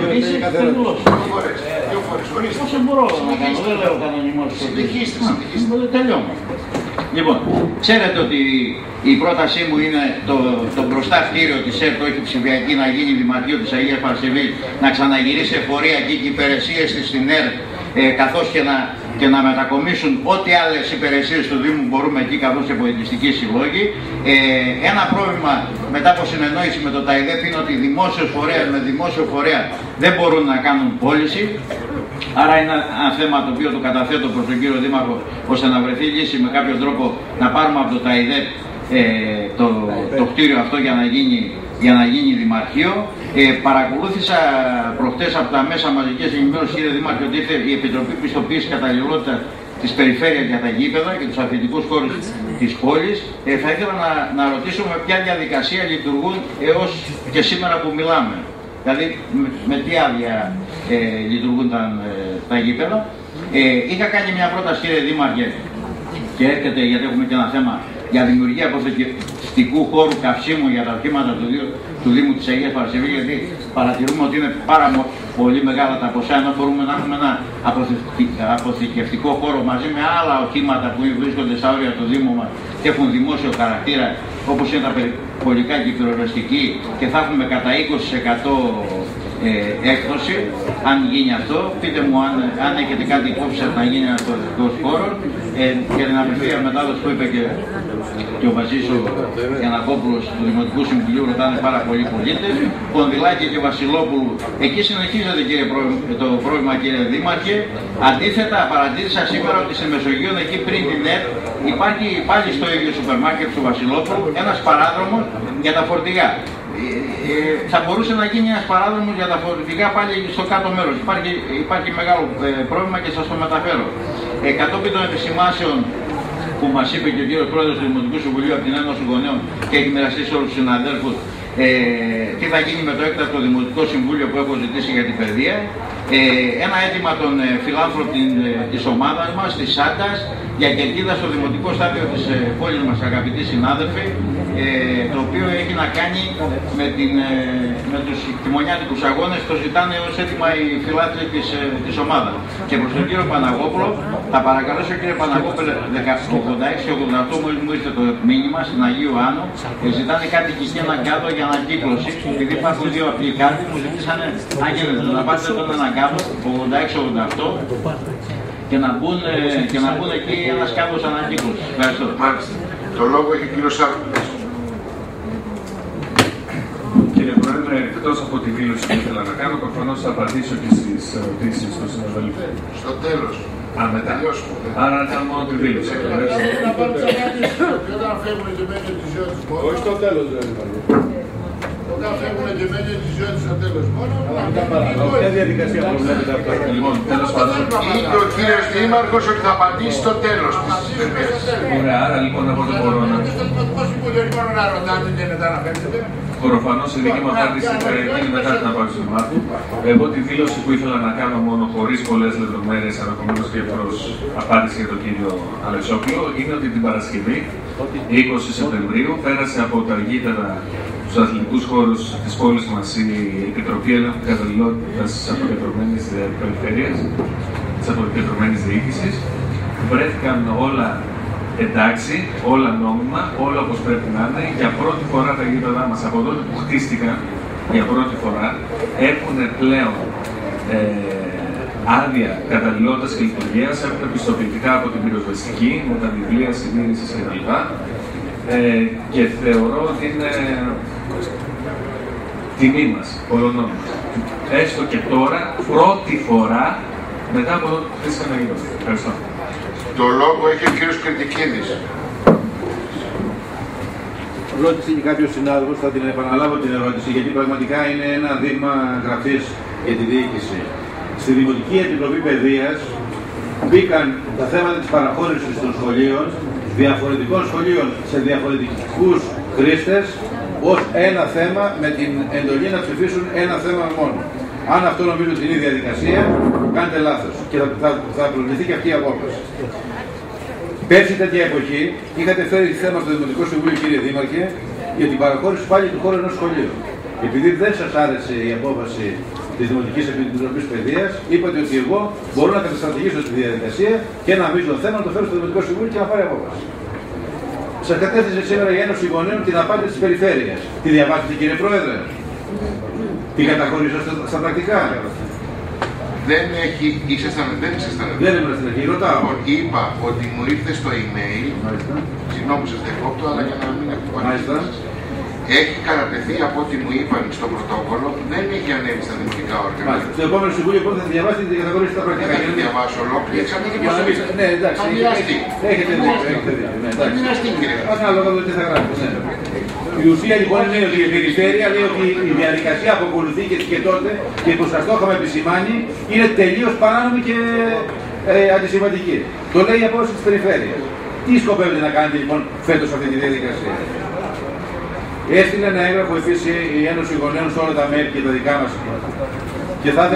φορές. Όσο μπορώ να κάνω, δεν λέω κανονισμό. Συνεχίστε. Τελειώνω. Λοιπόν, ξέρετε ότι η πρότασή μου είναι το μπροστά κτίριο της ΕΡΤ, όχι ψηφιακή, να γίνει Δημαρχείο της Αγίας Παρασκευής, να ξαναγυρίσει εφορία εκεί και υπηρεσίες της στην ΕΡΤ, καθώς και να μετακομίσουν ό,τι άλλες υπηρεσίες του Δήμου μπορούμε εκεί, καθώς και πολιτιστικοί συλλόγοι. Ένα πρόβλημα μετά από συνεννόηση με το ΤΑΙΔΕΠ είναι ότι δημόσιος φορέας με δημόσιο φορέα δεν μπορούν να κάνουν πώληση. Άρα είναι ένα θέμα το οποίο το καταθέτω προς τον κύριο Δήμαρχο, ώστε να βρεθεί λύση με κάποιο τρόπο να πάρουμε από το ΤΑΙΔΕΠ το κτίριο αυτό για να γίνει Δημαρχείο. Παρακολούθησα προχτές από τα μέσα μαζικής ενημέρωσης, κύριε Δήμαρχε, ότι ήρθε η Επιτροπή Πιστοποίησης Καταλληλότητας της Περιφέρειας για τα γήπεδα και τους αθλητικούς χώρους της πόλης. Θα ήθελα να ρωτήσω με ποια διαδικασία λειτουργούν έως και σήμερα που μιλάμε. Δηλαδή με τι άδεια λειτουργούν τα γήπεδα. Είχα κάνει μια πρόταση, κύριε Δήμαρχε, και έρχεται, γιατί έχουμε και ένα θέμα για δημιουργία αποθηκευτικού χώρου καυσίμου για τα οχήματα του Δήμου της Αγίας Παρασκευής, γιατί παρατηρούμε ότι είναι πάρα πολύ μεγάλα τα ποσά, ενώ μπορούμε να έχουμε ένα αποθηκευτικό χώρο μαζί με άλλα οχήματα που βρίσκονται στα όρια του Δήμου μας και έχουν δημόσιο χαρακτήρα, όπως είναι τα περιπολικά και η πυροσβεστική, και θα έχουμε κατά 20% έκδοση, αν γίνει αυτό. Πείτε μου αν έχετε κάτι υπόψη να γίνει ένας αποθηκευτικός χώρος. για την απευθεία μετάδοση που είπε και ο Βασίλης ο Γιαννακόπουλος του Δημοτικού Συμβουλίου, ρωτάνε πάρα πολλοί πολίτες. Κονδυλάκη και Βασιλόπουλου, εκεί συνεχίζεται το πρόβλημα, κύριε Δήμαρχε. Αντίθετα, παρατήρησα σήμερα ότι στη Μεσογείο, εκεί πριν την ΕΡΤ, υπάρχει πάλι στο ίδιο σούπερ μάρκετ του Βασιλόπουλου ένας παράδρομος για τα φορτηγά. Θα μπορούσε να γίνει ένας παράδρομος για τα φορτηγά πάλι στο κάτω μέρος. Υπάρχει μεγάλο πρόβλημα και σας το μεταφέρω. Κατόπιν των επισημάσεων που μας είπε και ο κύριος Πρόεδρος του Δημοτικού Συμβουλίου από την Ένωση Γονέων και έχει μοιραστεί σε όλους τους συναδέλφους, τι θα γίνει με το έκτακτο Δημοτικό Συμβούλιο που έχω ζητήσει για την παιδεία. Ένα αίτημα των φιλάνθρωπων της ομάδας μας, της Σάντας, για κερκίδα στο Δημοτικό Στάδιο της πόλης μας, αγαπητοί συνάδελφοι, το οποίο έχει να κάνει με τους χειμωνιάτικους αγώνες. Το ζητάνε ως έτοιμα οι φιλάθλοι της ομάδας. Και προς τον κύριο Παναγόπουλο, θα παρακαλέσω κύριε Παναγόπουλο, 86-88 μου ήρθε το μήνυμα στην Αγίου Άνω, ζητάνε κάτι εκεί έναν κάδο για ανακύκλωση. Επειδή υπάρχουν δύο απλοί κάδοι, μου ζητήσανε αν γίνεται να πάτε τον έναν κάδο, 86-88, και να μπουν εκεί ένας κάδος ανακύκλωσης. Ευχαριστώ. Μάλιστα. Το λόγο έχει ο κύριος Σάρκος. Κύριε Πρόεδρε, εκτός από τη δήλωση που ήθελα να κάνω, προφανώς θα απαντήσω και στις ερωτήσεις των συναδέλφων. Στο τέλος. Μετά. Άρα θα μόνο τη δήλωση. Να πάρουν τις απαντήσεις. Όταν φεύγουν και μένουν τη ζωή τους μόνο. Όχι στο τέλος, δηλαδή. Όταν φεύγουν και μένουν τη ζωή τους στο τέλος μόνο. Ποια διαδικασία προβλέπετε αυτό? Λοιπόν, τέλος πάντων. Είπε ο κύριος Δήμαρχος ότι θα απαντήσει στο τέλος της συνεδρίας. Ωραία, άρα λοιπόν από το μπορώ να... Προφανώς η δική μου απάντηση θα γίνει μετά την απάντηση του Μάρτου. Εγώ τη δήλωση που ήθελα να κάνω μόνο χωρίς πολλές λεπτομέρειες, ενδεχομένως και προς απάντηση για τον κύριο Αλεξόπουλο, είναι ότι την Παρασκευή, 20 Σεπτεμβρίου, πέρασε από τα αργότερα στους αθλητικούς χώρους της πόλης μας η Επιτροπή Ελέγχου Καταλληλότητας της Αποκεντρωμένης Περιφέρειας, της Αποκεντρωμένης Διοίκησης. Βρέθηκαν όλα εντάξει, όλα νόμιμα, όλα όπως πρέπει να είναι. Για πρώτη φορά τα γήπεδά μας, από τότε που χτίστηκαν, για πρώτη φορά, έχουν πλέον άδεια καταλληλότητας και λειτουργίας, έχουν πιστοποιητικά από την πυροσβεστική, με τα βιβλία συντήρησης κτλ. Και θεωρώ ότι είναι τιμή μας, όλων μας. Έστω και τώρα, πρώτη φορά, μετά από τότε που χτίστηκαν τα γήπεδα. Ευχαριστώ. Το λόγο έχει ο κύριος Κρητικίδης. Ρώτησε και κάποιος συνάδελφος, θα την επαναλάβω την ερώτηση, γιατί πραγματικά είναι ένα δείγμα γραφής για τη διοίκηση. Στη Δημοτική Επιτροπή Παιδείας μπήκαν τα θέματα της παραχώρησης των σχολείων, διαφορετικών σχολείων σε διαφορετικούς χρήστες, ως ένα θέμα, με την εντολή να ψηφίσουν ένα θέμα μόνο. Αν αυτό νομίζω ότι είναι η διαδικασία, κάνετε λάθος και θα προβληθεί και αυτή η απόφαση. Πέρσι τέτοια εποχή είχατε φέρει θέμα στο Δημοτικό Συμβούλιο, κύριε Δήμαρχε, για την παραχώρηση πάλι του χώρου ενός σχολείου. Επειδή δεν σας άρεσε η απόφαση της Δημοτικής Επιτροπής Παιδείας, είπατε ότι εγώ μπορώ να καταστρατηγήσω τη διαδικασία και ένα μείζο θέμα να το φέρω στο Δημοτικό Συμβούλιο και να πάρει απόφαση. Σας κατέθεσε σήμερα η Ένωση Γονέων την απάντηση της Περιφέρειας. Τη διαβάσετε, κύριε Πρόεδρε? Την καταχωρήσω στα πρακτικά. Δεν ήσασταν Δεν ήμουν στην αρχή, ρωτάω. Λοιπόν, είπα ότι μου ήρθε στο email, συγγνώμη που σας διακόπτω, αλλά για να μην εκπονήσω. Έχει κατατεθεί από ό,τι μου είπαν στο πρωτόκολλο, δεν έχει ανέβει στα δημοτικά όργανα. Στο επόμενο συμβούλιο πότε θα διαβάσετε και θα καταχωρήσετε τα πρακτικά? Δεν θα διαβάσω ολόκληρη, εξαρτάται ποιος ναι, εντάξει. θα μοιραστεί. Έχετε δίκιο. Θα μοιραστεί, κύριε. Ανάλογα με τι θα γράψετε. Η ουσία λοιπόν είναι ότι η Περιφέρεια λέει ότι η διαδικασία που ακολουθεί και τότε και που σας το είχαμε επισημάνει είναι τελείως παράνομη και αντισυμβατική. Το λέει η απόφαση της Περιφέρειας. Τι σκοπεύετε να κάνετε λοιπόν φέτος αυτή τη διαδικασία? Έστειλε ένα έγγραφο επίσης η Ένωση Γονέων σε όλα τα μέρη και τα δικά μας. Και θα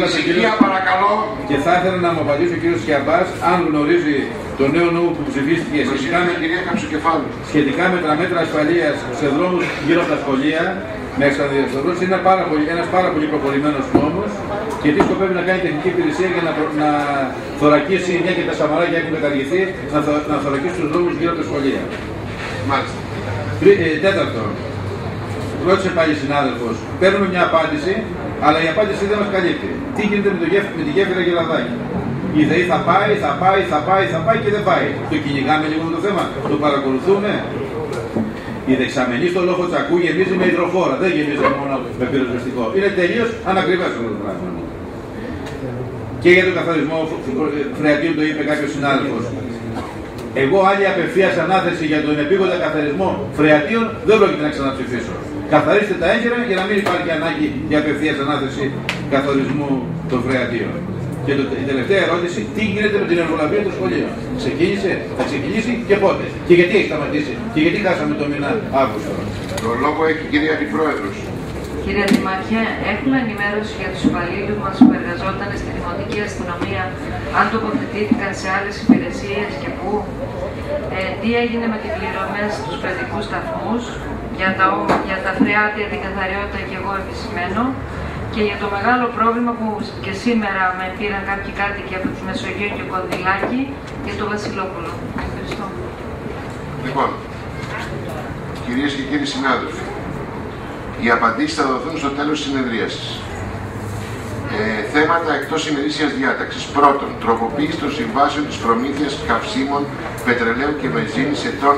ήθελα να μου απαντήσει ο κ. Σκιαμπάς αν γνωρίζει το νέο νόμο που ψηφίστηκε σχετικά με τα μέτρα ασφαλείας σε δρόμους γύρω από τα σχολεία με εξαδιαστροφές. Είναι ένας πάρα πολύ προχωρημένος νόμος και τι σκοπεύει να κάνει η τεχνική υπηρεσία για να θωρακίσει, μια και τα σαμαράκια έχουν καταργηθεί, να θωρακίσει τους δρόμους γύρω από τα σχολεία. Μάλιστα. Τέταρτο. Ρώτησε πάλι συνάδελφος, παίρνουμε μια απάντηση, αλλά η απάντηση δεν μας καλύπτει. Τι γίνεται με τη γέφυρα Γελαδάκη? Η ΔΕΗ θα πάει και δεν πάει. Το κυνηγάμε λίγο το θέμα, το παρακολουθούμε. Η δεξαμενή στο Λόφο Τσακού γεμίζει με υδροφόρα, δεν γεμίζει μόνο με πυροσβεστικό. Είναι τελείως ανακριβές αυτό το πράγμα. Και για τον καθαρισμό φρεατίων το είπε κάποιος συνάδελφος. Εγώ άλλη απευθείας ανάθεση για τον επίγοντα καθαρισμό φρεατίων δεν πρόκειται να ξαναψηφίσω. Καθαρίστε τα έγκαιρα για να μην υπάρχει ανάγκη για απευθείας ανάθεση καθαρισμού των φρεατίων. Και η τελευταία ερώτηση, τι γίνεται με την εργολαβία του σχολείου. Ξεκίνησε, θα ξεκινήσει και πότε. Και γιατί έχει σταματήσει. Και γιατί χάσαμε το μήνα Αύγουστο. Το λόγο έχει η κυρία Αντιπρόεδρος. Κύριε Δημάρχε, έχουμε ενημέρωση για τους υπαλλήλους μας που εργαζόταν στη Δημοτική Αστυνομία, αν τοποθετήθηκαν σε άλλες υπηρεσίες και πού. Τι έγινε με την πληρωμές στους παιδικούς σταθμούς, για τα φρεάτια, την καθαριότητα και εγώ επισημαίνω. Και για το μεγάλο πρόβλημα που και σήμερα με πήραν κάποιοι κάτοικοι από τη Μεσογείο και Κονδυλάκη για το Βασιλόπουλο. Ευχαριστώ. Λοιπόν, κυρίες και κύριοι συνάδελφοι, οι απαντήσεις θα δοθούν στο τέλος της συνεδρίασης. Θέματα εκτός ημερήσιας διάταξης. Πρώτον, τροποποίηση των συμβάσεων της προμήθειας καυσίμων, πετρελαίου και βενζίνης ετών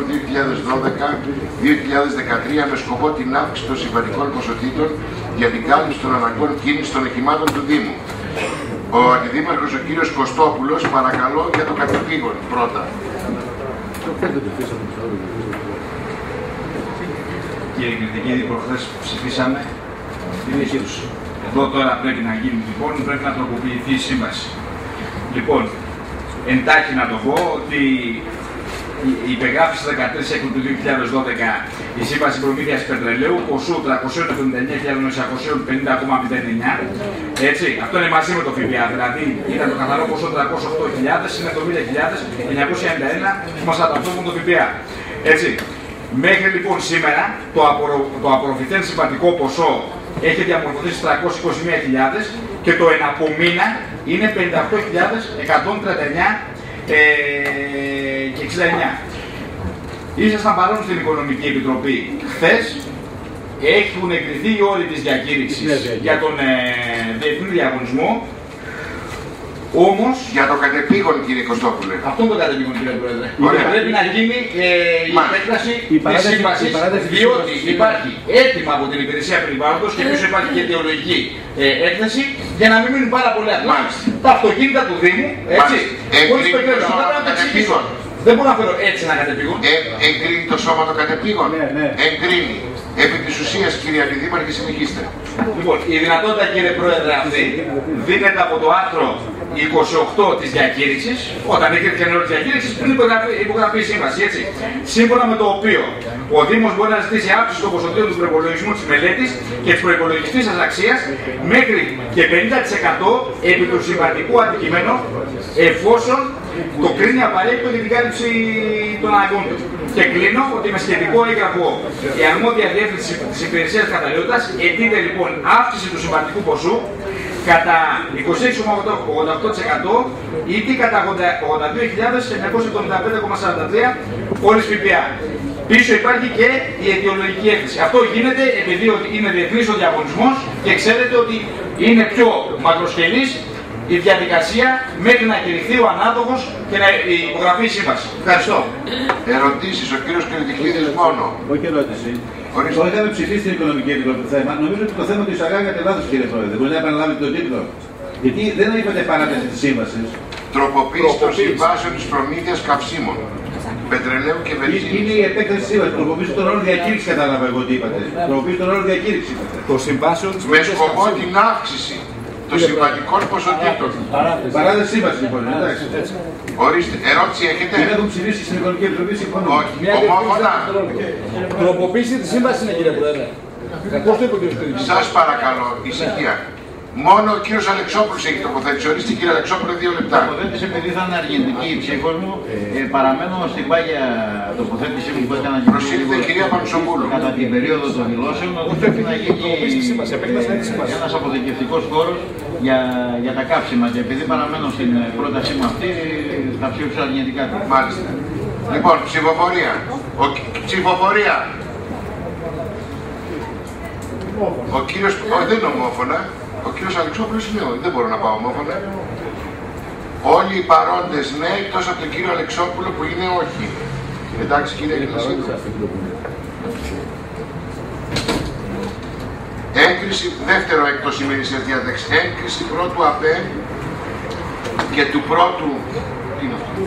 2012-2013 με σκοπό την αύξηση των συμβατικών ποσοτήτων για την κάλυψη των αναγκών κίνησης των οχημάτων του Δήμου. Ο Αντιδήμαρχος ο κύριος Κωστόπουλος, παρακαλώ για το κατεπήγον πρώτα. Κύριε Κρητικίδη, προχθές ψηφίσαμε την ίσχυση. Εδώ τώρα πρέπει να γίνει, λοιπόν, πρέπει να τροποποιηθεί η σύμβαση. Λοιπόν, εντάχει να το πω ότι υπεγράφει στις 13 Έκτου του 2012 η Σύμβαση Προμήθειας Πετρελαίου ποσού 379.950,09. Έτσι, αυτό είναι μαζί με το ΦΠΑ, δηλαδή ήταν το καθαρό ποσό 308.000, είναι 70.991 που μας ανταυτούν το ΦΠΑ. Έτσι, μέχρι λοιπόν σήμερα το απορροφητέν συμβατικό ποσό έχει διαμορφωθεί στις 321.000 και το εναπομείνα είναι 58.139 και 69. Ήσασταν παρόν στην Οικονομική Επιτροπή χθες. Έχουν εγκριθεί οι όροι της διακήρυξης για τον διεθνή διαγωνισμό. Όμως... Για το κατεπήγον, κύριε Κωστόπουλε. Αυτό είναι το κατεπήγον, κύριε Πρόεδρε. Πρέπει να γίνει η επέκταση της σύμβασης, διότι υπάρχει έτοιμα από την Υπηρεσία Περιβάλλοντος και πίσω υπάρχει και αιτιολογική έκθεση για να μην μείνουν πάρα πολλά. Τα αυτοκίνητα του Δήμου, έτσι, χωρίς πετρέλαιο. Δεν μπορώ να φέρω έτσι ένα κατεπήγον. Εγκρίνει το σώμα το κατεπήγον. Εγκρίνει. Επί της ουσίας, κύριε Αντιδήμαρχε, συνεχίστε. Λοιπόν, η δυνατότητα, κύριε Πρόεδρε, αυτή δίνεται από το άρθρο 28 της διακήρυξης, όταν εγκρίθηκε νέο της διακήρυξης, πριν υπογραφεί η σύμβαση, έτσι. Σύμφωνα με το οποίο ο Δήμος μπορεί να ζητήσει αύξηση των ποσοτήτων του προϋπολογισμού της μελέτης και της προϋπολογιστής αξίας μέχρι και 50% επί του συμβατικού αντικειμένου, εφόσον το κρίνει απαραίτητο για την κάλυψη των αναγκών του. Και κλείνω ότι με σχετικό έγγραφο η αρμόδια διεύθυνση της υπηρεσίας καταλληλότητας αιτείται λοιπόν αύξηση του συμβατικού ποσού κατά 26,88% ή κατά 82.975,43 χωρίς ΦΠΑ. Πίσω υπάρχει και η αιτιολογική έκθεση. Αυτό γίνεται επειδή είναι διεθνής ο διαγωνισμός και ξέρετε ότι είναι πιο μακροσκελής η διαδικασία μέχρι να κηρυχθεί ο ανάδοχος και να υπογραφεί η σύμβαση. Ευχαριστώ. Ερωτήσεις, ο κύριος Κρητικίδης μόνο. Όχι ερώτηση. Το είχαμε ψηφίσει στην Οικονομική Επιτροπή το θέμα. Νομίζω ότι το θέμα του εισαγάγατε λάθος, κύριε Πρόεδρε. Μπορεί να επαναλάβετε τον τίτλο. Γιατί δεν είπατε παράταση της σύμβασης. Τροποποίηση των συμβάσεων της προμήθειας καυσίμων, πετρελαίου και βενζίνης. Είναι η επέκταση της σύμβασης. Τροποποίηση των όρων διακήρυξης, κατάλαβα εγώ τι είπατε. Τροποποίηση των όρων διακήρυξης είπατε. Το συμβάσεων της με σκοπό την αύξηση των συμβατικών ποσοτήτων. Παράταση σύμβαση λοιπόν, εντάξει. Ορίστε, ερώτηση έχετε. Δεν έχουν ψηφίσει στην Οικονομική Επιτροπή, συμφωνώ. Όχι, ομόφωνα. Τροποποίηση της σύμβασης είναι, κύριε Πρόεδρε. Πώς το είπε ο κ. Σας παρακαλώ, ησυχία. Μόνο ο κύριος Αλεξόπουλος έχει τοποθέτηση. Ορίστε, κύριε Αλεξόπουλο, 2 λεπτά. Τοποθέτηση, επειδή θα είναι αργεντική η ψήφος μου, παραμένω στην πάγια τοποθέτησή μου που έκανα Προσήλθε, κυρία Πανσοπούλου. Κατά την περίοδο των δηλώσεων, ότι πρέπει να γίνει ένας αποθηκευτικός χώρος για τα κάψιμα. Και επειδή παραμένω στην πρότασή μου αυτή, θα ψήφισα αρνητικά. Μάλιστα. Λοιπόν, ψηφοφορία. Ψηφοφορία. Ο κύριος, δεν είναι ομόφωνα. Ο κύριος Αλεξόπουλος είναι, δεν μπορώ να πάω ομόφωνα. Όλοι οι παρόντες ναι, εκτός από τον κύριο Αλεξόπουλο που είναι όχι. Εντάξει κύριε Γκλασίδου. Έγκριση, δεύτερο εκτός ημερήσιας διάταξης, έγκριση πρώτου ΑΠΕ και του πρώτου, τι είναι αυτό,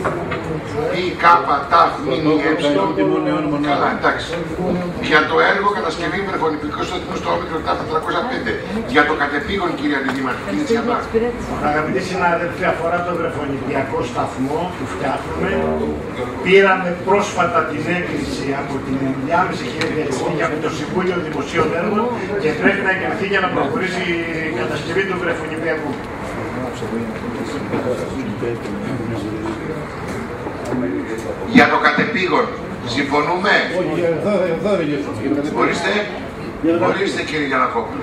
καλά, εντάξει, για το έργο κατασκευή βρεφονιπικού σταθμού στο όμικρο ΤΑΦ 405, για το κατεπήγον κύριε Αντιδήμαρχε, κύριε Τσιαμπά. Αγαπητοί συνάδελφοι, αφορά το βρεφονιπιακό σταθμό που φτιάχνουμε. Πήραμε πρόσφατα την έγκριση από την ενδιάμεση χειραφετική από το Συμβούλιο Δημοσίων Έργων και πρέπει να εγκριθεί για να προχωρήσει η κατασκευή του βρεφονιπιακού. Για το κατεπήγον, συμφωνούμε. Ορίστε κύριε Γιαννακόπουλε.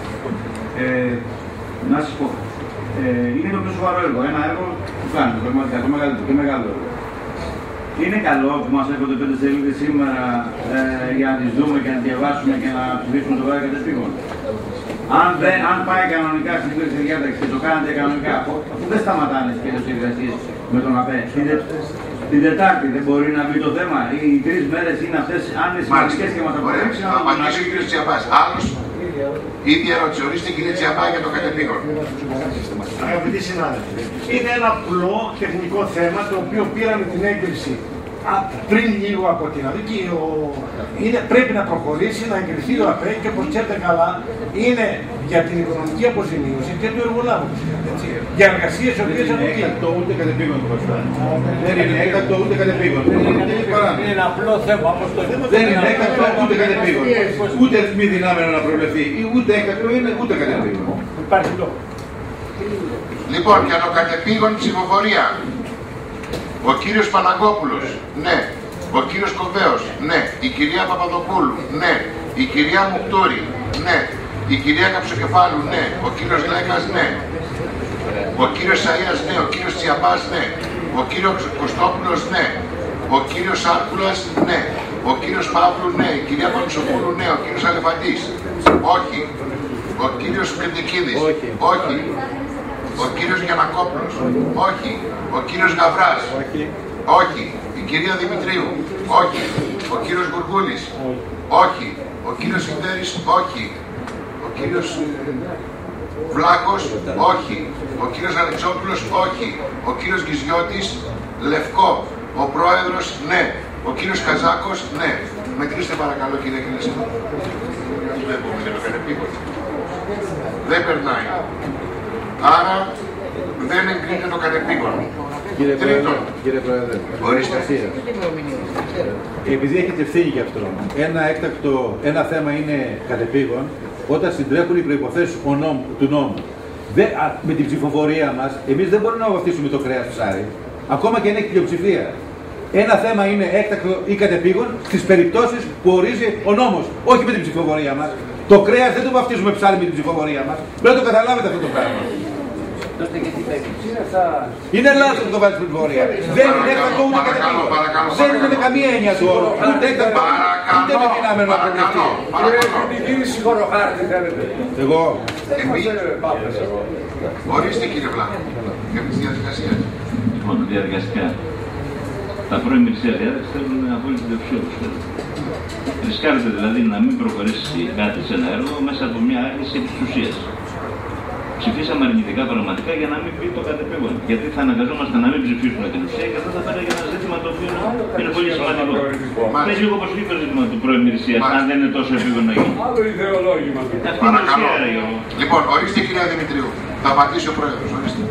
Να σας πω, είναι το πιο σοβαρό έργο, ένα έργο που κάνουμε πραγματικά, το μεγαλύτερο και μεγάλο έργο. Είναι καλό που μας έρχονται 5 σελίδες σήμερα για να τις δούμε και να διαβάσουμε και να ψηφίσουμε το βράδυ κατεπήγον. Αν πάει κανονικά στην πλήρη διάταξη και το κάνετε κανονικά, αφού δεν σταματάνε και τις εργασίες με τον ΑΠΕ. Την Τετάρτη δεν μπορεί να μπει το θέμα, οι 3 μέρες είναι αυτές, αν είναι σημαντικές και μας αποδείξουν. Θα απαντήσει ο κύριος Τσιαμπάς. Άλλος, ίδια ερώτηση. Ορίστε κύριε Τσιαμπά για το κατεπήγον. Αγαπητοί συνάδελφοι, είναι ένα απλό τεχνικό θέμα το οποίο πήραμε την έγκριση πριν λίγο από την Αδίκη. Πρέπει να προχωρήσει, να εγκριθεί ο ΑΠΕ και όπως ξέρετε καλά είναι για την οικονομική αποζημίωση και του εργολάβου. Για εργασίες οι οποίες δεν είναι έκτακτο ούτε κατεπήγον το προσφέρει. Δεν είναι έκτακτο ούτε κατεπήγον. Είναι ένα απλό θέμα. Δεν είναι έκτακτο ούτε κατεπήγον. Ούτε μη δυνάμενο να προβλεφθεί. Ούτε έκτακτο είναι ούτε κατεπήγον. Υπάρχει λόγο. Λοιπόν, για το κατεπήγον ψηφοφορία. Ο κύριος Παναγόπουλος, ναι. Ο κύριος Κοβέος, ναι. Η κυρία Παπαδοπούλου, ναι. Η κυρία Μουκτούρη, ναι. Η κυρία Καψοκεφάλου, ναι. Ο κύριος Λέκας, ναι. Ο κύριος Σαΐας, ναι. Ο κύριος Τσιαμπάς, ναι. Ο κύριος Κωστόπουλος, ναι. Ο κύριος Σάρκουλας, ναι. Ο κύριος Παύλου, ναι. Η κυρία Πανουσοπούλου, ναι. Ο κύριος Αλεφαντής, όχι. Ο κύριος Κρεντικίδης, όχι. Ο κύριος Γιαννακόπουλος, όχι. Ο κύριος Γαβράς, όχι. Η κυρία Δημητρίου, όχι. Ο κύριος Γουργούλης, όχι. Ο κύριος Ιντέρης, όχι. Ο κύριος Βλάχος, όχι. Ο κύριος Αλεξόπουλος, όχι. Ο κύριος Γκυζιώτης, λευκό. Ο πρόεδρος, ναι. Ο κύριος Καζάκος, ναι. Μετρήστε παρακαλώ κύριε Κνέσσα. Δεν περνάει. Άρα δεν εγκρίνεται το κατεπήγον. Κύριε Πρόεδρε, επειδή έχετε ευθύνη γι' αυτό, ένα θέμα είναι κατεπήγον όταν συντρέχουν οι προϋποθέσεις του νόμου. Με την ψηφοφορία μας, εμείς δεν μπορούμε να βαφτίσουμε το κρέας του ψάρι, ακόμα και αν έχει πλειοψηφία. Ένα θέμα είναι έκτακτο ή κατεπήγον στις περιπτώσεις που ορίζει ο νόμος, όχι με την ψηφοφορία μας. Το κρέας δεν το βαφτίζουμε ψάρι με την ψηφοφορία μας. Πρέπει να το καταλάβετε αυτό το πράγμα. Είναι λάθος να το βάλει στην πληροφορία. Δεν είναι έκτακτο ούτε κατεπήγον. Δεν είναι με καμία έννοια του όρου. Ούτε έκτακτο, ούτε με δυνάμενο να προβλεφθεί. Κύριε συγχωροχάρτη θέλετε. Εγώ. Ορίστε κύριε Βλάχο. Για τις διαδικασίες. Λοιπόν, διαδικαστικά. Τα πρώην μερισσία διάταξη θέλουν απόλυτη δεξιότητα. Ρισκάρετε δηλαδή να μην προχωρήσει κάτι σε ένα έργο μέσα από μια άρνηση της ουσίας. Ψηφίσαμε αρνητικά πραγματικά για να μην πει το κατεπήγον. Γιατί θα αναγκαζόμαστε να μην ψηφίσουμε την ουσία και αυτό θα φέρει για ένα ζήτημα το οποίο είναι πολύ σημαντικό. Είναι λίγο όπως είπε το ζήτημα του πρώην μερισσίας, αν δεν είναι τόσο επίγον να γίνει. Άλλο ιδεολόγημα. Αυτή είναι η ουσία, ρε Γιώργο. Λοιπόν, ορίστε κυρία Δημητρίου. Θα απαντήσει ο Πρόεδρος. Ορίστε.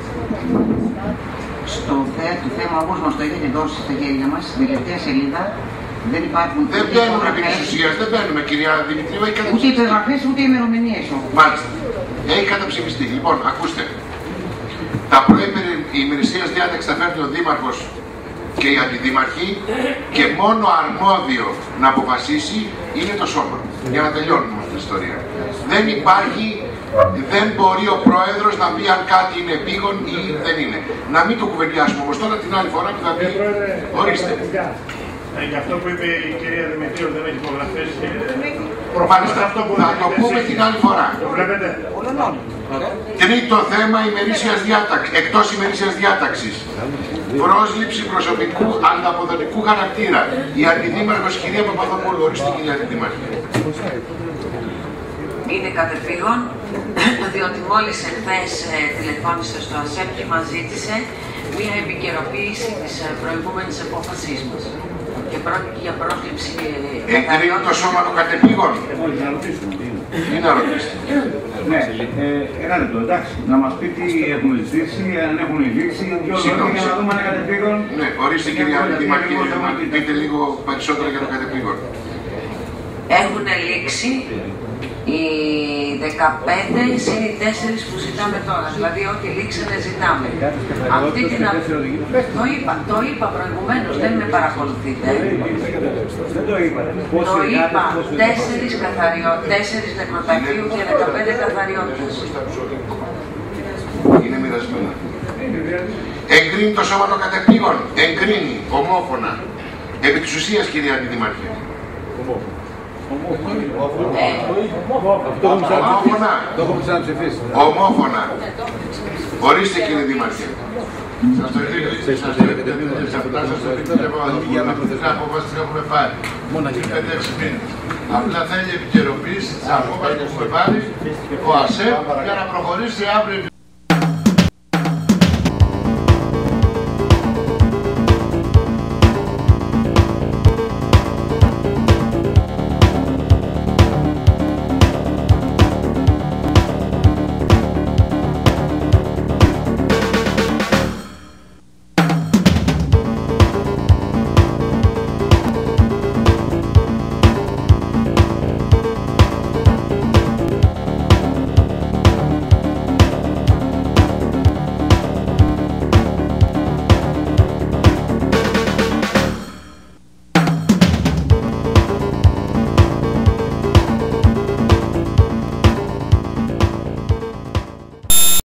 Το θέμα όπως μας το έχετε δώσει στα χέρια μας, στην τελευταία σελίδα, δεν υπάρχουν. Δεν μπαίνουμε επί της ουσίας, δεν μπαίνουμε κυρία Δημητρίου. Ούτε υπογραφές ούτε ημερομηνίες όμως. Μάλιστα. Έχει καταψηφιστεί. Λοιπόν, ακούστε. Τα πρώην ημερησίας διάταξη θα φέρνει ο Δήμαρχος και οι αντιδήμαρχοι και μόνο αρμόδιο να αποφασίσει είναι το σώμα. Για να τελειώνουμε αυτή την ιστορία. Δεν υπάρχει. Δεν μπορεί ο Πρόεδρος να πει αν κάτι είναι επίγον ή δεν είναι. Να μην το κουβεντιάσουμε όμως τώρα την άλλη φορά που θα πει. Ορίστε. Για αυτό που είπε η κυρία Δημητρίου δεν έχει υπογραφές. Προφανώς αυτό που θα το πούμε την άλλη φορά. Το βλέπετε. Τρίτο θέμα εκτός ημερήσιας διάταξης. Πρόσληψη προσωπικού ανταποδοτικού χαρακτήρα. Η Αντιδήμαρχος κυρία Παπαδοπούλου. Ορίστε κυρία Αντιδήμαρχη. Είναι κατεπήγον, διότι μόλις εχθές τηλεφώνησε στο ΑΣΕΠ και μας ζήτησε μία επικαιροποίηση της προηγούμενης απόφασής μας. Και πρόκειται για πρόσληψη εγκρίνει το σώμα των κατεπήγων. Ή να ρωτήσετε. Ναι, ένα λεπτό, εντάξει. Να μας πει τι έχουμε ζητήσει, αν έχουν λήξει, δυο λόγια για να δούμε αν είναι κατεπήγον. Ναι, ορίστε κυρία Αντιδήμαρχη, να πείτε λίγο περισσότερα για το κατεπήγον. Έχουν λήξει οι 15 συν οι 4 που ζητάμε τώρα. Δηλαδή, ό,τι λήξανε ζητάμε. Αυτή την το είπα προηγουμένως, δεν με παρακολουθείτε. Το είπα. 4 νεκροταφείου και 15 καθαριότητες. Είναι μοιρασμένα. Εγκρίνει το σώμα των κατεπήγων. Εγκρίνει ομόφωνα. Επί της ουσίας, κυρία Αντιδήμαρχη. Το έχουμε ξαναψηφίσει. Ομόφωνα. Ορίστε κύριε Δήμαρχε. Σας το εγκρίνω. Για να την απόφαση την έχουμε πάρει. Πριν 5-6 μήνες. Απλά θέλει επικαιροποίηση της απόφασης που έχουμε πάρει ο ΑΣΕΠ για να προχωρήσει αύριο.